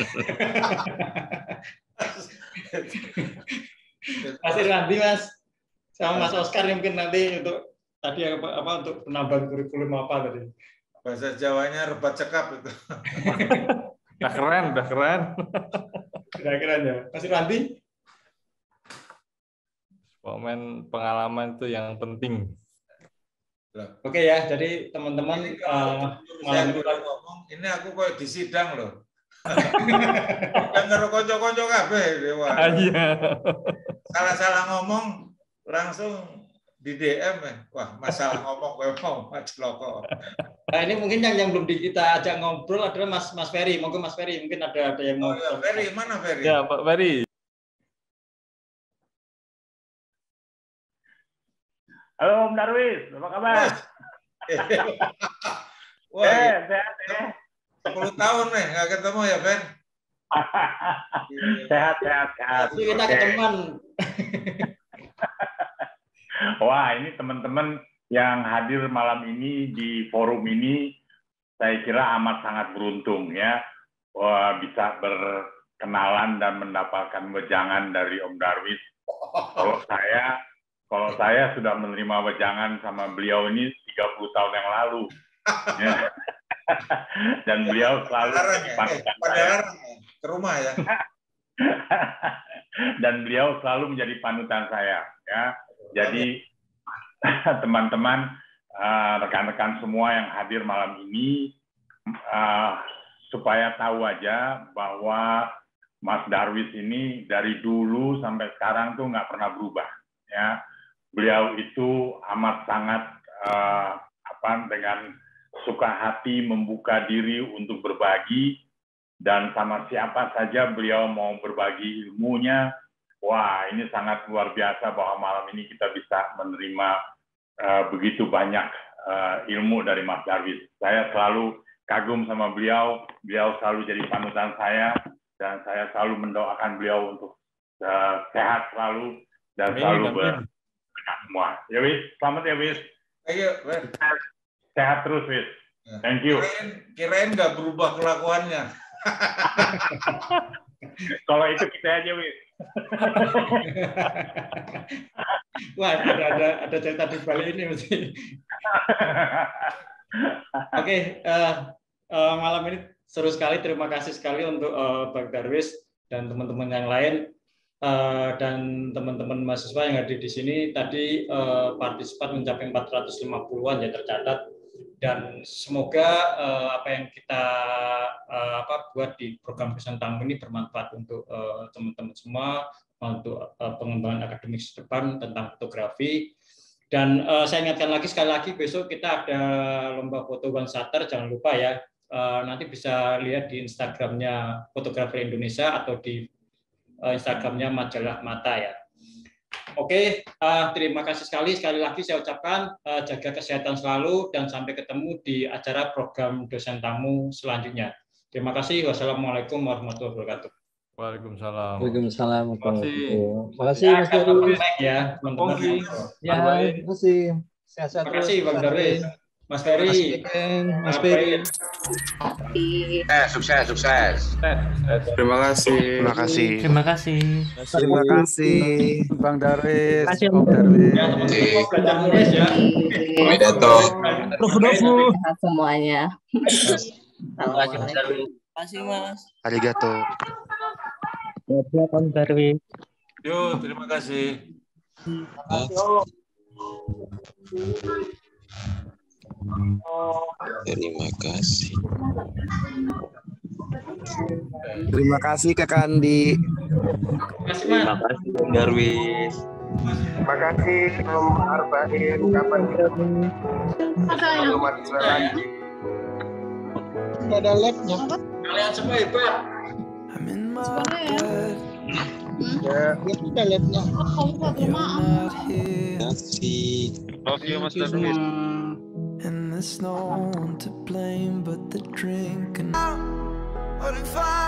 Mas Irwandi, Mas, sama Mas Oscar yang mungkin nanti untuk tadi apa, apa untuk penambahan kurikulum apa tadi? Bahasa Jawanya rebat cekap itu. Udah keren, udah keren. Udah keren ya. Mas Irwandi? Momen pengalaman itu yang penting. Oke ya, jadi teman-teman uh, malam ini ngomong, ini aku kok di sidang loh. Yang karo konco-konco kabeh dewa. Iya. Salah-salah ngomong langsung di D M ya. Wah, masalah ngomong kowe mau macloko. Nah, ini mungkin yang yang belum kita ajak ngobrol adalah Mas Mas Ferry. Monggo Mas Ferry, mungkin ada ada yang mau. Oh ya, Ferry, mana Ferry? Ya, Pak Ferry. Halo Om Darwis, apa kabar? Wah, eh, sehat ya. sepuluh tahun nih nggak ketemu ya, Ben? sehat, sehat, sehat. Jadi kita okay. ketemuan. Wah, ini teman-teman yang hadir malam ini di forum ini saya kira amat sangat beruntung ya. Wah, bisa berkenalan dan mendapatkan wejangan dari Om Darwis. Kalau saya kalau saya sudah menerima wejangan sama beliau ini tiga puluh tahun yang lalu. Ya. Dan beliau selalu panutan saya. Ke rumah ya. Dan beliau selalu menjadi panutan saya ya. Jadi teman-teman, rekan-rekan semua yang hadir malam ini, uh, supaya tahu aja bahwa Mas Darwis ini dari dulu sampai sekarang tuh nggak pernah berubah ya. Beliau itu amat sangat uh, apa dengan suka hati membuka diri untuk berbagi, dan sama siapa saja beliau mau berbagi ilmunya. Wah, ini sangat luar biasa bahwa malam ini kita bisa menerima uh, begitu banyak uh, ilmu dari Mas Darwis. Saya selalu kagum sama beliau, beliau selalu jadi panutan saya, dan saya selalu mendoakan beliau untuk uh, sehat selalu dan amin, selalu berkah semua. Ya Wis, selamat ya Wis. Thank you. Sehat terus Wis. Thank you. Kirain, kirain nggak berubah kelakuannya. Kalau itu kita aja Wis. Wah, ada, ada ada cerita di balik ini mesti. Oke, okay, uh, uh, malam ini seru sekali. Terima kasih sekali untuk uh, Bang Darwis dan teman-teman yang lain, uh, dan teman-teman mahasiswa yang hadir di sini. Tadi uh, partisipan mencapai empat ratus lima puluhan ya tercatat, dan semoga uh, apa yang kita uh, apa buat di program Dosen Tamu ini bermanfaat untuk uh, teman-teman semua, untuk uh, pengembangan akademik depan tentang fotografi. Dan uh, saya ingatkan lagi sekali lagi, besok kita ada lomba foto one shutter, jangan lupa ya. Uh, nanti bisa lihat di Instagramnya Fotografer Indonesia atau di uh, Instagramnya Majalah Mata ya. Oke, uh, terima kasih sekali. Sekali lagi saya ucapkan uh, jaga kesehatan selalu dan sampai ketemu di acara program Dosen Tamu selanjutnya. Terima kasih. Wassalamualaikum warahmatullahi wabarakatuh. Waalaikumsalam. Waalaikumsalam. Terima kasih. Terima kasih Mas Darwis. Ya, teman-teman. Ya, terima kasih. Sehat-sehat terus. Terima kasih Bang Darwis. Mas Ferry. Mas Ferry. Eh, sukses, sukses. Terima kasih. Terima kasih. Terima kasih. Terima kasih Bang Darwis. Terima kasih Om Darwis. Ya, teman-teman mau belajar nulis ya. Pidato. Sehat semuanya. Terima kasih Mas Darwis. Terima kasih Mas. Arigato. Siap, Om Darwis. Yo, terima kasih. Terima kasih. Terima kasih Kak Andi. Terima kasih Om Darwis. Terima kasih Om Arba'in. Kapan kita maklumat lagi? Tidak ada labnya. Kalian semua hebat. Ya, itu ada labnya. Kamu buat rumah. Kasih. Oke Mas Darwis. And there's no one to blame but the drink and